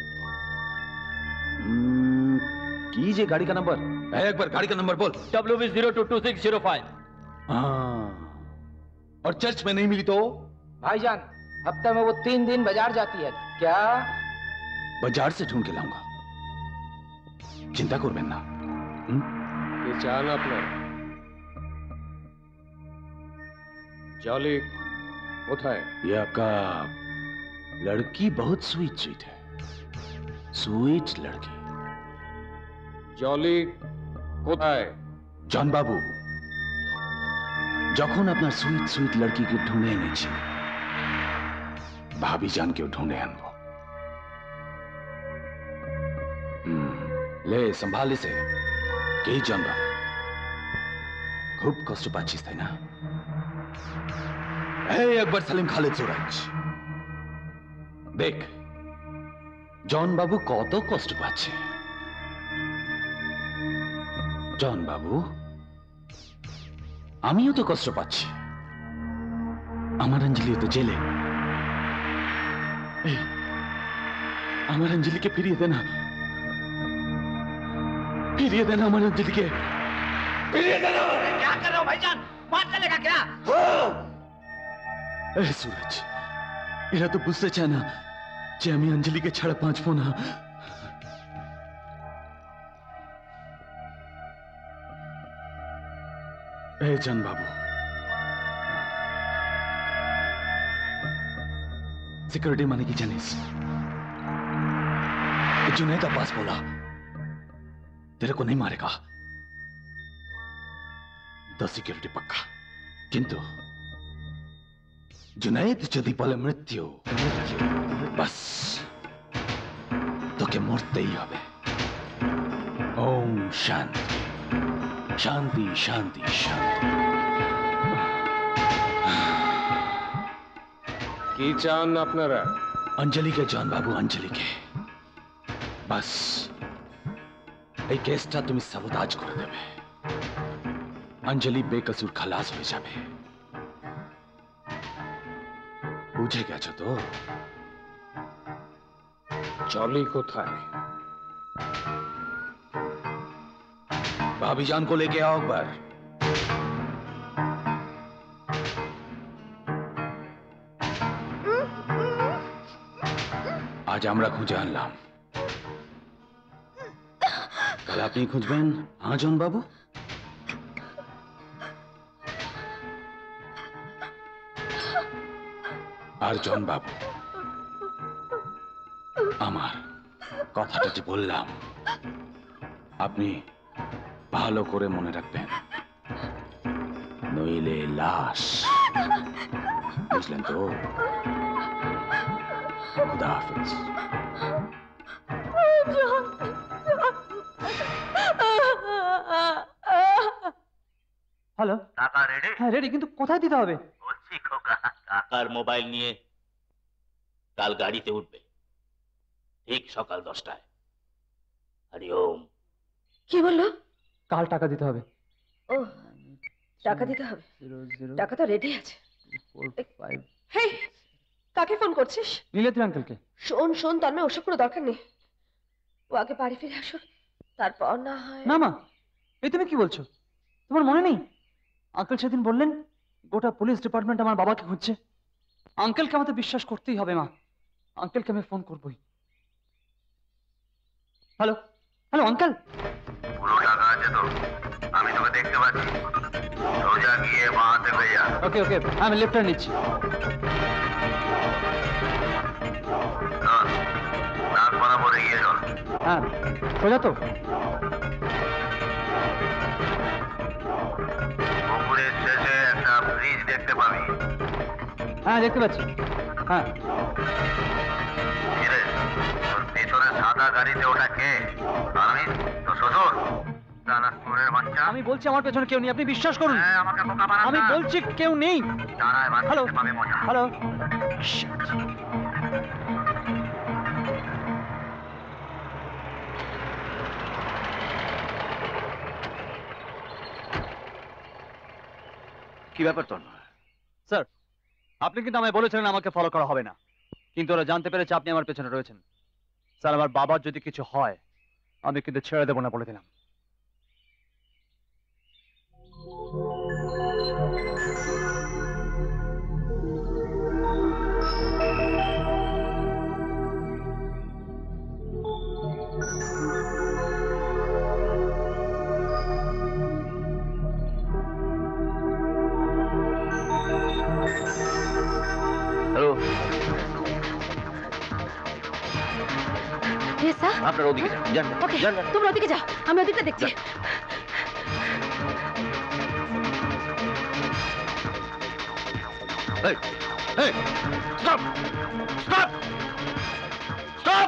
Speaker 7: কি যে গাড়ি কা नंबर? एक बार गाड़ी का नंबर बोल।
Speaker 6: WV022605।
Speaker 7: हाँ, और चर्च में नहीं मिली तो?
Speaker 8: भाईजान, हफ्ते में वो 3 दिन बाजार जाती है। क्या?
Speaker 7: बाजार से ढूंढ के लाऊंगा, चिंता करबेन ना।
Speaker 13: ये चान আপনার जॉली কোথায়?
Speaker 7: ये आपका लड़की बहुत स्वीट स्वीट है, स्वीट लड़की।
Speaker 13: জলি কোথায়?
Speaker 7: जॉन बाबू, যখন আপনার সুইট সুইট লড়কিকে ঢুঁড়ে এনেছি, ভাবি জানকেও ঢুঁড়ে আনবো। ले संभाल इसे। কে জান বাবু, খুব কষ্ট পাচ্ছিস তাই না? এই একবার সালিম খালিদ সুরাজ, দেখ জন বাবু কত কষ্ট পাচ্ছে। জন বাবু, আমিও তো কষ্ট পাচ্ছি, আমার অঞ্জলিও তো জেলে। এই, আমার অঞ্জলিকে ফিরিয়ে দে না, ফিরিয়ে দে না আমার অঞ্জলিকে, ফিরিয়ে দে না।
Speaker 11: क्या कर रहे हो भाईजान? मार चलेगा क्या?
Speaker 7: এই সুরজ, এরা তো বুঝতে চায় না যে আমি অঞ্জলিকে ছাড়া বাঁচবো না। এই জান বাবু, सिक्योरिटी माने की जानिस? जुनैद अब्बास बोला तेरे को नहीं मारेगा, तो सिक्योरिटी पक्का। किंतु जुनैद যদি বলে মৃত্যু, बस তোকে মরতেই হবে। ओम शांति शांति शांति शांति।
Speaker 13: কি চান আপনারা?
Speaker 7: অঞ্জলিকে জান বাবু, অঞ্জলিকে। বাস এই কেসটা তুমি সাবোতাজ করে দেবে, অঞ্জলি বেকসুর খালাস হয়ে যাবে। বুঝে গেছো তো?
Speaker 13: জলি কোথায়?
Speaker 7: भाभी जान को लेके आओ अकबर। आज আমরা খুঁজে আনলাম, কাল আপনি খুঁজবেন। হ্যাঁ জন বাবু? আর জন বাবু, আমার কথাটা যে বললাম আপনি ভালো করে মনে রাখবেন, নইলে লাশ। বুঝলেন তো? খুদা হাফেজ।
Speaker 10: হ্যালো,
Speaker 14: টাকা রেডি?
Speaker 10: হ্যাঁ রেডি, কিন্তু কোথায় দিতে হবে?
Speaker 14: বলছি খোকা, টাকার মোবাইল নিয়ে কাল গাড়িতে উঠবে ঠিক সকাল 10টায়। হরিওম।
Speaker 12: কি বললো?
Speaker 10: কাল টাকা দিতে হবে।
Speaker 12: ও, টাকা দিতে হবে? টাকা তো রেডি আছে। হেই, কাকে ফোন করছিস?
Speaker 10: নীলাদ্রি আঙ্কেলকে।
Speaker 12: শোন শোন তন্ময়, ওসব কোনো দরকার নেই। ও আগে বাড়ি ফিরে আসুক, তারপর না হয়।
Speaker 10: না মা, এই তুমি কি বলছো? তোমার মনে নেই আঙ্কেল সেদিন বললেন গোটা পুলিশ ডিপার্টমেন্ট আমার বাবাকে খুঁজছে? আঙ্কেলকে আমাদের বিশ্বাস করতেই হবে মা, আঙ্কেলকে আমি ফোন করবই। হ্যালো হ্যালো আঙ্কেল,
Speaker 16: পুরো টাকা আছে তো, আমি তোকে দেখতে পাচ্ছি, সোজা গিয়ে বাঁহাতে হয়ে যা।
Speaker 10: ওকে ওকে, আমি লেফট টার্ন নিচ্ছি।
Speaker 16: নাক বরাবর এগিয়ে চল।
Speaker 10: হ্যাঁ সোজা তো?
Speaker 16: পুকুরের শেষে একটা ব্রিজ দেখতে পাবি।
Speaker 10: হ্যাঁ দেখতে পাচ্ছি। হ্যাঁ
Speaker 16: কিরে, তোর পেছনে সাদা গাড়িতে ওটা কে? আমি তো শ্বশুর? দাদা চোরের বাচ্চা।
Speaker 10: আমি বলছি আমার পেছনে কেউ নেই, আপনি বিশ্বাস করুন।
Speaker 16: আমাকে বোকা বানাস না।
Speaker 10: আমি বলছি কেউ নেই।
Speaker 16: দাঁড়ায় বাদ
Speaker 10: হ্যালো
Speaker 16: পাবে মজা।
Speaker 10: হ্যালো।
Speaker 9: কি ব্যাপার তোর?
Speaker 10: স্যার আপনি কিন্তু আমায় বলেছিলেন আমাকে ফলো করা হবে না, কিন্তু ওরা জানতে পেরেছে আপনি আমার পেছনে রয়েছেন। স্যার আমার বাবার যদি কিছু হয় আমি কিন্তু ছেড়ে দেবো না বলে দিলাম।
Speaker 9: হ্যালো,
Speaker 1: স্যার
Speaker 9: আপনার ওদিকে যান,
Speaker 1: ওকে
Speaker 9: যান।
Speaker 1: তোমরা ওদিকে যাও, আমি ওদিকটা দেখছি।
Speaker 9: Hey! Hey! Stop! Stop! Stop!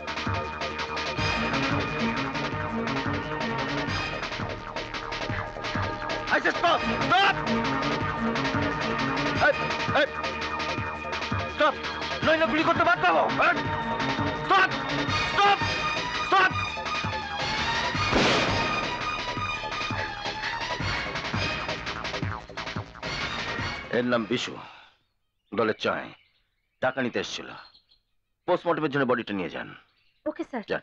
Speaker 9: I said stop! Stop! Hey! Hey! Stop! নইলে গুলি করতে বাধ্য হবো। Stop! Stop! Stop! এর নাম বিশু, দলের চায়, টাকা নিতে এসেছিল। পোস্টমর্টমের জন্য বডিটা নিয়ে যান।
Speaker 1: Okay sir.
Speaker 9: যান।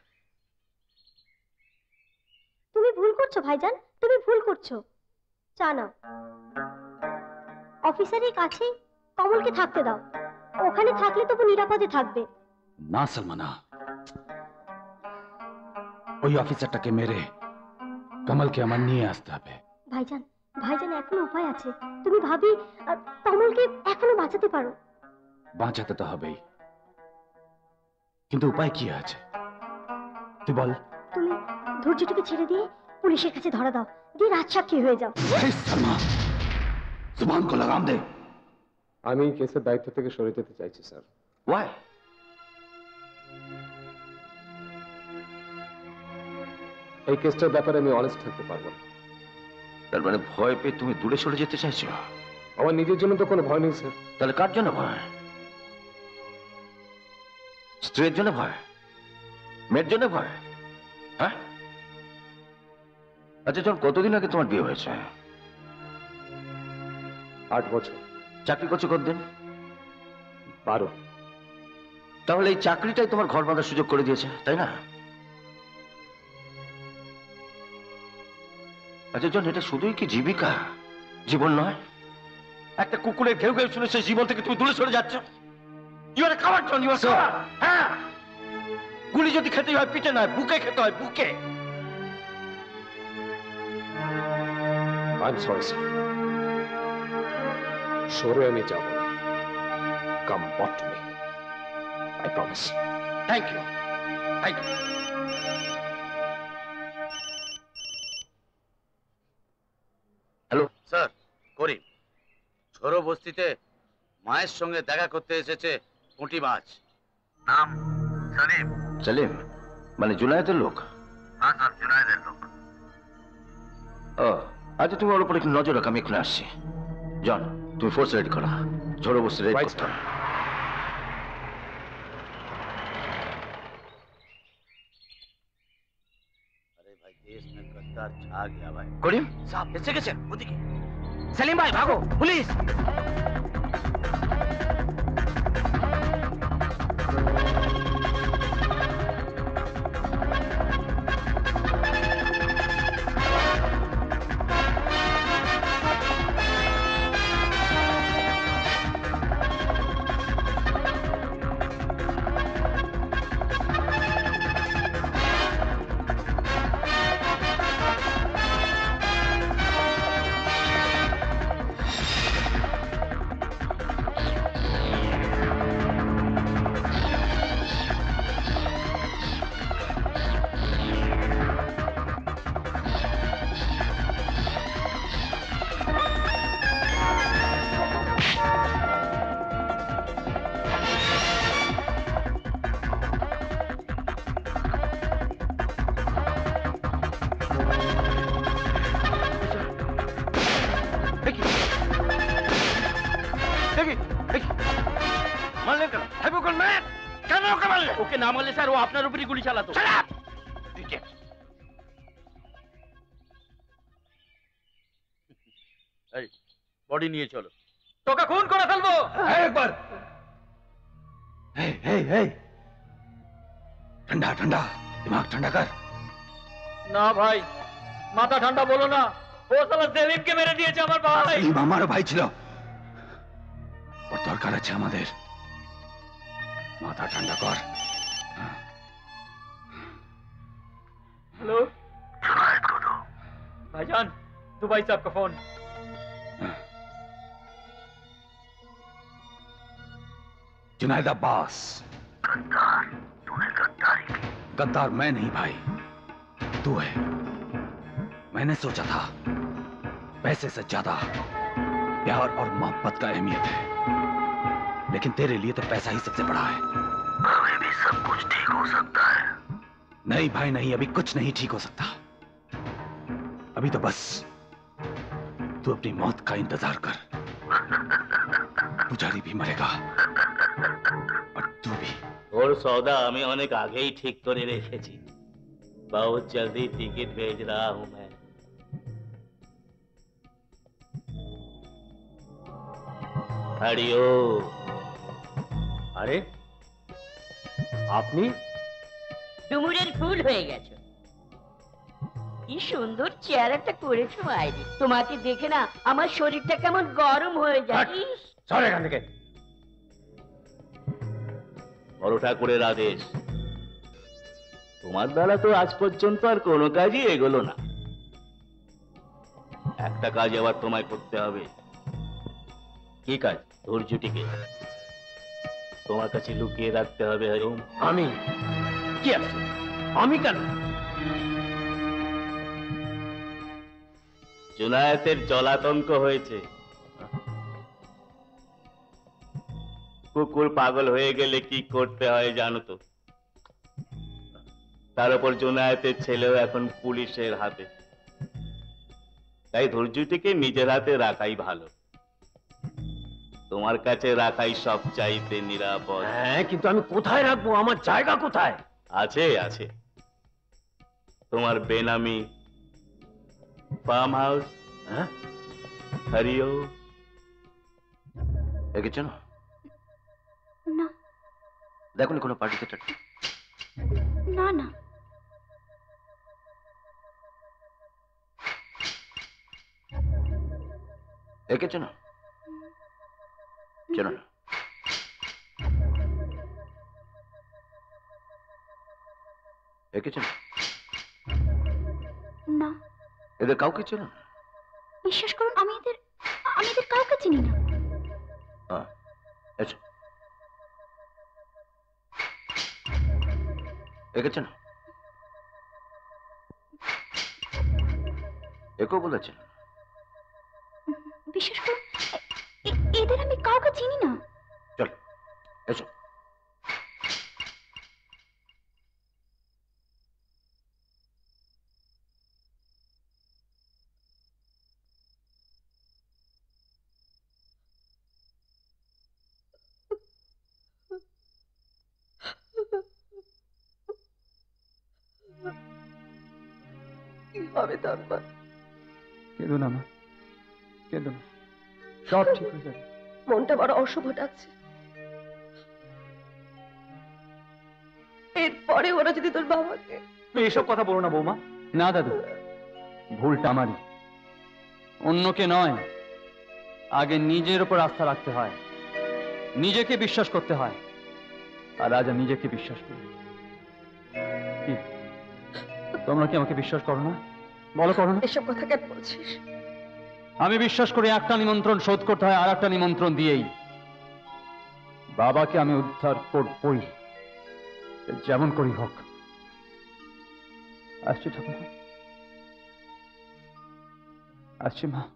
Speaker 17: তুমি ভুল করছো ভাইজান, তুমি ভুল করছো। চা নাও। অফিসারের কাছে কমলকে থাকতে দাও, ওখানে থাকলে তবু নিরাপদে থাকবে।
Speaker 7: না সালমানা, ওই অফিসারটাকে মেরে কমলকে আমার নিয়ে আসতে হবে।
Speaker 17: ভাইজান ভাইজান এখনো উপায় আছে, তুমি ভাবি আর কমলকে এখনো বাঁচাতে পারো।
Speaker 7: বাঁচাতে তো হবেই, কিন্তু উপায় কি আছে তুই বল।
Speaker 17: তুমি ধৈর্যটাকে ছেড়ে দিয়ে পুলিশের কাছে ধরা দাও, দিয়ে রাজসাক্ষী হয়ে যাও।
Speaker 7: সালমা, জুবান কো লাগাম দে।
Speaker 8: আমি কেসের দায়িত্ব থেকে সরে যেতে চাইছি স্যার।
Speaker 9: Why?
Speaker 8: এই কেসটার ব্যাপারে আমি অনেস্ট থাকতে পারবো না।
Speaker 9: তার মানে ভয় পেয়ে তুমি দূরে সরে যেতে চাইছো?
Speaker 8: আমার নিজের জন্য তো কোনো ভয় নেই স্যার।
Speaker 9: তাহলে কার জন্য ভয়? স্ত্রীর জন্য ভয়? মেয়ের জন্য ভয়? হ্যাঁ? আচ্ছা জন, কতদিন আগে তোমার বিয়ে হয়েছে?
Speaker 8: 8 বছর।
Speaker 9: চাকরি করছো কতদিন?
Speaker 8: 12।
Speaker 9: তাহলে এই চাকরিটাই তোমার ঘর বাঁধার সুযোগ করে দিয়েছে, তাই না? আচ্ছা জন, এটা শুধুই কি জীবিকা, জীবন নয়? একটা কুকুরের ঘেউ ঘেউ শুনে সেই জীবন থেকে তুমি দূরে সরে যাচ্ছ। You are a coward John, you are coward. হ্যাঁ, গুলি যদি খেতে হয় পিঠে নয়, বুকে খেতে হয়, বুকে।
Speaker 8: আই এম সরি স্যার, সরে আমি যাব না। Come back to me, I promise.
Speaker 9: Thank you, thank you.
Speaker 3: Hello sir, Karim ছোড়ো বস্তিতে মায়ের সঙ্গে দেখা করতে এসেছে পুঁটি মাছ।
Speaker 16: নাম সলিম।
Speaker 9: সেলিম মানে জুনায়েদের লোক?
Speaker 16: হ্যাঁ স্যার, জুনায়েদের লোক।
Speaker 9: ও আচ্ছা, তুমি ওর উপর একটু নজর রাখো, আমি এখানে আসছি। জন, তুমি ফোর্স রেডি করো, ঝড়ো বস্তি রেডি করতে হবে।
Speaker 3: আরে ভাই, দেশ মে গদ্দার ছা গয়া ভাই।
Speaker 9: করিম
Speaker 5: সাহেব এসে গেছেন ওদিকে। সেলিম ভাই ভাগো, পুলিশ।
Speaker 14: মারলেন কেন? হাইপোকন ম্যান কেন ওকে মারলে? ওকে না মারলে স্যার ও আপনার উপরই গুলি চালাতো। এই বডি নিয়ে চলো।
Speaker 6: তোকে খুন করে ফেলবো
Speaker 7: একবার ठंडा ठंडा दिमाग ठंडा कर।
Speaker 6: না ভাই, মাথা ঠান্ডা বলো না। ও শালা সেলিমকে মেরে দিয়েছে আমার ভাই।
Speaker 7: সেলিম আমারও ভাই ছিল, ওর দরকার আছে আমাদের। মাথা ঠান্ডা কর।
Speaker 6: हेलो भाईजान, दुबई से आपका फोन।
Speaker 7: जुनैद अब्बास।
Speaker 16: गद्दार, तूने गद्दारी की।
Speaker 7: गद्दार मैं नहीं भाई, तू है। मैंने सोचा था पैसे से ज्यादा प्यार और मोहब्बत का अहमियत है, लेकिन तेरे लिए तो पैसा ही सबसे बड़ा है।
Speaker 16: अभी भी सब कुछ ठीक हो सकता है।
Speaker 7: नहीं भाई नहीं, अभी कुछ नहीं ठीक हो सकता। अभी तो बस तू अपनी मौत का इंतजार कर। पुजारी भी मरेगा और तू भी।
Speaker 14: ওর সौदा আমি অনেক আগেই ঠিক করে রেখেছি। बहुत जल्दी टिकट भेज रहा हूं मैं। हरिओ।
Speaker 4: আরে আপনি
Speaker 11: ডুমুরের ফুল হয়ে গেছো। কি সুন্দর চেহারাটা করেছো মাইরি। তোমাকে দেখে না আমার শরীরটা কেমন গরম হয়ে যায়।
Speaker 4: সরে এখান থেকে।
Speaker 14: বড় ঠাকুরের আদেশ। তোমার বেলা তো আজ পর্যন্ত আর কোনো কাজই এগোলো না। একটা কাজ আবার তোমায় করতে হবে। কি কাজ? ধৈর্যটিকে তোমার কাছে লুকিয়ে রাখতে হবে হরিওম।
Speaker 4: আমি কি আছে? আমি কেন?
Speaker 14: জুনায়েতের জলাতঙ্ক হয়েছে। কুকুর পাগল হয়ে গেলে কি করতে হয় জানো তো? তার উপর জুনায়েতের ছেলেও এখন পুলিশের হাতে। তাই ধৈর্যটিকে নিজের হাতে রাখাই ভালো। তোমার কাছে রাখাই সবচাইতে নিরাপদ।
Speaker 4: হ্যাঁ, কিন্তু আমি কোথায় রাখবো? আমার জায়গা কোথায়?
Speaker 14: আছে আছে, তোমার বেনামি ফার্ম হাউস।
Speaker 4: হ্যাঁ,
Speaker 14: হরিও।
Speaker 9: একে চেনো?
Speaker 17: না
Speaker 9: দেখুন কোনো পার্টিতে
Speaker 17: না না।
Speaker 9: একে চেনো? চেনো না? একে চেনো?
Speaker 17: না।
Speaker 9: এদের কাউকে চেনো না?
Speaker 17: বিশ্বাস করুন আমি এদের কাউকে চিনি না।
Speaker 9: হ্যাঁ, এসো। একে চেনো? একেও বলেছেন?
Speaker 17: বিশ্বাস করুন এদের আমি কাউকে চিনি না।
Speaker 9: চল এসো।
Speaker 12: কি হবে তারপর?
Speaker 10: কেঁদো না মা, কেঁদো না, সব ঠিক হয়ে যাবে।
Speaker 12: মনটা বড় অশুভ ডাকছে। এরপরে ওরা যদি তোর বাবাকে।
Speaker 10: তুমি এসব কথা বলো না বৌমা। না দাদু, ভুলটা আমারই, অন্যকে নয়। আগে নিজের উপর আস্থা রাখতে হয়, নিজেকে বিশ্বাস করতে হয়। আর আজ আমি নিজেকে বিশ্বাস করি। কি তোমরা কি আমাকে বিশ্বাস করো না? বলো করো না?
Speaker 12: এসব কথা কেন বলছিস?
Speaker 10: আমি বিশ্বাস করি একটা নিমন্ত্রণ শোধ করতে হয় আর একটা নিমন্ত্রণ দিয়েই। বাবাকে আমি উদ্ধার করবই, যেমন করি হোক। আসছি ঠাকুমা, আসছি মা।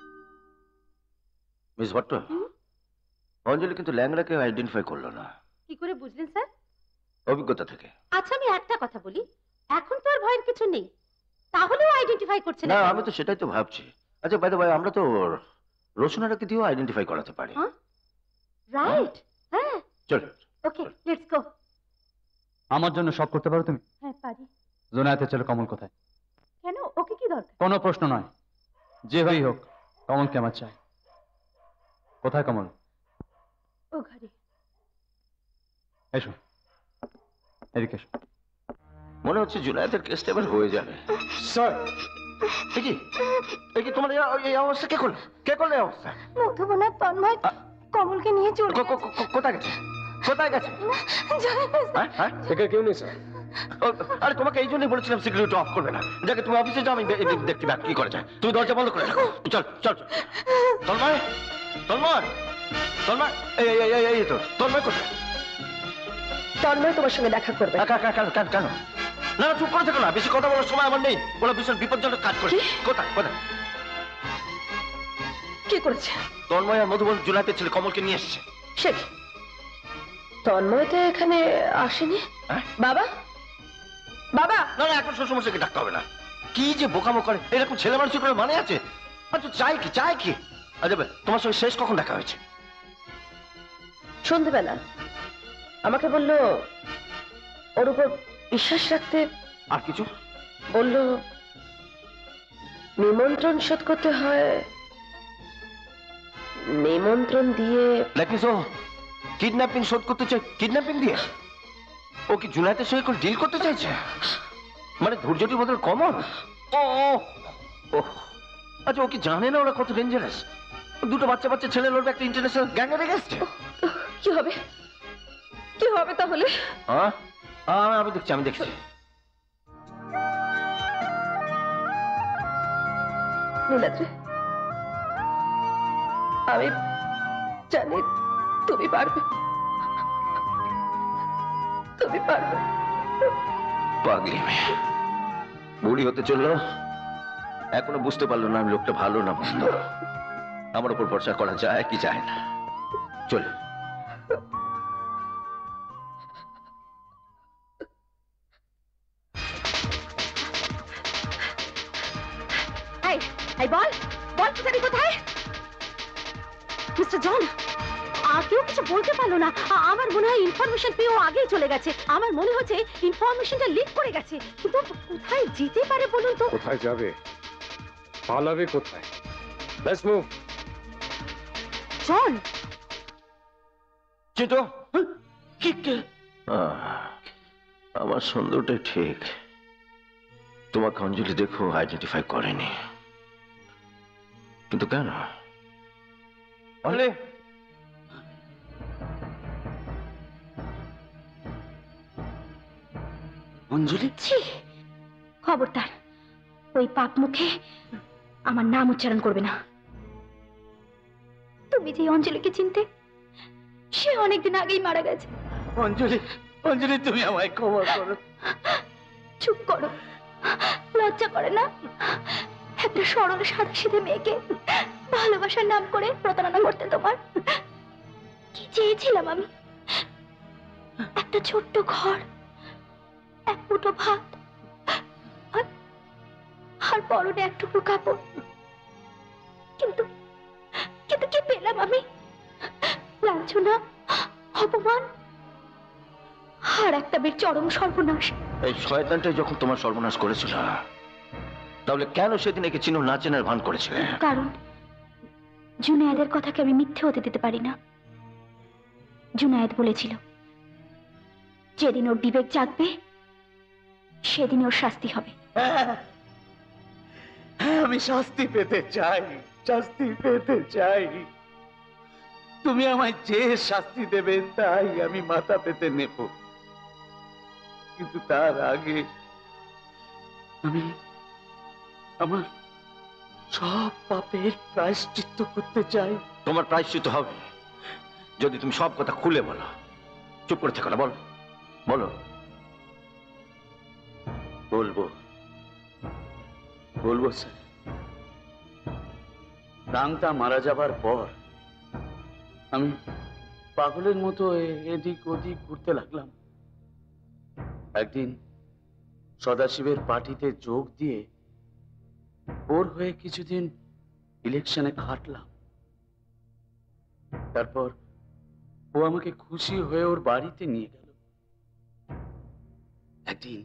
Speaker 9: মিস ভট্ট, অঞ্জলি কিন্তু ল্যাংড়াকে আইডেন্টিফাই করলো না।
Speaker 1: কি করে বুঝলেন স্যার?
Speaker 9: অভিজ্ঞতা থেকে।
Speaker 1: আচ্ছা আমি একটা কথা বলি, এখন তো আর ভয়ের কিছু নেই, তাহলেও আইডেন্টিফাই করছে
Speaker 9: না,
Speaker 1: না।
Speaker 9: আমি তো সেটাই তো ভাবছি। আচ্ছা বাই দ্য ওয়ে, আমরা তো রোশনারাকে দিয়েও আইডেন্টিফাই করাতে পারি।
Speaker 1: রাইট, হ্যাঁ।
Speaker 9: চল।
Speaker 1: Okay, let's go.
Speaker 10: আমার জন্য সব করতে পারো তুমি?
Speaker 1: হ্যাঁ, পারি।
Speaker 10: জুনায়েতের ছেলে কমল কোথায়?
Speaker 1: কেন, ওকে কি দরকার?
Speaker 10: কোনো প্রশ্ন নয়, যে হই হোক কমলকে আমার চাই। কোথায় কমল?
Speaker 1: ও ঘরে।
Speaker 10: এসো, এদিকে এসো।
Speaker 9: মনে হচ্ছে জুনায়েতের কেসটা এবার হয়ে যাবে।
Speaker 13: স্যার,
Speaker 9: কি তোমার এই অবস্থা কে করলো? কে করলো এই অবস্থা?
Speaker 1: মধুবনা তন্ময় কমলকে নিয়ে চলে
Speaker 9: কোথায় গেছে? কোথায় গেছে?
Speaker 13: এখানে কেউ নেই স্যার।
Speaker 9: আরে তোমাকে এই জন্যই বলেছিলাম সিকিউরিটি অফ করবে না। যাকে তুমি অফিসে যাও, আমি দেখতে পাই কি করে যায়। তুমি দরজা বন্ধ করে রাখো। চল চল। তন্ময়, তন্ময়, তন্ময়, এই তো তন্ময় কোথায়?
Speaker 12: তন্ময় তোমার সঙ্গে দেখা করবে।
Speaker 9: কেন? না, চুপ করে থেকো না, বেশি কথা বলার সময় আমার নেই। বলো বিশাল বিপজ্জনক কাজ করছে। কোথায়?
Speaker 12: কি করেছে?
Speaker 9: তন্ময় আর মধুবন জুনায়েতের ছেলে কমলকে নিয়ে এসেছে।
Speaker 12: সে তন্ময় তো এখানে আসেনি। বাবা, বাবা।
Speaker 9: না, এখন শ্বশুরমশাইকে ডাকতে হবে না। কি যে বোকামো করে, এরকম ছেলে মানুষের করে মানে আছে? আচ্ছা, চাই কি? আচ্ছা, তোমার সঙ্গে শেষ কখন দেখা হয়েছে?
Speaker 12: সন্ধ্যেবেলা আমাকে বলল ওর উপর বিশ্বাস রাখতে।
Speaker 9: আর কিছু?
Speaker 12: বলল নিমন্ত্রণ শোধ করতে হয়, নিমন্ত্রণ দিয়ে।
Speaker 9: কিডন্যাপিং শোধ করতে চাই? কিডন্যাপিং দিয়ে? ও কি জুনায়েতের সঙ্গে ডিল করতে চাইছে? মানে ধৈর্যটির বদল কমল? ও আচ্ছা, ও কি জানে না ওরা কত ডেঞ্জারাস? দুটো বাচ্চা ছেলে লড়বে একটা ইন্টারন্যাশনাল গ্যাংয়ের এগেইনস্টে।
Speaker 12: কি হবে তাহলে?
Speaker 9: আমি দেখছি।
Speaker 12: নীলাদ্রি, আমি জানি তুমি পারবে।
Speaker 9: পাগলি মেয়ে, বুড়ি হতে চললো, এখনো বুঝতে পারলো না আমি লোকটা ভালো না মন্দ। আমার উপর ভরসা করা যায় কি যায় না? চলে।
Speaker 1: বল পূজারি কোথায়? মিস্টার জন, কেউ কিছু বলতে পারলো না। আমার মনে হয় ইনফরমেশন পেয়ে ও আগেই চলে গেছে। আমার মনে হচ্ছে ইনফরমেশনটা লিক করে গেছে। কিন্তু কোথায় যেতে পারে বলুন তো?
Speaker 13: কোথায় যাবে? পালাবে কোথায়? Let's move.
Speaker 1: জন,
Speaker 9: চিটো, আমার সুন্দরটাই ঠিক। তোমাকে অঞ্জলি দেখো আইডেন্টিফাই করেনি, কিন্তু কেন?
Speaker 1: অঞ্জলি, খবরদার ওই পাপ মুখে আমার নাম উচ্চারণ করবে না। তুমি যে অঞ্জলিকে চিনতে, সে অনেকদিন আগেই মারা গেছে।
Speaker 6: অঞ্জলি, তুমি আমায় ক্ষমা করো।
Speaker 1: চুপ করো, লজ্জা করে না একটা সরল সাদাসিধে মেয়েকে ভালোবাসার নাম করে প্রতারণা করতে? তোমার কি চেয়েছিলাম আমি? একটা ছোট্ট ঘর, এক মুঠো ভাত, আর পরনে এক টুকরো কাপড়। কিন্তু কি পেলাম আমি? লাঞ্ছনা, অপমান, আর একটা বের চরম সর্বনাশ।
Speaker 9: এই শয়তানটাই যখন তোমার সর্বনাশ করেছিল, তাহলে কেন সেদিন একে চিনো না চেনার ভান করেছিলে?
Speaker 1: কারণ জুনায়েদের কথাকে আমি মিথ্যে হতে দিতে পারি না। জুনায়েদ বলেছিল যেদিন ওর বিবেক জাগবে সেদিন ওর শাস্তি হবে।
Speaker 6: হ্যাঁ, আমি শাস্তি পেতে চাই। তুমি আমায় যে শাস্তি দেবে তাই আমি মাথা পেতে নেব, কিন্তু তার আগে আমি আমার সব পাপের প্রায়শ্চিত্ত করতে চাই।
Speaker 9: তোমার প্রায়শ্চিত্ত হবে যদি তুমি সব কথা খুলে বলো। চুপ করে থেকো না, বলো।
Speaker 6: বলবো স্যার। রাংতা মারা যাবার পর আমি পাগলের মতো এদিক ওদিক ঘুরতে লাগলাম। একদিন সদাশিবের পার্টিতে যোগ দিয়ে ওর হয়ে কিছুদিন ইলেকশনে খাটলাম। তারপর ও আমাকে খুশি হয়ে ওর বাড়িতে নিয়ে গেল। একদিন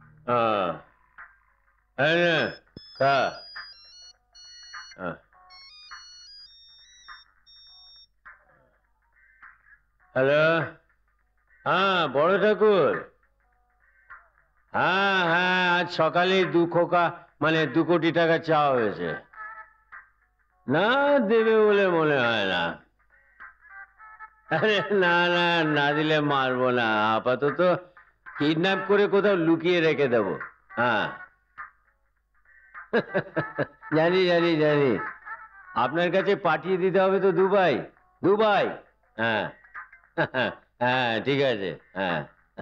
Speaker 4: হ্যালো, হ্যাঁ বড় ঠাকুর, হ্যাঁ হ্যাঁ আজ সকালে 2 কোটি টাকা চাওয়া হয়েছে। না দেবে বলে মনে হয় না। আরে না না, না দিলে মারবো না, আপাতত কিডন্যাপ করে কোথাও লুকিয়ে রেখে দেবো। হ্যাঁ জানি জানি জানি, আপনার কাছে পাঠিয়ে দিতে হবে তো দুবাই। দুবাই, হ্যাঁ হ্যাঁ ঠিক আছে। হ্যাঁ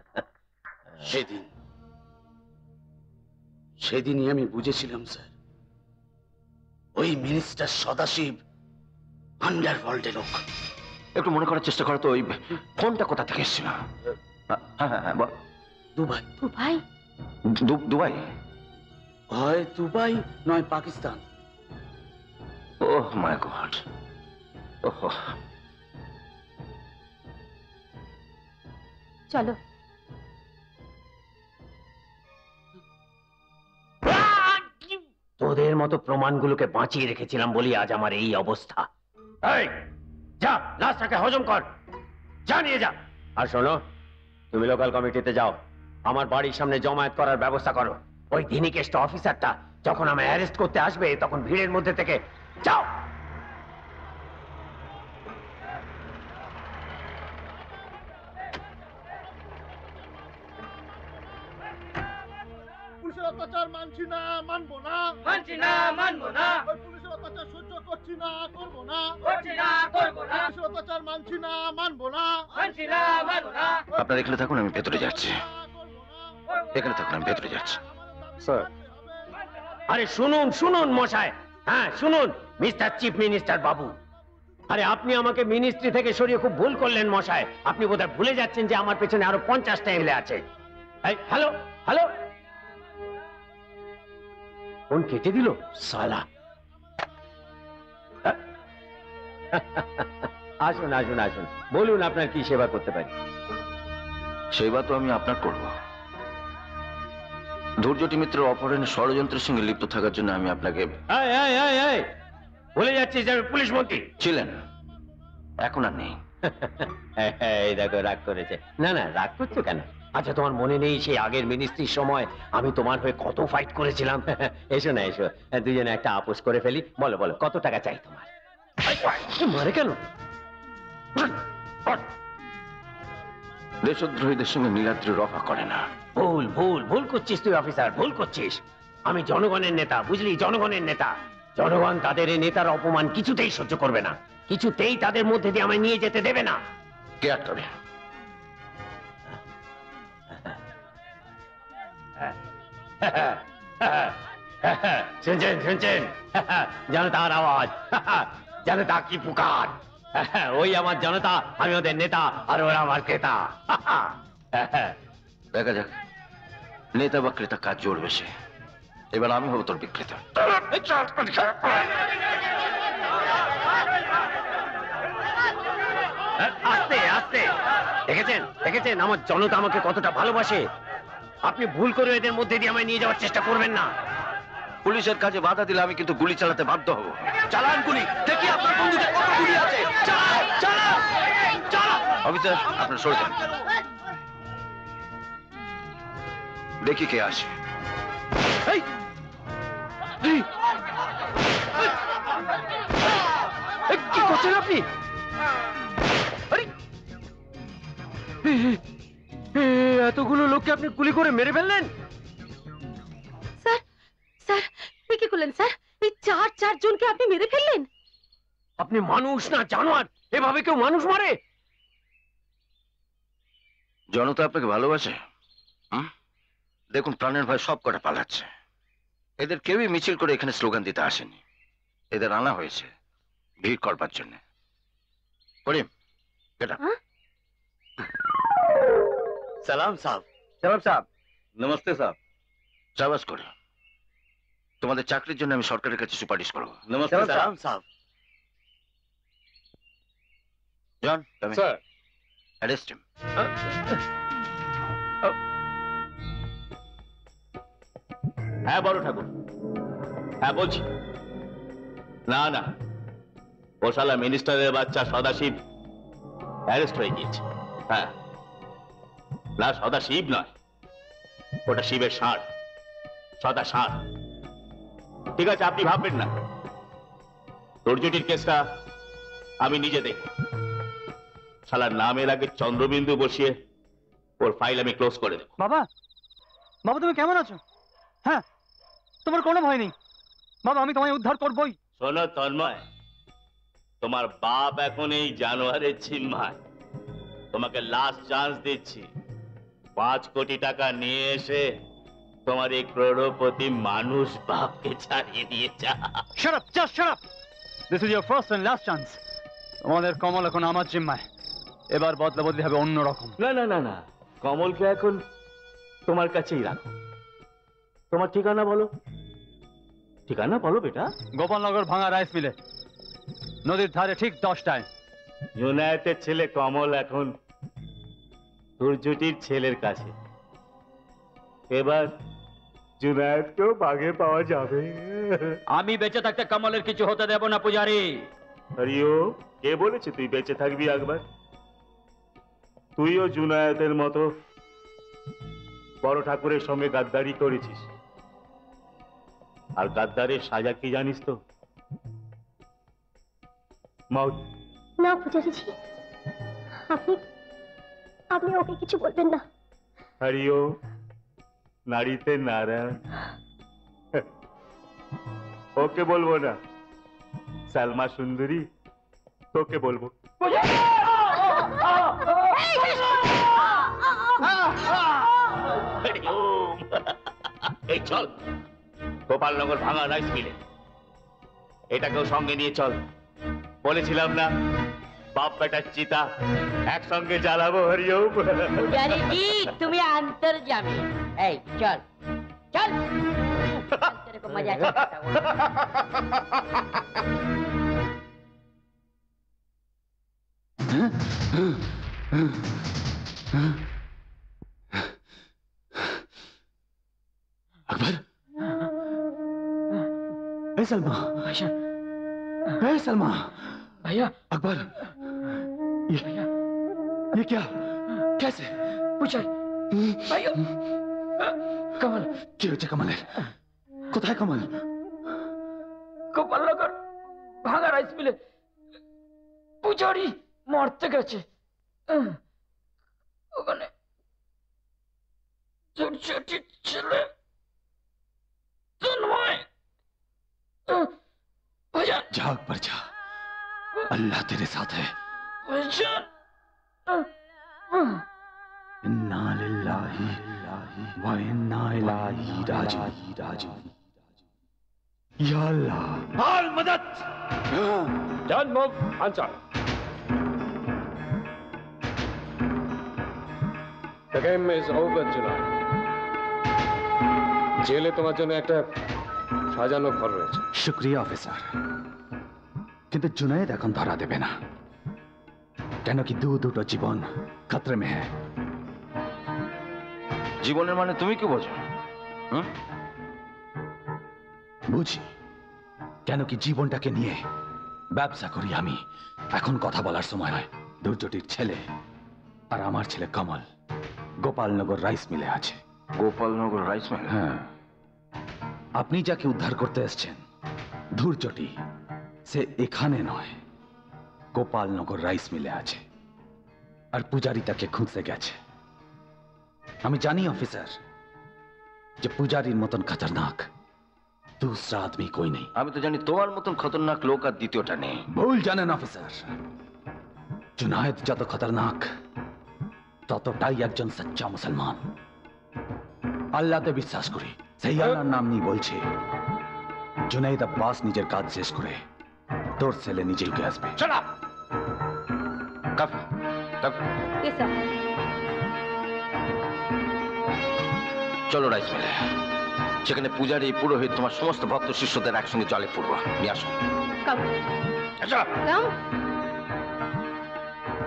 Speaker 6: সেদিনই আমি বুঝেছিলাম স্যার, ওই মিনিস্টার সদাশিব আন্ডারওয়ার্ল্ডের লোক।
Speaker 9: একটু মনে করার চেষ্টা করো তো, ওই ফোনটা কোথা থেকে এসেছিল? হ্যাঁ হ্যাঁ হ্যাঁ,
Speaker 6: দুবাই।
Speaker 1: দুবাই?
Speaker 9: দুবাই
Speaker 6: হয় দুবাই নয় পাকিস্তান।
Speaker 9: ওহ মাই গড। ওহ,
Speaker 1: চলো।
Speaker 4: তোদের মতো প্রমাণগুলোকে বাঁচিয়ে রেখেছিলাম বলি আজ আমার এই অবস্থা। এই যা, লাশটাকে হজম কর, যা নিয়ে যা। আর শোনো, তুমি লোকাল কমিটিতে যাও, আমার বাড়ির সামনে জমায়েত করার ব্যবস্থা করো। ওই দিনিকেষ্ট অফিসারটা যখন আমায় অ্যারেস্ট করতে আসবে তখন ভিড়ের মধ্যে থেকে যাও।
Speaker 18: পুলিশের অত্যাচার মানছি না, মানবো না,
Speaker 5: মানছি না, মানবো না।
Speaker 18: ওই পুলিশের অত্যাচার সহ্য করছি না, করবো না,
Speaker 5: করছি না, করবো না।
Speaker 18: পুলিশের অত্যাচার মানছি না, মানবো না,
Speaker 5: মানছি না, মানবো না।
Speaker 7: আপনারা এখানে থাকুন, আমি ভেতরে যাচ্ছি। এখানে থাকুন, আমি ভেতরে যাচ্ছি।
Speaker 4: স্যার, আরে শুনুন শুনুন মশাই, হ্যাঁ শুনুন মিস্টার চিফ মিনিস্টার বাবু, আরে আপনি আমাকে মিনিস্ট্রি থেকে সরিয়ে খুব ভুল করলেন মশাই। আপনি বোধহয় ভুলে যাচ্ছেন যে আমার পেছনে আরো 50টা এমএলএ আছে। হ্যালো হ্যালো, ফোন কেটে দিল সালা। আসুন আসুন আসুন, বলুন আপনার কি সেবা করতে পারি?
Speaker 7: সেবা তো আমি আপনার করব। ধৈর্যটি মিত্রের অপহরণের ষড়যন্ত্রের সঙ্গে লিপ্ত থাকার জন্য আমি আপনাকে
Speaker 4: বলে যাচ্ছি যে আমি পুলিশ মন্ত্রী
Speaker 7: ছিলেন, এখন আর নেই।
Speaker 4: এই দেখো রাগ করেছে। না না, রাগ করছো কেন? আচ্ছা তোমার মনে নেই সেই আগের মিনিস্ট্রির সময় আমি তোমার হয়ে কত ফাইট করেছিলাম? এসো না এসো, দুজনে একটা আপোষ করে ফেলি। বলো বলো, কত টাকা চাই তোমার? মারে কেন?
Speaker 7: দেশদ্রোহীদের সঙ্গে নীলাদ্রি রফা করে না।
Speaker 4: ভুল ভুল ভুল করছিস তুই অফিসার, ভুল করছিস। আমি জনগণের নেতা, বুঝলি, জনগণের নেতা। জনগণ তাদের এই নেতার অপমান কিছুতেই সহ্য করবে না, কিছুতেই তাদের মধ্যে দিয়ে আমায় নিয়ে যেতে দেবে না।
Speaker 7: কে আটকাবে?
Speaker 4: শুনছেন শুনছেন, জনতার আওয়াজ, জনতা কি পুকার। ওই আমার জনতা, আমি ওদের নেতা, আর ওরা আমার ক্রেতা।
Speaker 7: দেখা যাক নেতা বা ক্রেতা কাজ জোড়বে সে। এবার আমি হবো তোর বিক্রেতা।
Speaker 4: আস্তে আস্তে, দেখেছেন দেখেছেন আমার জনতা আমাকে কতটা ভালোবাসে। আপনি ভুল করে এদের মধ্যে দিয়ে আমায় নিয়ে যাওয়ার চেষ্টা করবেন না।
Speaker 7: পুলিশের কাজে বাধা দিলে আমি কিন্তু গুলি চালাতে বাধ্য হব। চালান গুলি, দেখি আপনার বন্দুকে কত গুলি আছে। চালান চালান চালান। অফিসার, আপনার সরে যান, দেখি কে আসে।
Speaker 4: কি করছেন আপনি? এতগুলো লোককে আপনি গুলি করে মেরে ফেললেন?
Speaker 1: স্যার স্যার, কি করলেন স্যার? এই চার জনকে আপনি মেরে ফেললেন?
Speaker 4: আপনি মানুষ না জানোয়ার? এভাবে কেউ মানুষ মারে?
Speaker 7: জনতা আপনাকে ভালোবাসে। দেখুন প্রাণের ভয় সব কটা পালাচ্ছে। এদের কেউই মিছিল করে এখানে স্লোগান দিতে আসেনি, এদের আনা হয়েছে ভিড় করবার জন্য। করিম, বেটা।
Speaker 6: সালাম সাহেব।
Speaker 7: সালাম সাহেব। নমস্তে সাহেব। শাবাশ করে, তোমাদের চাকরির জন্য আমি সরকারের কাছে সুপারিশ করবো। নমস্তে
Speaker 6: সালাম সাহেব।
Speaker 9: জন,
Speaker 13: স্যার।
Speaker 9: Arrest him.
Speaker 14: হ্যাঁ বড় ঠাকুর, হ্যাঁ বলছি। না না, ও শালা মিনিস্টারের বাচ্চা সদাশিব অ্যারেস্ট হয়ে গিয়েছে। হ্যাঁ, না সদাশিব নয়, ওটা শিবের ষাঁড়, সদা ষাঁড়। ঠিক আছে, আপনি ভাববেন না। তোরজুটির কেসটা আমি নিজে দেখব। শালার নামের আগে চন্দ্রবিন্দু বসিয়ে ওর ফাইল আমি ক্লোজ করে দেব।
Speaker 10: বাবা, বাবা তুমি কেমন আছো? হ্যাঁ, তোমার কোনো ভয় নেই বাবা, আমি তোমায় উদ্ধার করবই।
Speaker 14: শোনো তন্ময়, তোমার বাপ এখন এই জানোয়ারের জিম্মায়। তোমাকে লাস্ট চান্স দিচ্ছি, 5 কোটি টাকা নিয়ে এসে তোমার এই ক্রোড়পতি মানুষ বাপকে ছাড়িয়ে নিয়ে যা।
Speaker 10: Shut up, just shut up. This is your first and last chance. তোমাদের কমল এখন আমার জিম্মায়, এবার বদলা বদলি হবে অন্যরকম।
Speaker 14: না না না না, কমলকে এখন তোমার কাছেই রাখো। তোমার ঠিকানা বলো, ঠিকানা বলো বেটা।
Speaker 10: গোপালনগর ভাঙা রাইস মিলে, নদীর ধারে ঠিক 10টায়।
Speaker 14: জুনায়েতের ছেলে কমল এখন দুর্জুটির ছেলের কাছে। এবার জুনায়েতকেও বাগে পাওয়া যাবে।
Speaker 6: আমি বেঁচে থাকতে কমলের কিছু হতে দেব না পূজারি।
Speaker 14: আরিও, কে বলেছে তুই বেঁচে থাকবি? একবার তুইও জুনায়েতের মতো বড় ঠাকুরের সঙ্গে গাদ্দারি করেছিস। আর গাদ্দারের সাজা কি জানিস তো? মউত।
Speaker 17: না পূজারিজি, আপনি আপনি ওকে কিছু বলবেন না।
Speaker 14: হরিও, নারীতে নারায়ণ। ওকে বলবো না, সালমা সুন্দরী তোকে বলবো। এই চল গোপালনগর ভাঙা রাইস মিলে, এটাকেও সঙ্গে নিয়ে চল। বলেছিলাম না বাপ বেটার চিতা একসঙ্গে জ্বালাবো। হরিওম।
Speaker 11: পূজারিজি তুমি আন্তর্জামী। এই চল চল, তেরে কো মজা আছে।
Speaker 7: अकबर, ए सलमा,
Speaker 6: भैया,
Speaker 7: ए सलमा,
Speaker 6: भैया,
Speaker 7: अकबर, ये क्या? कैसे?
Speaker 6: পূজারি, भैया, কমল,
Speaker 7: কি হয়েছে কমলের? কোথায় কমল?
Speaker 6: গোপালনগর ভাঙা রাইস মিলে পূজারি মরতে গেছে। ওখানে দুর্জটির ছেলে তন্ময়। भजन
Speaker 7: जाग पर जा, अल्लाह तेरे साथ है।
Speaker 6: भजन
Speaker 7: इन्ना लिल्लाहि व इन्ना इलैहि राजिऊन। या अल्लाह,
Speaker 13: हाल मदद। Don't move, answer. The game is over tonight. জেলে তোমার জন্য একটা সাজানো ঘর রয়েছে।
Speaker 7: শুক্রিয়া অফিসার, কিন্তু জুনায়েদ এখন ধরা দেবে না, কেন কি দুটো জীবন খতরে মে হ্যায়।
Speaker 9: জীবনের মানে তুমি কি বোঝো?
Speaker 7: বুঝি, কেন কি জীবনটাকে নিয়ে ব্যবসা করি আমি। এখন কথা বলার সময় নয়। দুর্জটির ছেলে আর আমার ছেলে কমল গোপালনগর রাইস মিলে আছে।
Speaker 9: Gopalnagar rice mill?
Speaker 7: হ্যাঁ, আপনি যাকে উদ্ধার করতে এসেছেন ধূর্জটি, সে এখানে নয়, গোপালনগর রাইস মিলে আছে। আর পূজারি তাকে খুঁজতে গেছে। আমি জানি অফিসার যে পূজারির মতন খতরনাক दूसरा आदमी कोई नहीं।
Speaker 9: আমি তো জানি তোমার মতন খতরনাক লোক আর দ্বিতীয়টা নেই।
Speaker 7: ভুল জানেন অফিসার, জুনায়েদ যত খতরনাক ততটাই একজন সচ্চা মুসলমান। আল্লাহতে বিশ্বাস করি, সেই আল্লাহর নাম নিয়ে বলছে। জুনায়েদ আব্বাস নিজের কাজ শেষ করে তোর ছেলে নিজেই উঠে আসবে।
Speaker 9: চলো রাইস মিলে, সেখানে পূজারি পুরোহিত তোমার সমস্ত ভক্ত শিষ্যদের একসঙ্গে জলে পড়বো। নিয়ে আসো।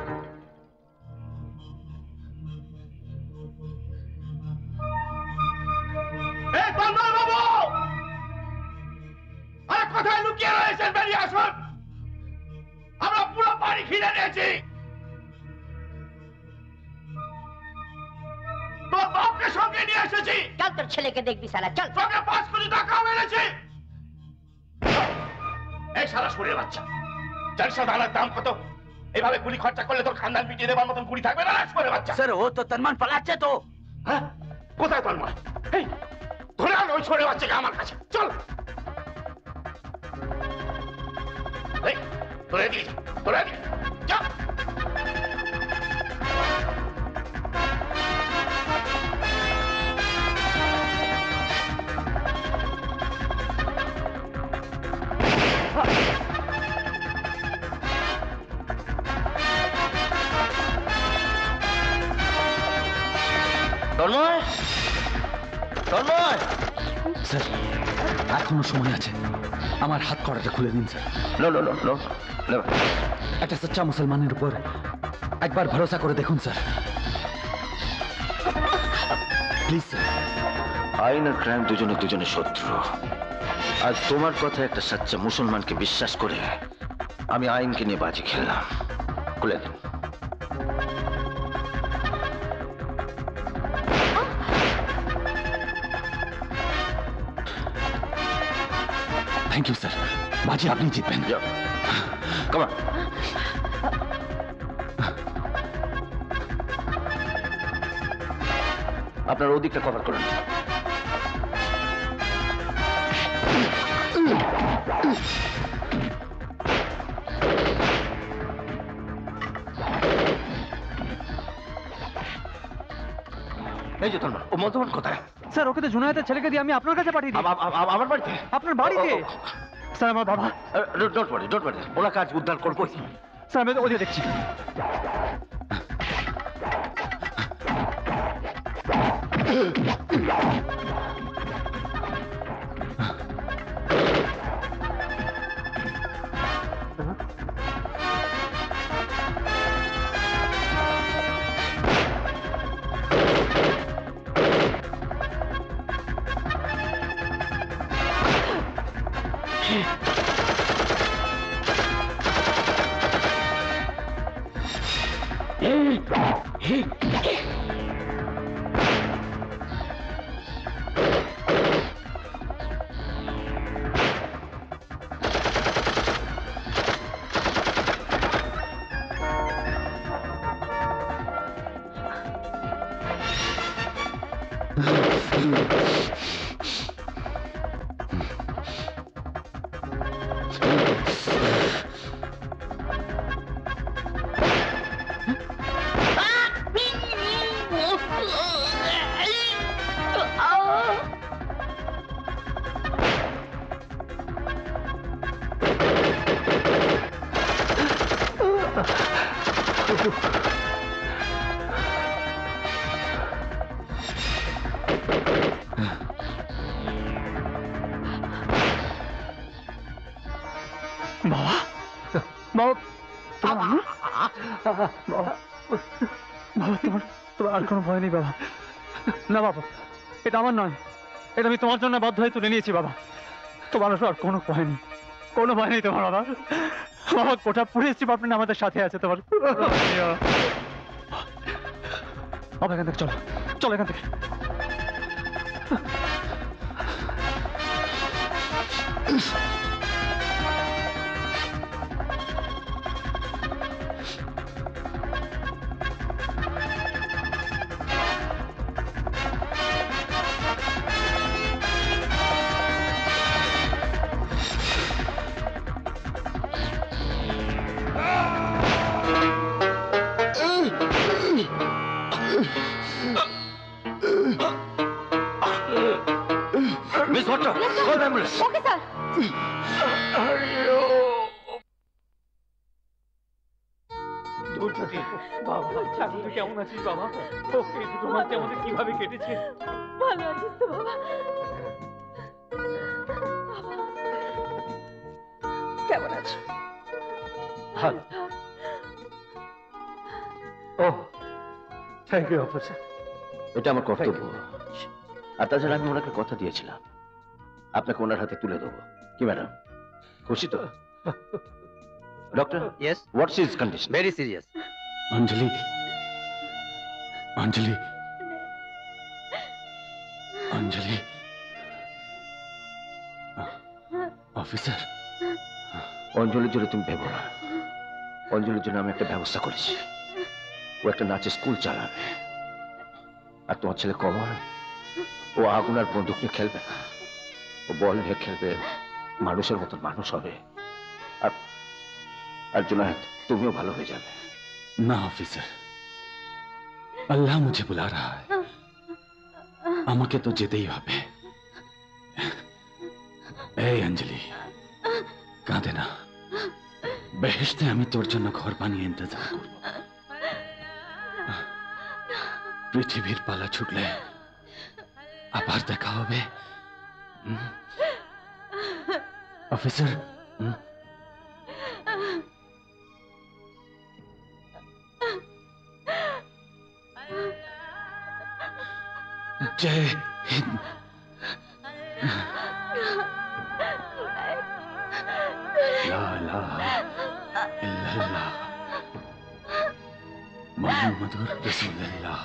Speaker 14: এনেছি, তোর বাপকে সঙ্গে নিয়ে এসেছি।
Speaker 11: চল তোর ছেলেকে দেখবি সালা, চল।
Speaker 14: তোকে 5 কোটি টাকাও এনেছি। এই শালা সুরের বাচ্চা, জানিস না দানার দাম কত? এইভাবে গুলি খরচা করলে তোর খানদান পিটিয়ে দেবার মতন গুলি থাকবে না। সুরের বাচ্চা।
Speaker 2: স্যার ও তো তন্মান পালাচ্ছে তো।
Speaker 14: হ্যাঁ, কোথায় তন্ময়? এই ধরে আন ওই সুরের বাচ্চাকে আমার কাছে, চল। এই তোরা দিয়ে তোরা দিয়ে যা।
Speaker 9: তন্ময়, তন্ময়।
Speaker 7: স্যার এখনো সময় আছে, আমার হাত কড়াটা খুলে দিন sir.
Speaker 9: No no no no,
Speaker 7: একটা সচ্চা মুসলমানের উপর একবার ভরসা করে দেখুন স্যার, প্লিজ স্যার।
Speaker 9: আইন আর ক্রাইম দুজনে দুজনে শত্রু। আর তোমার কথা একটা সাচ্চা মুসলমানকে বিশ্বাস করে আমি আইনকে নিয়ে বাজি খেললাম। খুলে দিন।
Speaker 7: থ্যাংক ইউ স্যার, বাজি আপনি জিতবেন।
Speaker 9: Come on. আপনার ওদিকটা কভার করুন। এই যে তন্ময়, ও মধুবন কোথায়?
Speaker 10: স্যার ওকে তো জুনায়েদের ছেলেকে দিয়ে আমি আপনার কাছে পাঠিয়ে দিই।
Speaker 9: আমার বাড়িতে?
Speaker 10: আপনার বাড়িতে? স্যার আমার বাবা।
Speaker 9: ডোন্ট ওয়ারি, ডোন্ট ওয়ারি, ওরা কাজ উদ্ধার করবোই।
Speaker 10: স্যার আমি ওদিকে দেখছি। তোমার আর কোনো ভয় নেই বাবা? না বাবা, এটা আমার নয়, এটা আমি তোমার জন্য বাধ্য হয়ে তুলে নিয়েছি বাবা। তোমার আর কোনো ভয় নেই, কোনো ভয় নেই তোমার বাবা। বাবা কোটা পুরে এসছি, আপনি আমাদের সাথে আছে তোমার। বাবা এখান থেকে চলো, চলো এখান থেকে।
Speaker 9: Miss Bhatt, call ambulance.
Speaker 1: Okay sir.
Speaker 10: বাবা তুই কেমন আছিস বাবা? ওকে দুটো মাস আমাদের কিভাবে কেটেছে?
Speaker 12: ভালো আছিস তো বাবা? কেমন আছো?
Speaker 10: ও থ্যাংক ইউ অফিসার।
Speaker 9: এটা আমার কর্তব্য। আর তাছাড়া আমি ওনাকে কথা দিয়েছিলাম আপনাকে ওনার হাতে তুলে দেবো। কি ম্যাডাম, খুশি তো? Doctor?
Speaker 15: Yes?
Speaker 9: What's his condition?
Speaker 15: Very serious.
Speaker 7: Anjali Anjali Anjali officer
Speaker 9: অঞ্জলির জন্য তুমি ভেবো না। অঞ্জলির জন্য আমি একটা ব্যবস্থা করেছি। ও একটা নাচের স্কুল চালাবে। আর তোমার ছেলে কমল, ও আগুন আর বন্দুক নিয়ে খেলবে না, ও বল নিয়ে খেলবে, মানুষের মতন মানুষ হবে। আর জুনায়েদ, তুমিও ভালো হয়ে যাবে।
Speaker 7: না অফিসার, আল্লাহ মুঝে বুলা রহা है, আমাকে তো যেতেই হবে। এই অঞ্জলি, কাঁদে না। বেহেশতে আমি তোর জন্য ঘর বানিয়ে ইন্তজার করব। পৃথিবীর পালা ছুটলে আবার দেখা হবে। অফিসার, जय हिंद। ला इलाहा इल्लल्लाह मुहम्मदुर रसूलुल्लाह।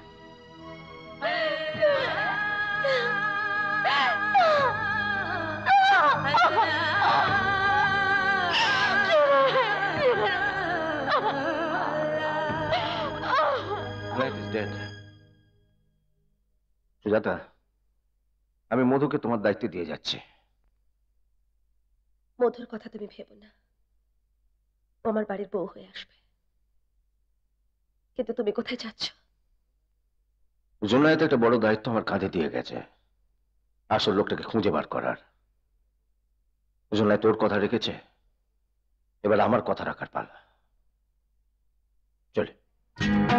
Speaker 9: Junaid is dead. সুজাতা, আমি মধুকে তোমার দায়িত্ব দিয়ে যাচ্ছি।
Speaker 12: মধুর কথা তুমি ভেবো না, ও আমার বাড়ির বউ হয়ে আসবে। কিন্তু তুমি কোথায় যাচ্ছ?
Speaker 9: জুনায়েদ একটা বড় দায়িত্ব আমার কাঁধে দিয়ে গেছে, আসল লোকটাকে খুঁজে বার করার। জুনায়েদ তোর কথা রেখেছে, এবার আমার কথা রাখার পালা। চলে।